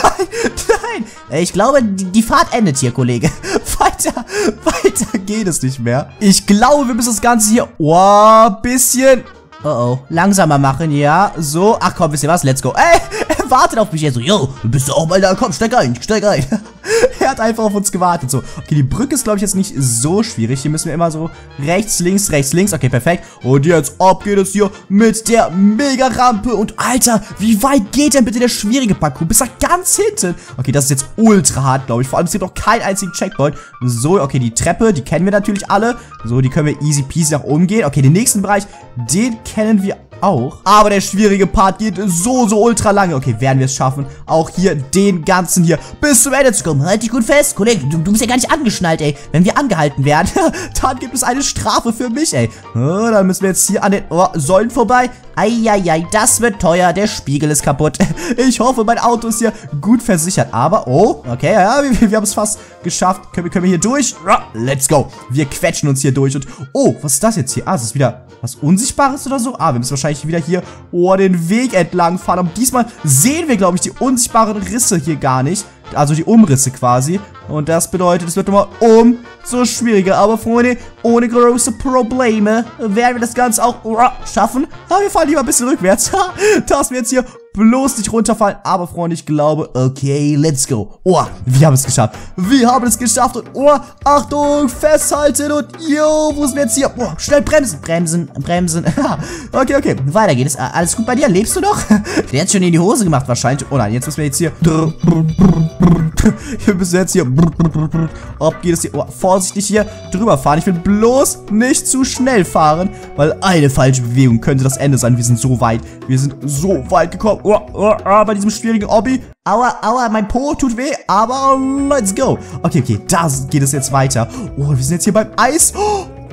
nein. Ich glaube, die, die Fahrt endet hier, Kollege. Weiter, weiter geht es nicht mehr. Ich glaube, wir müssen das Ganze hier, oh, bisschen... Oh oh, langsamer machen, ja, so, ach komm, wisst ihr was, let's go. Ey, er wartet auf mich, er so, yo, bist du auch mal da, komm, steig ein, steig ein. Er hat einfach auf uns gewartet, so. Okay, die Brücke ist, glaube ich, jetzt nicht so schwierig. Hier müssen wir immer so rechts, links, rechts, links, okay, perfekt. Und jetzt ab geht es hier mit der Mega-Rampe. Und Alter, wie weit geht denn bitte der schwierige Parcours? Bis da ganz hinten. Okay, das ist jetzt ultra hart, glaube ich. Vor allem, es gibt auch keinen einzigen Checkpoint. So, okay, die Treppe, die kennen wir natürlich alle. So, die können wir easy peasy nach oben gehen. Okay, den nächsten Bereich, den kennen wir auch. Aber der schwierige Part geht so, so ultra lange. Okay, werden wir es schaffen, auch hier den ganzen hier bis zum Ende zu kommen. Halt dich gut fest, Kollege, du, du bist ja gar nicht angeschnallt, ey. Wenn wir angehalten werden, dann gibt es eine Strafe für mich, ey. Oh, dann müssen wir jetzt hier an den oh, Säulen vorbei. Eieiei, das wird teuer, der Spiegel ist kaputt. Ich hoffe, mein Auto ist hier gut versichert. Aber, oh, okay, ja, wir, wir haben es fast geschafft. Können wir, können wir hier durch? Let's go. Wir quetschen uns hier durch und, oh, was ist das jetzt hier? Ah, es ist wieder was Unsichtbares oder so? Ah, wir müssen wahrscheinlich wieder hier, oh, den Weg entlang fahren. Und diesmal sehen wir, glaube ich, die unsichtbaren Risse hier gar nicht. Also die Umrisse quasi. Und das bedeutet, es wird nochmal um so schwieriger. Aber Freunde, ohne große Probleme werden wir das Ganze auch uh, schaffen. Aber wir fahren lieber ein bisschen rückwärts. Dass wir jetzt hier bloß nicht runterfallen. Aber Freunde, ich glaube, okay, let's go. Oh, wir haben es geschafft. Wir haben es geschafft. Und oh, Achtung, festhalten. Und yo, wo sind wir jetzt hier? Oh, schnell bremsen. Bremsen, bremsen. Okay, okay, weiter geht es. Alles gut bei dir? Lebst du noch? Der hat schon in die Hose gemacht wahrscheinlich. Oh nein, jetzt müssen wir jetzt hier... Wir müssen jetzt hier... Ob geht es hier... Oh, vorsichtig hier drüber fahren. Ich will bloß nicht zu schnell fahren, weil eine falsche Bewegung könnte das Ende sein. Wir sind so weit. Wir sind so weit gekommen. Oh, oh, oh, bei diesem schwierigen Obby. Aua, aua, mein Po tut weh, aber let's go. Okay, okay, da geht es jetzt weiter. Oh, wir sind jetzt hier beim Eis. Oh,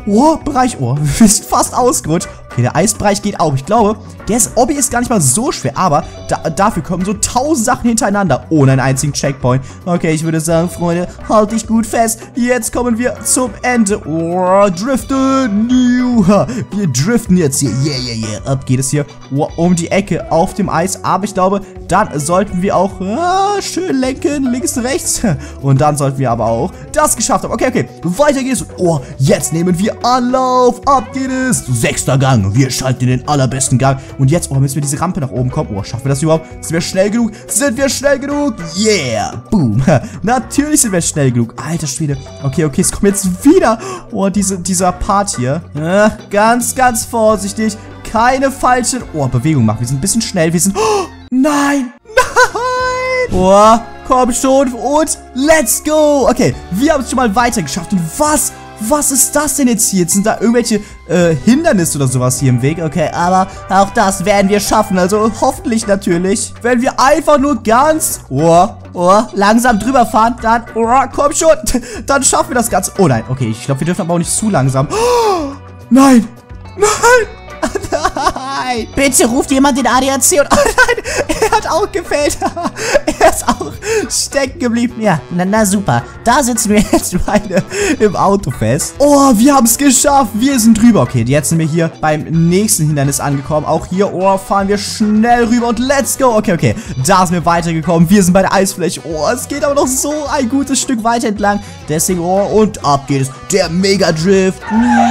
Oh, Bereich. Oh, wir sind fast ausgerutscht. Okay, der Eisbereich geht auch. Ich glaube, der ist, Obby ist gar nicht mal so schwer, aber da, dafür kommen so tausend Sachen hintereinander, ohne einen einzigen Checkpoint. Okay, ich würde sagen, Freunde, halt dich gut fest. Jetzt kommen wir zum Ende. Oh, driften. Wir driften jetzt hier. Yeah, yeah, yeah. Ab geht es hier oh, um die Ecke auf dem Eis. Aber ich glaube, dann sollten wir auch ah, schön lenken, links, rechts. Und dann sollten wir aber auch das geschafft haben. Okay, okay, weiter geht's. Oh, jetzt nehmen wir Anlauf. Ab geht es. Sechster Gang. Wir schalten den allerbesten Gang. Und jetzt, oh, müssen wir diese Rampe nach oben kommen. Oh, schaffen wir das überhaupt? Sind wir schnell genug? Sind wir schnell genug? Yeah. Boom. Natürlich sind wir schnell genug. Alter Schwede. Okay, okay, es kommt jetzt wieder. Oh, diese, dieser Part hier. Äh, ganz, ganz vorsichtig. Keine falsche, oh, Bewegung machen. Wir sind ein bisschen schnell. Wir sind, oh, nein. Nein. Oh, komm schon. Und let's go. Okay, wir haben es schon mal weiter geschafft. Und was? Was ist das denn jetzt hier? Jetzt sind da irgendwelche äh, Hindernisse oder sowas hier im Weg. Okay, aber auch das werden wir schaffen. Also hoffentlich natürlich. Wenn wir einfach nur ganz oh, oh, langsam drüber fahren, dann oh, komm schon. Dann schaffen wir das Ganze. Oh nein, okay, ich glaube, wir dürfen aber auch nicht zu langsam. Oh, nein, nein. Nein! Bitte ruft jemand den A D A C und... Oh nein! Er hat auch gefällt! Er ist auch stecken geblieben. Ja, na, na super. Da sitzen wir jetzt beide im Auto fest. Oh, wir haben es geschafft! Wir sind drüber. Okay, jetzt sind wir hier beim nächsten Hindernis angekommen. Auch hier, oh, fahren wir schnell rüber und let's go! Okay, okay. Da sind wir weitergekommen. Wir sind bei der Eisfläche. Oh, es geht aber noch so ein gutes Stück weiter entlang. Deswegen, oh, und ab geht es. Der Mega Drift.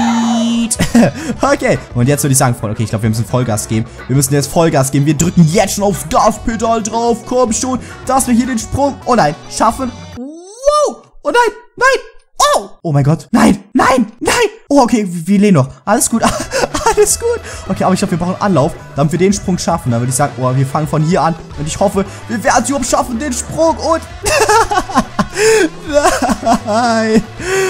Okay, und jetzt würde ich sagen, Freunde, okay, ich glaube, wir müssen Vollgas geben. Wir müssen jetzt Vollgas geben. Wir drücken jetzt schon aufs Gaspedal drauf. Komm schon, dass wir hier den Sprung, oh nein, schaffen. Wow! Oh nein, nein! Oh! Oh mein Gott. Nein, nein, nein! Oh, okay, wir lehnen noch. Alles gut, alles gut. Okay, aber ich glaube, wir brauchen Anlauf, damit wir den Sprung schaffen. Dann würde ich sagen, oh, wir fangen von hier an. Und ich hoffe, wir werden es überhaupt schaffen, den Sprung. Und... Nein.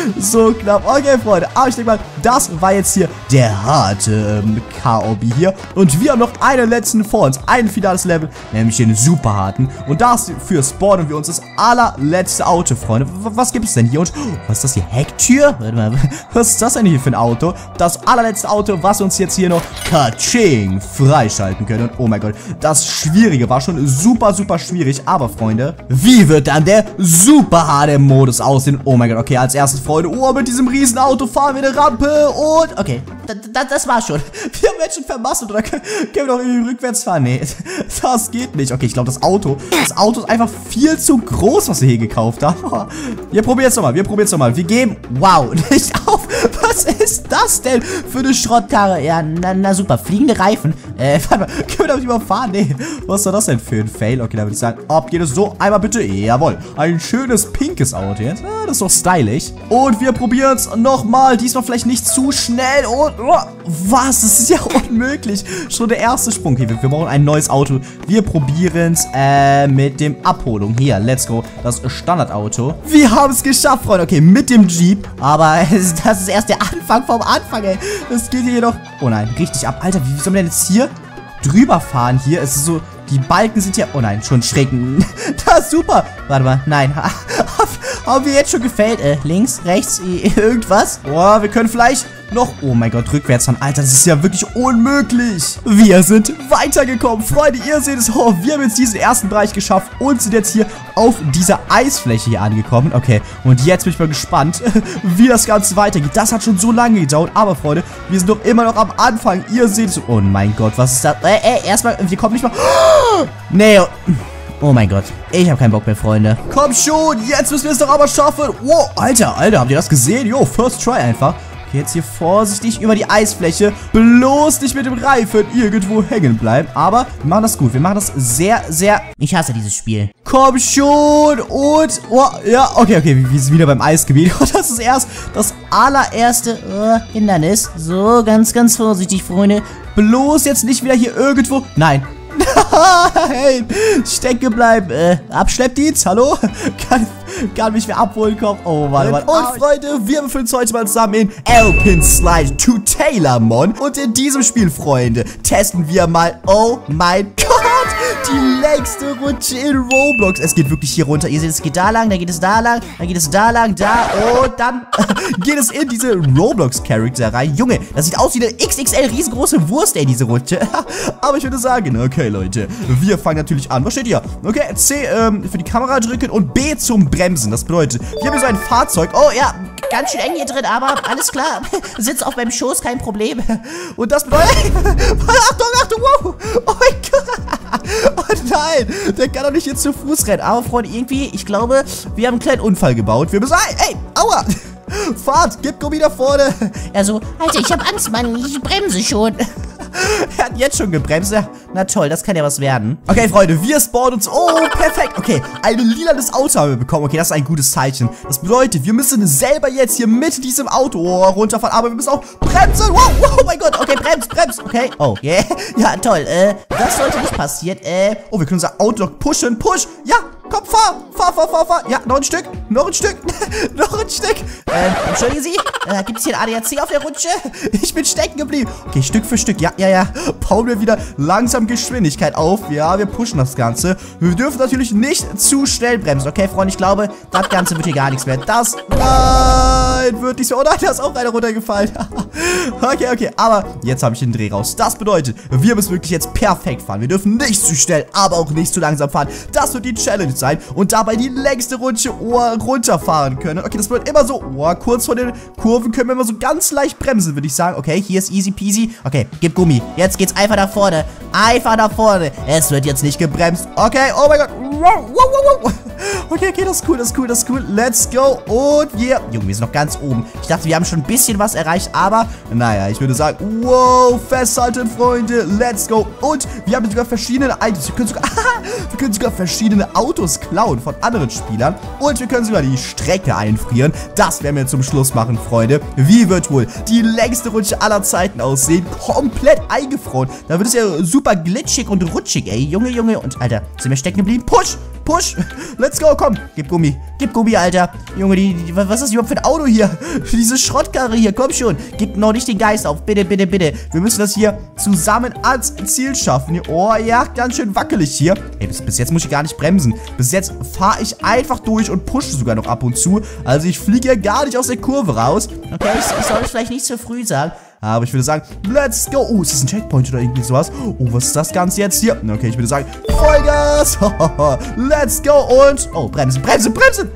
So knapp. Okay, Freunde. Aber ich denke mal, das war jetzt hier der harte ähm, K-Obby hier. Und wir haben noch einen letzten vor uns. Ein finales Level, nämlich den super harten. Und dafür spawnen wir uns das allerletzte Auto, Freunde. W was gibt es denn hier? Und oh, was ist das hier? Hecktür? Warte mal. Was ist das denn hier für ein Auto? Das allerletzte Auto, was uns jetzt hier noch Katsching freischalten können. Und oh mein Gott, das Schwierige war schon super, super schwierig. Aber, Freunde, wie wird dann der super harte Modus aussehen? Oh mein Gott, okay, als erstes, Freunde, oh, mit diesem riesen Auto fahren wir eine Rampe und, okay, das, das war schon. Wir haben jetzt schon vermasselt, oder können, können wir doch irgendwie rückwärts fahren? Nee, das geht nicht. Okay, ich glaube, das Auto, das Auto ist einfach viel zu groß, was wir hier gekauft haben. Wir probieren es nochmal, wir probieren es nochmal. Wir geben, wow, nicht auf. Was ist das denn für eine Schrottkarre? Ja, na, na super, fliegende Reifen. Äh, warte mal, können wir damit überfahren? Nee, was war das denn für ein Fail? Okay, da würde ich sagen, ab geht es so, einmal bitte, jawohl. Ein schönes pinkes Auto jetzt. Ah, das ist doch stylisch. Und wir probieren es nochmal. Diesmal vielleicht nicht zu schnell. Und, oh, was? Das ist ja unmöglich. Schon der erste Sprung. Okay, wir, wir brauchen ein neues Auto. Wir probieren es äh, mit dem Abholung. Hier, let's go. Das Standardauto. Wir haben es geschafft, Freunde. Okay, mit dem Jeep. Aber das ist erst der Anfang vom Anfang, ey. Das geht hier noch. Oh nein, richtig ab. Alter, wie, wie soll man denn jetzt hier drüber fahren? Hier, es ist so... Die Balken sind ja... Oh nein, schon schräg. Das ist super. Warte mal, nein. Haben wir jetzt schon gefällt? Äh, links, rechts, irgendwas? Oh, wir können vielleicht noch... Oh mein Gott, rückwärts fahren. Alter, das ist ja wirklich unmöglich. Wir sind weitergekommen. Freunde, ihr seht es. Oh, wir haben jetzt diesen ersten Bereich geschafft und sind jetzt hier auf dieser Eisfläche hier angekommen. Okay, und jetzt bin ich mal gespannt, wie das Ganze weitergeht. Das hat schon so lange gedauert. Aber, Freunde, wir sind doch immer noch am Anfang. Ihr seht es. Oh mein Gott, was ist das? Äh, äh, erstmal, wir kommen nicht mal... Nee, oh mein Gott. Ich habe keinen Bock mehr, Freunde. Komm schon, jetzt müssen wir es doch aber schaffen. Wow, Alter, Alter, habt ihr das gesehen? Jo, first try einfach. Okay, jetzt hier vorsichtig über die Eisfläche. Bloß nicht mit dem Reifen irgendwo hängen bleiben. Aber wir machen das gut. Wir machen das sehr, sehr... Ich hasse dieses Spiel. Komm schon. Und... Oh, ja, okay, okay. Wir sind wieder beim Eisgebiet. Und das ist erst das allererste äh, Hindernis. So, ganz, ganz vorsichtig, Freunde. Bloß jetzt nicht wieder hier irgendwo... Nein. Nein, stecken bleiben. Äh, Abschleppdienst, hallo? Kann, Kann mich wer abholen kommen. Oh Mann, Mann. Und Freunde, wir befinden uns heute mal zusammen in Alpine Slide to Taylormon. Und in diesem Spiel, Freunde, testen wir mal, oh mein Gott, die längste Rutsche in Roblox. Es geht wirklich hier runter. Ihr seht, es geht da lang, dann geht es da lang, dann geht es da lang, da und dann geht es in diese Roblox-Charakter rein. Junge, das sieht aus wie eine X X L riesengroße Wurst, ey, diese Rutsche. Aber ich würde sagen, okay, Leute, wir fangen natürlich an. Was steht hier? Okay, C ähm, für die Kamera drücken und B zum Bremsen. Das bedeutet, wir haben hier so ein Fahrzeug. Oh ja, Ganz schön eng hier drin, aber alles klar. Sitzt auf meinem Schoß, kein Problem. Und das bedeutet... Achtung, Achtung, wow. Oh mein Gott. Oh nein, der kann doch nicht jetzt zu Fuß rennen. Aber Freunde, irgendwie, ich glaube, wir haben einen kleinen Unfall gebaut. Wir müssen... Ey, aua. Fahrt, gib Gummi da vorne. Also, Alter, ich hab Angst, Mann. Ich bremse schon. Er hat jetzt schon gebremst. Na toll, das kann ja was werden. Okay, Freunde, wir spawnen uns. Oh, perfekt. Okay, ein lilanes Auto haben wir bekommen. Okay, das ist ein gutes Zeichen. Das bedeutet, wir müssen selber jetzt hier mit diesem Auto runterfahren. Aber wir müssen auch bremsen. Wow, wow, oh mein Gott. Okay, bremst, bremst. Okay, oh, yeah. Ja, toll. Äh, das sollte nicht passieren. Äh, oh, wir können unser Auto noch pushen. Push. Ja, komm, fahr. Fahr, fahr, fahr, fahr. Ja, noch ein Stück. Noch ein Stück. noch ein Stück. Äh, entschuldigen Sie. Äh, gibt es hier ein A D A C auf der Rutsche? Ich bin stecken geblieben. Okay, Stück für Stück. Ja, ja, ja. Bauen wir wieder langsam Geschwindigkeit auf. Ja, wir pushen das Ganze. Wir dürfen natürlich nicht zu schnell bremsen. Okay, Freunde, ich glaube, das Ganze wird hier gar nichts mehr. Das, nein, wird nicht so. Oh nein, da ist auch einer runtergefallen. okay, okay, aber jetzt habe ich den Dreh raus. Das bedeutet, wir müssen wirklich jetzt perfekt fahren. Wir dürfen nicht zu schnell, aber auch nicht zu langsam fahren. Das wird die Challenge sein. Und dabei die längste Rutsche oh, runterfahren können. Okay, das wird immer so, oh, kurz vor den Kurven können wir immer so ganz leicht bremsen, würde ich sagen. Okay, hier ist easy peasy. Okay, gib Gummi. Jetzt geht's einfach nach vorne. Einfach nach vorne. Es wird jetzt nicht gebremst. Okay, oh mein Gott. Wow, wow, wow, wow. Okay, okay, das ist cool, das ist cool, das ist cool. Let's go. Und wir... Junge, wir sind noch ganz oben. Ich dachte, wir haben schon ein bisschen was erreicht, aber... Naja, ich würde sagen... Wow, festhalten, Freunde. Let's go. Und wir haben sogar verschiedene Items. Wir können sogar... wir können sogar verschiedene Autos klauen von anderen Spielern. Und wir können sogar die Strecke einfrieren. Das werden wir zum Schluss machen, Freunde. Wie wird wohl die längste Rutsche aller Zeiten aussehen? Komplett eingefroren. Da wird es ja super glitschig und rutschig, ey. Junge, Junge. Und, Alter, sind wir stecken geblieben? Push! Push! Let's go, komm! Gib Gummi! Gib Gummi, Alter! Junge, die, die, was ist das überhaupt für ein Auto hier? Diese Schrottkarre hier, komm schon! Gib noch nicht den Geist auf, bitte, bitte, bitte! Wir müssen das hier zusammen ans Ziel schaffen. Oh ja, ganz schön wackelig hier. Ey, bis, bis jetzt muss ich gar nicht bremsen. Bis jetzt fahre ich einfach durch und pushe sogar noch ab und zu. Also ich fliege ja gar nicht aus der Kurve raus. Okay, ich, ich soll es vielleicht nicht zu früh sagen. Aber ich würde sagen, let's go. Oh, ist das ein Checkpoint oder irgendwie sowas? Oh, was ist das Ganze jetzt hier? Okay, ich würde sagen, Vollgas. Let's go. Und, oh, bremsen, bremsen, bremsen.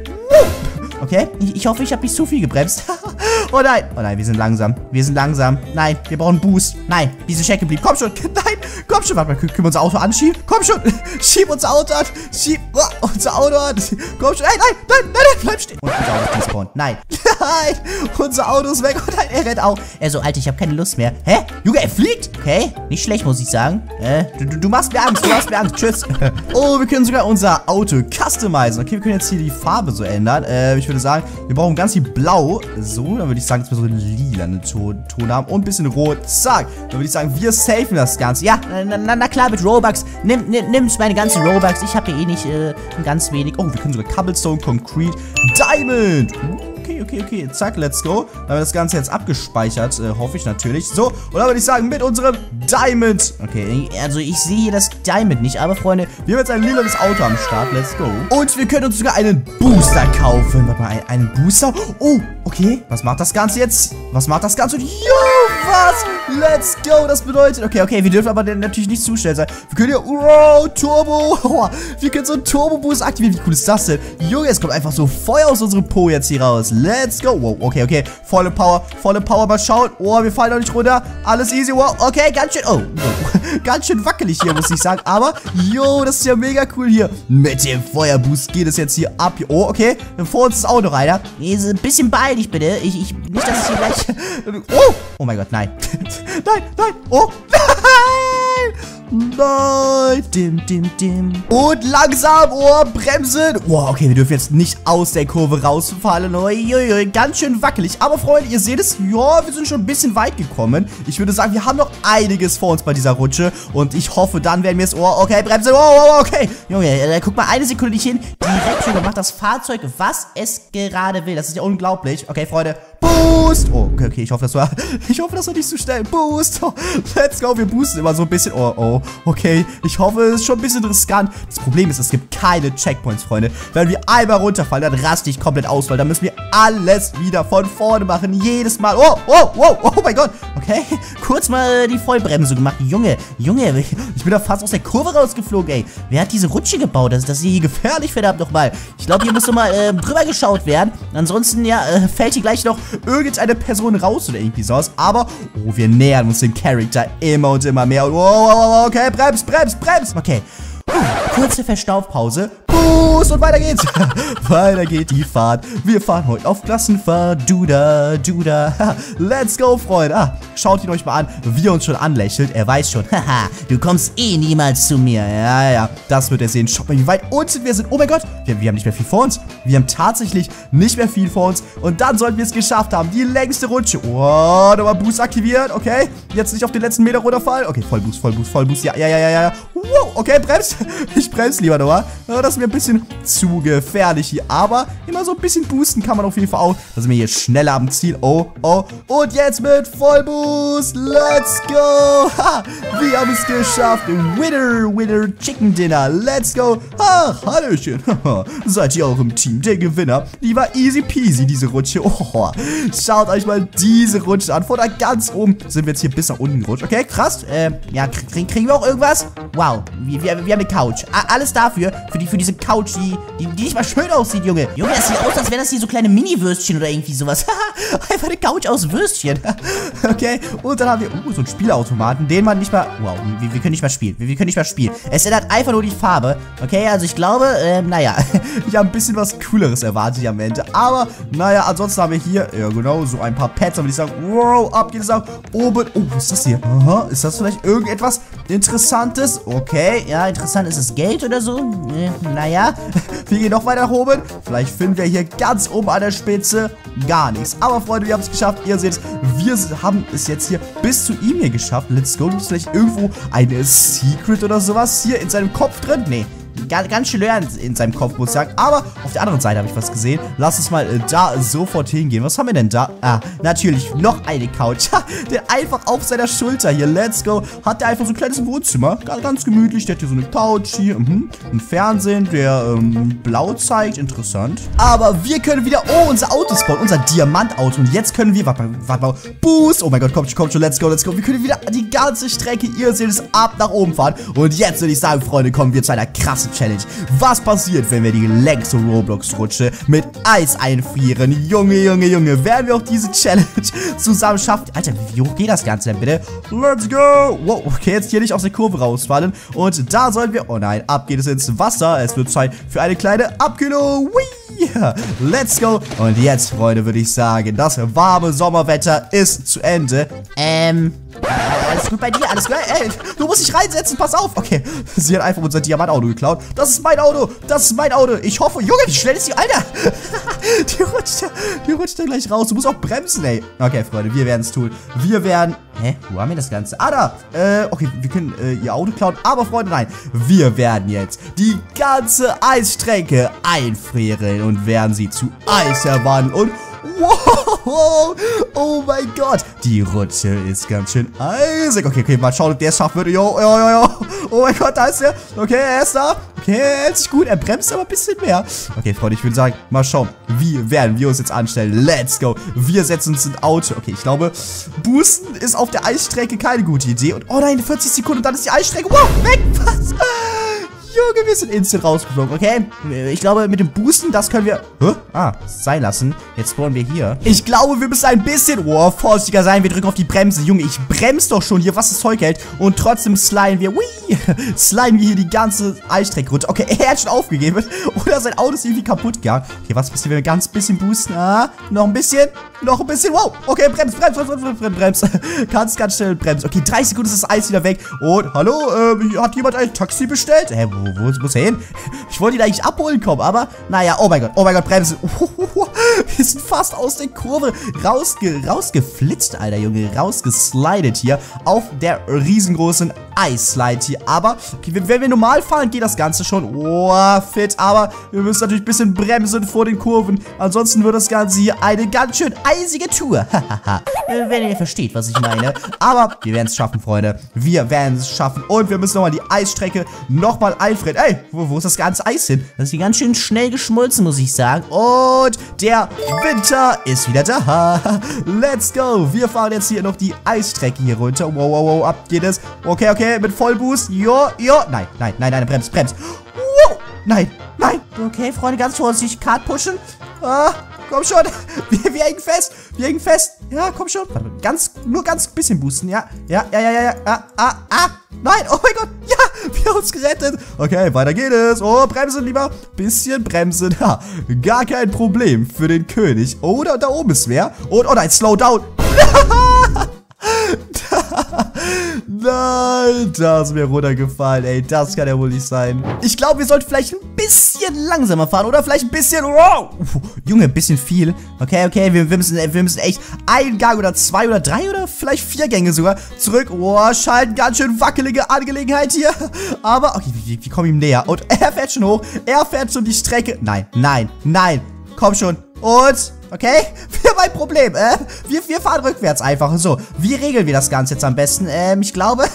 Okay, ich, ich hoffe, ich habe nicht zu viel gebremst. Oh nein, oh nein, wir sind langsam. Wir sind langsam. Nein, wir brauchen Boost. Nein, wir sind stecken geblieben. Komm schon, nein, komm schon. Warte mal, können wir unser Auto anschieben? Komm schon, schieb unser Auto an. Schieb oh, unser Auto an. Komm schon, nein, nein, nein, nein, nein, bleib stehen. Und unser Auto ist despawned. Nein, nein, unser Auto ist weg. Oh nein, er rennt auch. Also, Alter, ich habe keine Lust mehr. Hä? Junge, er fliegt? Okay, nicht schlecht, muss ich sagen. Äh, du, du, du machst mir Angst, du machst mir Angst. Tschüss. Oh, wir können sogar unser Auto customizen. Okay, wir können jetzt hier die Farbe so ändern. Äh, ich würde sagen, wir brauchen ganz viel Blau. So, dann würde ich sagen, dass wir so einen lilanen Ton, Ton haben und ein bisschen rot. Zack. Dann würde ich sagen, wir safen das Ganze. Ja, na, na, na klar, mit Robux. Nimm, nimm, nimmst meine ganzen Robux. Ich habe hier eh nicht äh, ganz wenig. Oh, wir können sogar Cobblestone, Concrete, Diamond. Okay, okay, okay. Zack, let's go. Dann haben wir das Ganze jetzt abgespeichert, äh, hoffe ich natürlich. So, und dann würde ich sagen, mit unserem Diamond. Okay, also ich sehe hier das Diamond nicht, aber Freunde, wir haben jetzt ein lilanes Auto am Start. Let's go. Und wir können uns sogar einen Booster kaufen. Warte mal, ein, einen Booster? Oh, okay. Was macht das Ganze jetzt? Was macht das Ganze? Jo, was? Let's go. Das bedeutet, okay, okay, wir dürfen aber natürlich nicht zu schnell sein. Wir können hier, wow, Turbo. Oh, wir können so einen Turbo-Boost aktivieren. Wie cool ist das denn? Junge, es kommt einfach so Feuer aus unserem Po jetzt hier raus. Let's go. Wow, okay, okay. Volle Power, volle Power. Mal schauen. Oh, wir fallen noch nicht runter. Alles easy. Wow, okay, ganz schön, oh, ganz schön wackelig hier, muss ich sagen. Aber, yo, das ist ja mega cool hier. Mit dem Feuerboost geht es jetzt hier ab. Oh, okay. Vor uns ist auch noch einer. Ist ein bisschen beeilig, bitte. Ich, ich, nicht, dass ich hier gleich... Oh, oh mein Gott, nein. Nein, nein. Oh, nein. Nein. Dim, dim, dim. Und langsam. Oh, bremsen. Oh, okay, wir dürfen jetzt nicht aus der Kurve rausfallen. Uiuiui, ganz schön wackelig. Aber Freunde, ihr seht es. Ja, wir sind schon ein bisschen weit gekommen. Ich würde sagen, wir haben noch einiges vor uns bei dieser Rutsche. Und ich hoffe, dann werden wir es... Oh, okay, bremsen. Oh, oh, okay. Junge, äh, guck mal, eine Sekunde nicht hin. Direkt schon macht das Fahrzeug, was es gerade will. Das ist ja unglaublich. Okay, Freunde. Boost. Oh, okay, okay. Ich hoffe, das war... Ich hoffe, das war nicht zu schnell. Boost. Oh, let's go. Wir boosten immer so ein bisschen. Oh, oh. Okay. Ich hoffe, es ist schon ein bisschen riskant. Das Problem ist, es gibt keine Checkpoints, Freunde. Wenn wir einmal runterfallen, dann raste ich komplett aus, weil dann müssen wir alles wieder von vorne machen. Jedes Mal. Oh, oh, oh, oh mein Gott. Okay. Kurz mal die Vollbremsung gemacht. Junge, Junge. Ich bin da fast aus der Kurve rausgeflogen, ey. Wer hat diese Rutsche gebaut? Das, das ist hier gefährlich, verdammt nochmal. Ich glaube, hier müsste mal äh, drüber geschaut werden. Ansonsten, ja, äh, fällt hier gleich noch irgendeine Person raus oder irgendwie sowas. Aber, oh, wir nähern uns dem Charakter immer und immer mehr. Oh, oh, oh, okay, brems, brems, brems. Okay. Kurze Verstaufpause. Boost und weiter geht's. Weiter geht die Fahrt. Wir fahren heute auf Klassenfahrt. Duda, Duda. Let's go, Freunde. Ah, schaut ihn euch mal an, wie er uns schon anlächelt. Er weiß schon, haha, du kommst eh niemals zu mir. Ja, ja, das wird er sehen. Schaut mal, wie weit unten wir sind. Oh mein Gott, wir, wir haben nicht mehr viel vor uns. Wir haben tatsächlich nicht mehr viel vor uns. Und dann sollten wir es geschafft haben. Die längste Rutsche. Oh, nochmal Boost aktiviert. Okay, jetzt nicht auf den letzten Meter runterfallen. Okay, Vollboost, Vollboost, Vollboost. Ja, ja, ja, ja, ja. Wow, okay, bremst. Ich bremse lieber nochmal. Das ist mir ein bisschen zu gefährlich hier. Aber immer so ein bisschen boosten kann man auf jeden Fall auch. Da sind wir hier schneller am Ziel. Oh, oh. Und jetzt mit Vollboost. Let's go. Ha, wir haben es geschafft. Winner, Winner, Chicken Dinner. Let's go. Ach, Hallöchen. Seid ihr auch im Team? Der Gewinner. Die war easy peasy, diese Rutsche. Oh, schaut euch mal diese Rutsche an. Von da ganz oben sind wir jetzt hier bis nach unten gerutscht. Okay, krass. Äh, ja, krieg, kriegen wir auch irgendwas? Wow, wir, wir, wir haben eine Couch. A alles dafür, für, die, für diese Couch, die, die, die nicht mal schön aussieht, Junge. Junge, das sieht aus, als wären das hier so kleine Mini-Würstchen oder irgendwie sowas. Einfach eine Couch aus Würstchen. Okay, und dann haben wir uh, so einen Spielautomaten, den man nicht mal... Wow, wir, wir können nicht mal spielen. Wir, wir können nicht mal spielen. Es ändert einfach nur die Farbe. Okay, also ich glaube, ähm, naja, ich habe ein bisschen was Cooleres erwartet am Ende. Aber, naja, ansonsten haben wir hier, ja genau, so ein paar Pads, aber ich sagen, wow, ab geht es auch oben. Oh, was ist das hier? Aha, ist das vielleicht irgendetwas Interessantes? Okay, ja, interessant. Ist es Geld oder so? Äh, naja, wir gehen noch weiter nach oben. Vielleicht finden wir hier ganz oben an der Spitze gar nichts. Aber Freunde, wir haben es geschafft. Ihr seht es, wir haben es jetzt hier bis zu ihm hier geschafft. Let's go. Gibt es vielleicht irgendwo eine Secret oder sowas hier in seinem Kopf drin? Nee. Ganz, ganz schön leer in seinem Kopf, muss ich sagen. Aber auf der anderen Seite habe ich was gesehen. Lass uns mal äh, da sofort hingehen. Was haben wir denn da? Ah, natürlich noch eine Couch. Der einfach auf seiner Schulter hier. Let's go. Hat der einfach so ein kleines Wohnzimmer. Ganz, ganz gemütlich. Der hat hier so eine Couch hier. Mhm. Ein Fernsehen, der ähm, blau zeigt. Interessant. Aber wir können wieder, oh, unser Auto spawnen. Unser Diamantauto. Und jetzt können wir, warte mal, warte mal, Boost. Oh mein Gott, kommt schon, kommt schon. Let's go, let's go. Wir können wieder die ganze Strecke, ihr seht es, ab nach oben fahren. Und jetzt würde ich sagen, Freunde, kommen wir zu einer krassen Challenge. Was passiert, wenn wir die längste Roblox-Rutsche mit Eis einfrieren? Junge, Junge, Junge, werden wir auch diese Challenge zusammen schaffen? Alter, wie hoch geht das Ganze denn bitte? Let's go! Wow, okay, jetzt hier nicht aus der Kurve rausfallen. Und da sollen wir... Oh nein, ab geht es ins Wasser. Es wird Zeit für eine kleine Abkühlung. Whee! Let's go! Und jetzt, Freunde, würde ich sagen, das warme Sommerwetter ist zu Ende. Ähm... Alles gut bei dir, alles gut. Ey, du musst dich reinsetzen, pass auf. Okay, sie hat einfach unser Diamantauto geklaut. Das ist mein Auto, das ist mein Auto. Ich hoffe, Junge, wie schnell ist die, Alter? die, rutscht, die rutscht da gleich raus. Du musst auch bremsen, ey. Okay, Freunde, wir werden es tun. Wir werden... Hä? Wo haben wir das Ganze? Ah, da. Äh, okay, wir können äh, ihr Auto klauen. Aber, Freunde, nein. Wir werden jetzt die ganze Eisstrecke einfrieren und werden sie zu Eis erwandeln. Und... Wow, oh mein Gott. Die Rutsche ist ganz schön eisig. Okay, okay, mal schauen, ob der es schaffen würde. Jo, jo, jo, jo. Oh mein Gott, da ist er. Okay, er ist da. Okay, er hält sich gut. Er bremst aber ein bisschen mehr. Okay, Freunde, ich würde sagen, mal schauen. Wie werden wir uns jetzt anstellen? Let's go. Wir setzen uns ins Auto. Okay, ich glaube, Boosten ist auf der Eisstrecke keine gute Idee. Und, oh nein, vierzig Sekunden und dann ist die Eisstrecke. Wow, weg. Was? Junge, wir sind instant rausgeflogen, okay? Ich glaube, mit dem Boosten, das können wir... Hä? Ah, sein lassen. Jetzt spawnen wir hier. Ich glaube, wir müssen ein bisschen... Oh, vorsichtiger sein. Wir drücken auf die Bremse. Junge, ich bremse doch schon hier, was das Zeug hält. Und trotzdem sliden wir... Ui! Sliden wir hier die ganze Eisstrecke runter. Okay, er hat schon aufgegeben. Oder sein Auto ist irgendwie kaputt gegangen. Okay, was passiert, wenn wir ganz bisschen boosten? Ah, noch ein bisschen. Noch ein bisschen. Wow. Okay, bremst, bremst, bremst, bremst, bremst, bremst. Ganz, ganz schnell bremst. Okay, dreißig Sekunden ist das Eis wieder weg. Und, hallo, ähm, hat jemand ein Taxi bestellt? Hä, wo, wo muss er hin? Ich wollte ihn eigentlich abholen kommen, aber, naja, oh mein Gott, oh mein Gott, bremsen. Wir sind fast aus der Kurve rausge rausgeflitzt, Alter, Junge, rausgeslidet hier auf der riesengroßen Eisslide hier. Aber, okay, wenn wir normal fahren, geht das Ganze schon. Oh, fit, aber wir müssen natürlich ein bisschen bremsen vor den Kurven. Ansonsten wird das Ganze hier eine ganz schön eisige Tour. Hahaha. Wenn ihr versteht, was ich meine. Aber wir werden es schaffen, Freunde. Wir werden es schaffen. Und wir müssen nochmal die Eisstrecke nochmal einfrieren. Ey, wo, wo ist das ganze Eis hin? Das ist hier ganz schön schnell geschmolzen, muss ich sagen. Und der Winter ist wieder da. Let's go. Wir fahren jetzt hier noch die Eisstrecke hier runter. Wow, wow, wow, ab geht es. Okay, okay, mit Vollboost. Jo, jo. Nein, nein, nein, nein, bremst, bremst. Wow. Nein, nein. Okay, Freunde, ganz vorsichtig. Kart pushen. Ah, komm schon. Wir, wir hängen fest. Wir hängen fest. Ja, komm schon. Warte, ganz, nur ganz bisschen boosten. Ja, ja, ja, ja, ja, ja. Ah, ah, ah. Nein, oh mein Gott. Ja, wir haben uns gerettet. Okay, weiter geht es. Oh, bremsen lieber. Bisschen bremsen. Ha, gar kein Problem für den König. Oh, da, da oben ist wer. Und, oh nein, slow down. Nein, da ist mir runtergefallen, ey. Das kann ja wohl nicht sein. Ich glaube, wir sollten vielleicht ein bisschen langsamer fahren. Oder vielleicht ein bisschen... Wow. Junge, ein bisschen viel. Okay, okay, wir, wir, müssen, wir müssen echt einen Gang oder zwei oder drei oder vielleicht vier Gänge sogar zurück. Oh, schalten. Ganz schön wackelige Angelegenheit hier. Aber, okay, wir, wir kommen ihm näher. Und er fährt schon hoch. Er fährt schon die Strecke. Nein, nein, nein. Komm schon. Und... Okay, wir haben ein Problem. Äh, wir, wir fahren rückwärts einfach. So, wie regeln wir das Ganze jetzt am besten? Ähm, ich glaube...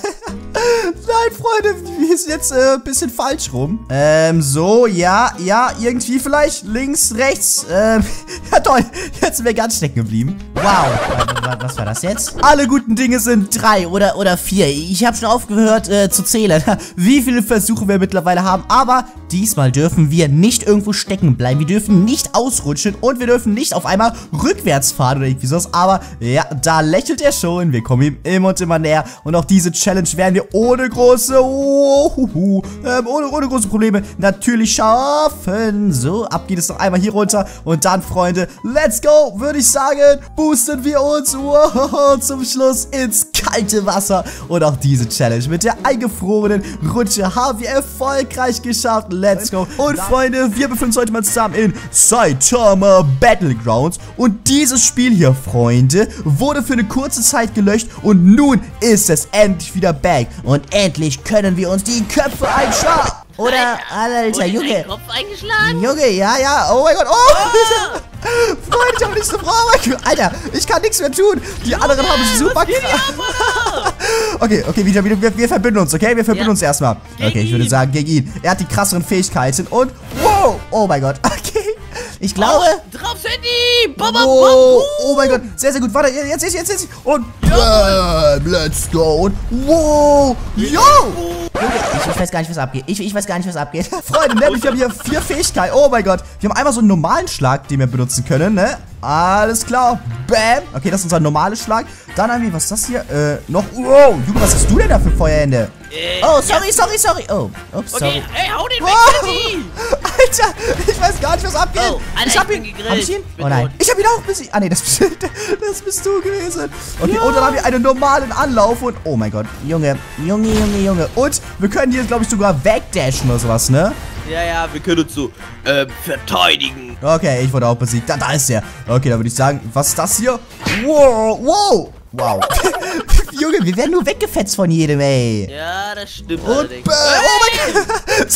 Nein, Freunde, wir sind jetzt äh, ein bisschen falsch rum. Ähm, so, ja, ja, irgendwie vielleicht. Links, rechts. Ähm, ja toll, jetzt sind wir ganz stecken geblieben. Wow, was war das jetzt? Alle guten Dinge sind drei oder, oder vier. Ich habe schon aufgehört äh, zu zählen, wie viele Versuche wir mittlerweile haben. Aber diesmal dürfen wir nicht irgendwo stecken bleiben. Wir dürfen nicht ausrutschen und wir dürfen nicht auf einmal rückwärts fahren oder irgendwie sowas. Aber ja, da lächelt er schon. Wir kommen ihm immer und immer näher. Und auch diese Challenge werden wir ohne große, oh, hu, hu, ähm, ohne, ohne große Probleme natürlich schaffen. So, ab geht es noch einmal hier runter. Und dann, Freunde, let's go, würde ich sagen, boosten wir uns wow, zum Schluss ins kalte Wasser. Und auch diese Challenge mit der eingefrorenen Rutsche haben wir erfolgreich geschafft. Let's go. Und Freunde, wir befinden uns heute mal zusammen in Saitama Battlegrounds. Und dieses Spiel hier, Freunde, wurde für eine kurze Zeit gelöscht. Und nun ist es endlich wieder back. Und endlich können wir uns die Köpfe einschlagen. Oder, Alter, Junge. Kopf eingeschlagen? Junge, ja, ja. Oh mein Gott. Oh. oh. Freunde, ich habe nichts gebraucht. Oh Alter, ich kann nichts mehr tun. Die Junge, anderen haben super krass. Okay, okay, wieder, wieder, wir, wir verbünden uns, okay? Wir verbünden ja. uns erstmal. Gegen okay, ich würde sagen, gegen ihn. Er hat die krasseren Fähigkeiten und... Wow. Oh mein Gott. Okay. Ich glaube... Oh, drauf sind die! Bam, bam, wow. Oh mein Gott. Sehr, sehr gut. Warte, jetzt, jetzt, jetzt, jetzt. Und... Bam, let's go. Und... Wow. Yo. Ich, ich weiß gar nicht, was abgeht. Ich, ich weiß gar nicht, was abgeht. Freunde, nämlich wir haben hier vier Fähigkeiten. Oh mein Gott. Wir haben einmal so einen normalen Schlag, den wir benutzen können, ne? Alles klar. Bam. Okay, das ist unser normaler Schlag. Dann haben wir, was ist das hier? Äh, noch... Wow. Junge, was hast du denn da für Feuerhände? Äh, oh, sorry, ja. sorry, sorry. Oh, ups, sorry. Okay, ey, hau den weg, wow. Alter, ich weiß gar nicht, was abgeht. Oh, Alter, ich hab ihn... Hab ich ihn? Oh nein. Ich hab ihn auch besiegt. Ah, nee, das, das bist du gewesen. Okay, ja. Und dann haben wir einen normalen Anlauf und... Oh mein Gott. Junge, Junge, Junge, Junge. Und wir können hier, glaube ich, sogar wegdashen oder sowas, ne? Ja, ja, wir können uns so äh, verteidigen. Okay, ich wurde auch besiegt. Da, da ist er. Okay, dann würde ich sagen, was ist das hier? Wow, wow. Wow. Junge, wir werden nur weggefetzt von jedem, ey. Ja, das stimmt. Und äh, oh mein Gott.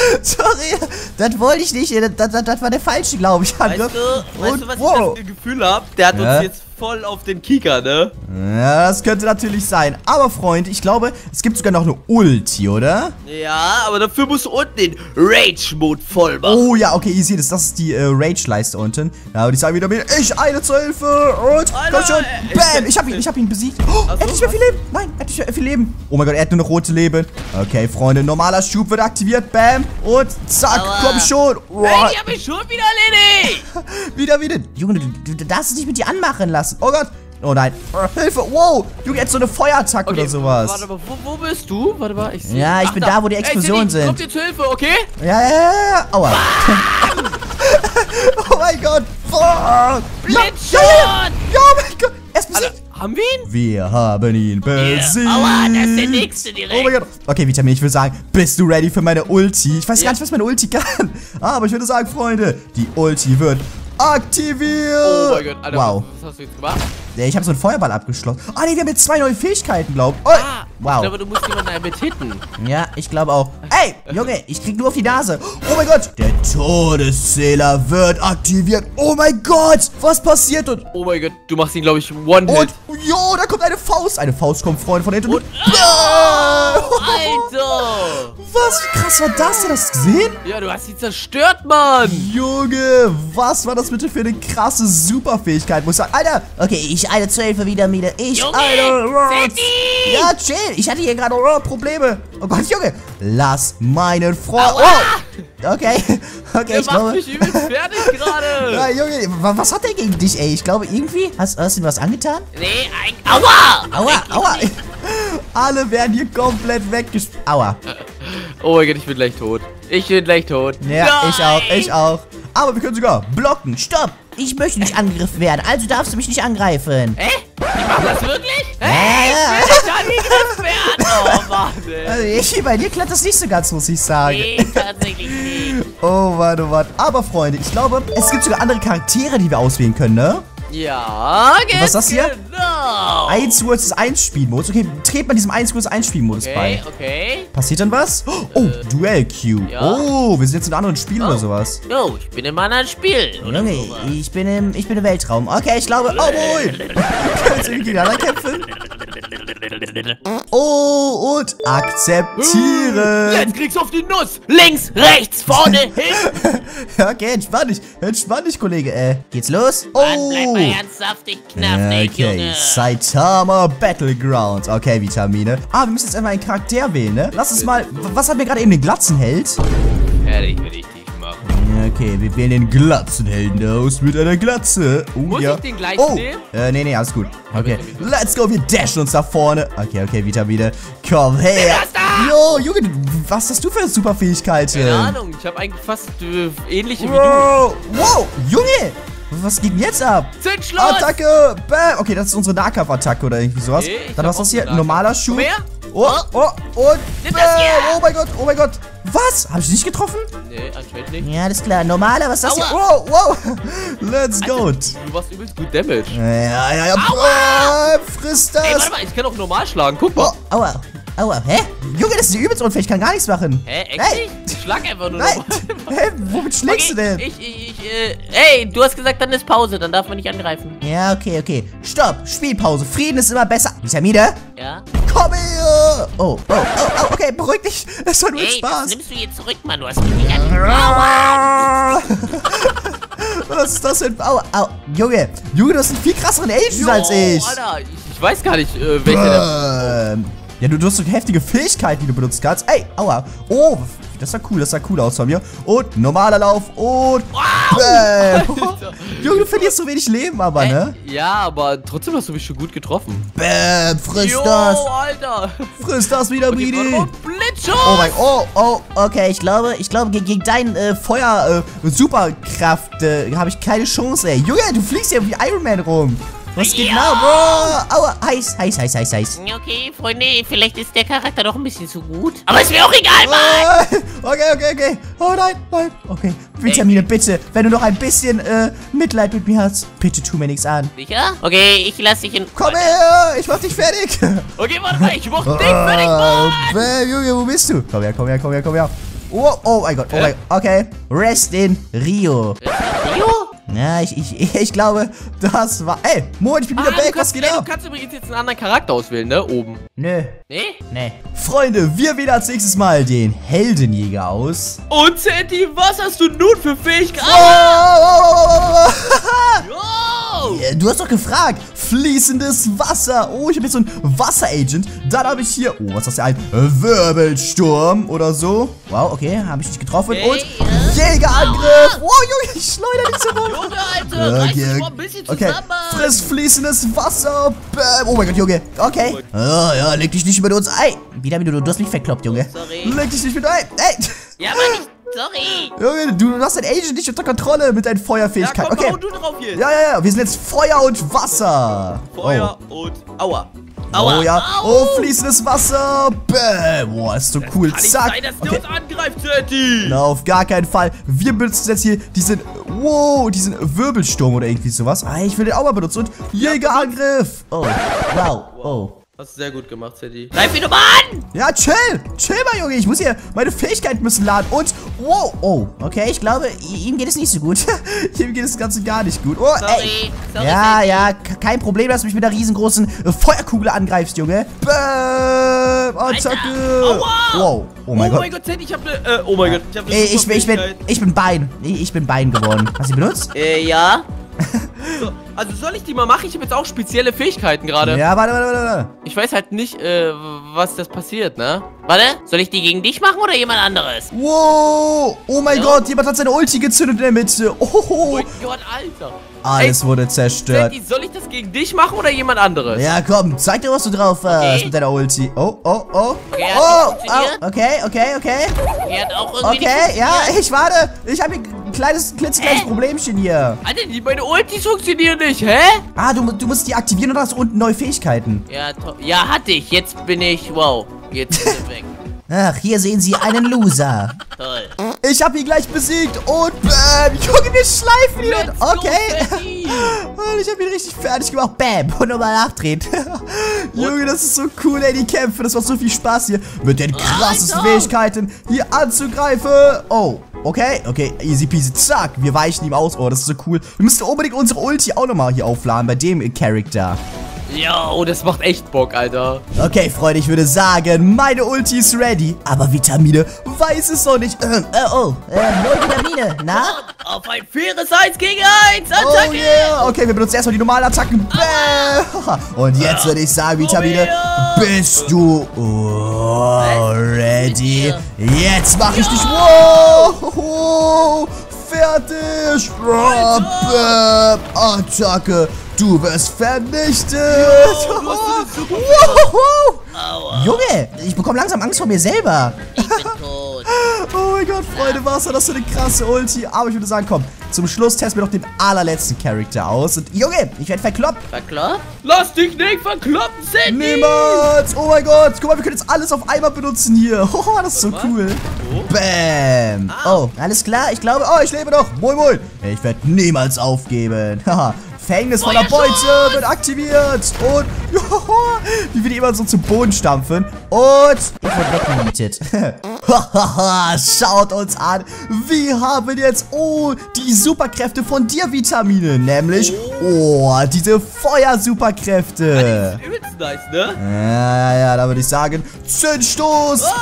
Sorry, das wollte ich nicht. Das, das, das war der falsche, glaube ich. Weißt du, weißt und, du, was wow. ich das Gefühl habe? Der hat ja. uns jetzt voll auf den Kika, ne? Ja, das könnte natürlich sein. Aber, Freunde, ich glaube, es gibt sogar noch eine Ulti, oder? Ja, aber dafür musst du unten den Rage-Mode voll machen. Oh ja, okay, ihr seht es. Das ist die äh, Rage-Leiste unten. Ja, und ich sage wieder, ich eile zur Hilfe. Und Alter, komm schon. äh, Bam, ich hab ihn, ich hab ihn besiegt. Oh, er hat nicht mehr viel Leben. Nein, er hat nicht mehr viel Leben. Oh mein Gott, er hat nur noch rote Leben. Okay, Freunde, normaler Schub wird aktiviert. Bam. Und zack, Aua. komm schon. Oh. Hey, die hab ich schon wieder erledigt. Wieder, wieder. Junge, du, du, du darfst es nicht mit dir anmachen lassen. Oh Gott. Oh nein. Oh, Hilfe. Wow. Junge, jetzt so eine Feuerattacke oder sowas. Warte mal, wo, wo bist du? Warte mal, ich sehe. Ja, ich Ach, bin da, wo die Explosionen hey, Cindy, sind. Kommt dir zu Hilfe, okay? Ja, ja, ja, ja. Aua. Oh mein Gott. Oh. Ja, Blitzschutz. ja, ja. Ja, oh mein Gott. Er ist besiegt. Alter, haben wir ihn? Wir haben ihn besiegt. Aua, das ist der nächste direkt. Oh mein Gott. Okay, Vitamin, ich würde sagen, bist du ready für meine Ulti? Ich weiß Ja. gar nicht, was meine Ulti kann. Aber ich würde sagen, Freunde, die Ulti wird aktiviert. Oh mein Gott, Alter, Wow. was hast du jetzt gemacht? Ja, ich habe so einen Feuerball abgeschlossen. Ah, nee, wir haben jetzt zwei neue Fähigkeiten, glaub ich. Oh. Ah, Wow. ich glaube, du musst jemanden damit hitten. Ja, ich glaube auch. Ey, Junge, ich krieg nur auf die Nase. Oh mein Gott. Der Todeszähler wird aktiviert. Oh mein Gott. Was passiert? Und, Oh mein Gott, du machst ihn, glaube ich, One-Hit. und, jo, da kommt eine Faust. Eine Faust kommt, Freunde, von hinten. Und- Ah! Alter! Was, wie krass war das denn? Hast du gesehen? Ja, du hast ihn zerstört, Mann! Junge, was war das bitte für eine krasse Superfähigkeit? Muss ich sagen. Alter, okay, ich eile zur Hilfe wieder, wieder. Ich Junge, eile. Sandy! Ja, chill. Ich hatte hier gerade oh, Probleme. Oh Gott, Junge. Lass meinen Freund. Aua! Oh. Okay, okay, Der ich macht glaube. mich übelst fertig gerade! Ja, Junge, wa- was hat der gegen dich, ey? Ich glaube, irgendwie. Hast, hast du ihm was angetan? Nee, ein... Aua! Aua, aua. Alle werden hier komplett weggespielt. Aua. Oh mein Gott, ich bin gleich tot. Ich bin gleich tot. Ja, Nein! ich auch, ich auch. Aber wir können sogar blocken. Stopp. Ich möchte nicht angegriffen werden, also darfst du mich nicht angreifen. Hä? Ich mach das wirklich? Ja, Hä? ja. Ich will nicht angegriffen werden! Oh Mann, ey. Also ich, bei dir klappt das nicht so ganz, muss ich sagen. Nee, tatsächlich nicht. Oh Mann, oh Mann. Aber Freunde, ich glaube, es gibt sogar andere Charaktere, die wir auswählen können, ne? Ja, was ist das hier? Genau. eins versus eins Spielmodus. Okay, tret mal diesem eins versus eins Spielmodus Okay, bei. okay. Passiert dann was? Oh, Duell-Q. ja. Oh, wir sind jetzt in einem anderen Spiel Oh. oder sowas. Jo, ich bin im anderen Spiel. Oder Junge, sowas. ich bin im, ich bin im Weltraum. Okay, ich glaube, oh boy. Können wir jetzt irgendwie gegeneinander kämpfen? Oh, und akzeptieren. Jetzt kriegst du auf die Nuss. Links, rechts, vorne, hin. Okay, entspann dich. Entspann dich, Kollege. Äh, geht's los? Mann, bleib mal ernsthaftig knaffig, Okay, Junge. Saitama Battlegrounds. Okay, Vitamine. Ah, wir müssen jetzt einfach einen Charakter wählen, ne? Lass uns mal... Was hat mir gerade eben den Glatzenheld? Fertig will ich dich machen. Okay, wir wählen den Glatzenhelden aus mit einer Glatze. Oh, Muss ja. ich den gleich oh. nehmen? Äh, nee, nee, alles gut. Okay, bitte, bitte. let's go. Wir dashen uns da vorne. Okay, okay, Vitamine. Komm her. das da? Jo, Junge, du- was hast du für Superfähigkeiten? Keine Ahnung, ich habe eigentlich fast äh, ähnliche wie du. Wow, wow, Junge. Was geht denn jetzt ab? Zündschluss! Attacke! Bam! Okay, das ist unsere Nahkampfattacke oder irgendwie sowas. Okay, ich Dann hab was ist das auch hier? eine Normaler Nahkampf. Schub. Komm her. Oh, oh, und Nimm bam! das hier. Oh mein Gott, oh mein Gott. Was? Hab ich dich nicht getroffen? Nee, anscheinend nicht. Ja, alles klar. Normaler, was ist das hier? Aua. Wow, wow. Let's go. Du machst übelst gut Damage. Ja, ja, ja. Aua. Bam, friss das. Ey, warte mal, ich kann auch normal schlagen. Guck Oh, mal. aua. Aua. Hä? Junge, das ist die übelst unfähig. Ich kann gar nichts machen. Hä, echt Hey. nicht? Ich schlag einfach nur Nein. normal. Hä? Womit schlägst Okay, du denn? Ich, ich, ich, äh, ey, du hast gesagt, dann ist Pause, dann darf man nicht angreifen. Ja, okay, okay. Stopp. Spielpause. Frieden ist immer besser. Vitamine? Ja? Komm her. Oh, oh, oh, oh. Okay, beruhig dich. Es war nur Ey, das Spaß. nimmst du jetzt zurück, Mann, du hast mich nicht angegriffen. Was ist das denn? Au, au. Junge, Junge, du hast einen viel krasseren Ages Jo, als ich. Alter, ich, ich weiß gar nicht, äh, welcher der... Ähm, ja, du, du hast so heftige Fähigkeiten, die du benutzen kannst. Ey, aua. Oh, das sah cool, das sah cool aus von mir. Und normaler Lauf und... Bam. Junge, du verlierst so wenig Leben aber, ne? Äh, ja, aber trotzdem hast du mich schon gut getroffen. Bam, friss Jo, das. Alter. Friss das wieder, Okay, warte Bidi. mal, Blitzschutz. Oh mein, oh, oh, okay, ich glaube, ich glaube, gegen, gegen deinen äh, Feuer, äh, Superkraft, äh, habe ich keine Chance, ey. Junge, du fliegst ja wie Iron Man rum. Was geht Ja. genau? Bro? Aua, heiß, heiß, heiß, heiß, heiß. Okay, Freunde, vielleicht ist der Charakter doch ein bisschen zu gut. Aber ist mir auch egal, Mann. Äh, Okay, okay, okay. Oh nein, nein. Okay, Vitamine, bitte, wenn du noch ein bisschen äh, Mitleid mit mir hast, bitte tu mir nichts an. Sicher? Okay, ich lass dich in... Komm her, ich mach dich fertig. Okay, warte mal, ich mach dich fertig, Mann. Bam, Junge, wo bist du? Komm her, komm her, komm her, komm her. Oh, oh mein Gott, oh mein Gott. Okay, rest in Rio. Rio? Ja, ich, ich, ich glaube, das war... Ey, Moin, ich bin wieder Ah, back, du was kannst, geht ey, du ab? kannst übrigens jetzt einen anderen Charakter auswählen, ne? Oben. Nö, Nee? nee. Freunde, wir wählen als nächstes mal den Heldenjäger aus. Und Sandy, was hast du nun für Fähigkeiten? Oh, oh, oh, oh, oh. Oh! Ja, du hast doch gefragt. Fließendes Wasser. Oh, ich habe jetzt so einen Wasseragent. Dann habe ich hier... Oh, was ist das denn? Ein Wirbelsturm oder so. Wow, okay, habe ich nicht getroffen. Okay, Und ja. Jägerangriff. Oh, Junge, ich schleudere dich so rum. Junge, Alter, reiß dich Okay, mal ein bisschen okay. zusammen. Friss fließendes Wasser. Bäm. Oh mein Gott, Junge. Okay. Oh, ja, leg dich nicht mit uns ein. Wieder, du, du hast mich verkloppt, Junge. Sorry. Leg dich nicht mit ein. Ey. Ja, aber nicht. Sorry. Junge, du, du hast dein Agent nicht unter Kontrolle mit deinen Ja, Feuerfähigkeiten. komm, Okay. hau du drauf jetzt. Ja, ja, ja. Wir sind jetzt Feuer und Wasser. Feuer und Aua. Oh, Aua. oh ja. Au. Oh, fließendes Wasser. Bäm. Boah, ist so cool. Kann nicht Zack. sein, dass der Okay. uns angreift, Sandy. Na, auf gar keinen Fall. Wir benutzen jetzt hier diesen, wow, diesen Wirbelsturm oder irgendwie sowas. Ah, ich will den auch mal benutzen. Und Jägerangriff. Oh, wow. Oh. Hast du sehr gut gemacht, Sandy. Greif ihn nochmal an. Ja, chill. Chill mal, Junge. Ich muss hier, meine Fähigkeiten müssen laden. Und, wow. Oh, okay. Ich glaube, ihm geht es nicht so gut. Ihm geht das Ganze gar nicht gut. Oh, Sorry. ey. Sorry, Ja, Sandy. ja, k- kein Problem, dass du mich mit einer riesengroßen äh, Feuerkugel angreifst, Junge. Bäm. Attacke. Aua. Wow. Oh mein oh Gott. mein Gott, Sandy, ich hab ne, äh, oh mein Gott, ich hab ne Ey, ich, bin- ich, bin, Superfähigkeit. ich bin Bein. Ich, ich bin Bein geworden. Hast du die benutzt? Äh, ja. So, also soll ich die mal machen? Ich habe jetzt auch spezielle Fähigkeiten gerade. Ja, warte, warte, warte, warte. Ich weiß halt nicht, äh, was das passiert, ne? Warte, soll ich die gegen dich machen oder jemand anderes? Wow. Oh mein Ja. Gott, jemand hat seine Ulti gezündet in der Mitte. Oh Oh, mein Gott, Alter. alles Ey, wurde zerstört. Sandy, soll ich das gegen dich machen oder jemand anderes? Ja, komm, zeig dir, was du drauf hast Okay. mit deiner Ulti. Oh, oh, oh. Okay, hat Oh, nicht funktioniert. oh, okay, okay, okay. Er hat auch irgendwie nicht Okay, ja, funktioniert. ich warte. Ich habe ein kleines, klitzekleines Hä? Problemchen hier. Alter, die, meine Ultis funktionieren nicht, hä? Ah, du, du musst die aktivieren und hast unten neue Fähigkeiten. Ja, to- ja, hatte ich. Jetzt bin ich, wow. Jetzt ist er weg. Ach, hier sehen Sie einen Loser. Toll. Ich habe ihn gleich besiegt und bam. Junge, wir schleifen ihn. Let's Und, go, okay. Sandy. Und ich habe ihn richtig fertig gemacht. Bam. Und nochmal nachdrehen. Junge, das ist so cool, ey, die Kämpfe. Das macht so viel Spaß hier. Mit den krassesten Alter. Fähigkeiten hier anzugreifen. Oh, okay. Okay, easy peasy. Zack. Wir weichen ihm aus. Oh, das ist so cool. Wir müssen unbedingt unsere Ulti auch nochmal hier aufladen bei dem Charakter. Jo, das macht echt Bock, Alter. Okay, Freunde, ich würde sagen, meine Ulti ist ready. Aber Vitamine weiß es noch nicht. Ähm, äh, oh, äh, null Vitamine. Na? Auf ein faires eins gegen eins. Oh Attacke. yeah. Okay, wir benutzen erstmal die normalen Attacken. Bäm. Und jetzt würde ich sagen, Vitamine, bist du oh, ready? Jetzt mache ich dich. Wow. Fertig. Oh, bäm. Attacke. Du wirst vernichtet. Oh, du hast so eine Wow. Aua. Junge, ich bekomme langsam Angst vor mir selber. Ich bin tot. Oh mein Gott, Freunde, was war das für eine krasse Ulti? Aber ich würde sagen, komm, zum Schluss testen wir noch den allerletzten Charakter aus. Und Junge, ich werde verkloppt. Verkloppt? Lass dich nicht verkloppen, Sandy. Niemals. Oh mein Gott, guck mal, wir können jetzt alles auf einmal benutzen hier. Oh, das ist so cool. Bam. Oh, alles klar, ich glaube, oh, ich lebe noch. Moin, moin. Ich werde niemals aufgeben. Haha. Gefängnis voller Beute wird aktiviert. Und joho, wie wir die immer so zum Boden stampfen. Und ich wurde weggemietet. Schaut uns an. Wir haben jetzt, oh, die Superkräfte von dir, Vitamine. Nämlich, oh, diese Feuer-Superkräfte. Übelst nice, ne? Ja, ja, ja, da würde ich sagen, Zündstoß. Bam.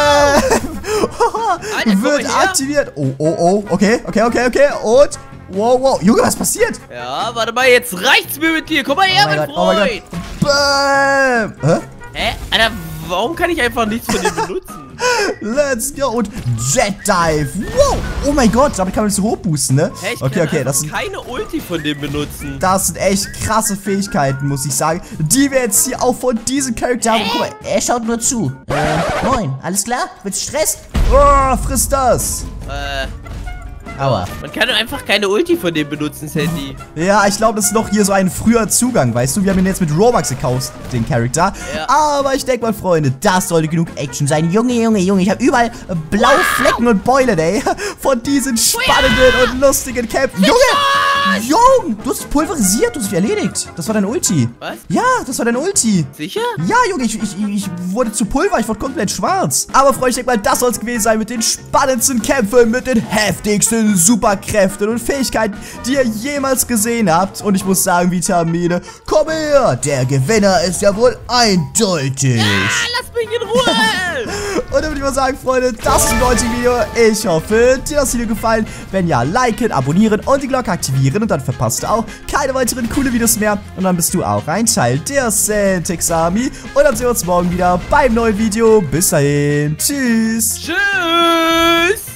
Alter, komm Wird mal her. aktiviert. Oh, oh, oh. Okay, okay, okay, okay. Und, wow, wow. Junge, was passiert? Ja, warte mal, jetzt reicht's mir mit dir. Komm mal her, Oh mein mein Gott, oh mein Freund. Bam. Hä? Hä? Alter, warum kann ich einfach nichts von dir benutzen? Let's go. Und Jet Dive. Wow. Oh mein Gott, damit kann man so hochboosten, ne? Hä, ich Okay, kann okay, einfach das sind, keine Ulti von dem benutzen. das sind echt krasse Fähigkeiten, muss ich sagen. Die wir jetzt hier auch von diesem Charakter haben. Guck mal, Er schaut nur zu. Äh, moin. Alles klar? Willst du Stress? oh, friss das. Äh, Aua. man kann einfach keine Ulti von dem benutzen, Sandy. Ja, ich glaube, das ist noch hier so ein früher Zugang, weißt du? Wir haben ihn jetzt mit Robux gekauft, den Charakter. Ja. Aber ich denke mal, Freunde, das sollte genug Action sein. Junge, Junge, Junge, ich habe überall äh, blaue Flecken und Beulen, ey. Von diesen spannenden und lustigen Kämpfen. Junge! Was? Jung, du hast dich pulverisiert, du hast dich erledigt. Das war dein Ulti. Was? Ja, das war dein Ulti. Sicher? Ja, Junge, ich, ich, ich wurde zu Pulver, ich wurde komplett schwarz. Aber Freunde, ich denke mal, das soll es gewesen sein mit den spannendsten Kämpfen, mit den heftigsten Superkräften und Fähigkeiten, die ihr jemals gesehen habt. Und ich muss sagen, Vitamine, komm her, der Gewinner ist ja wohl eindeutig. Ah, lass mich in Ruhe! Und dann würde ich mal sagen, Freunde, das ist ein heutiges Video. Ich hoffe, dir hat das Video gefallen. Wenn ja, liken, abonnieren und die Glocke aktivieren. Und dann verpasst du auch keine weiteren coole Videos mehr. Und dann bist du auch ein Teil der Santix Army. Und dann sehen wir uns morgen wieder beim neuen Video. Bis dahin. Tschüss. Tschüss!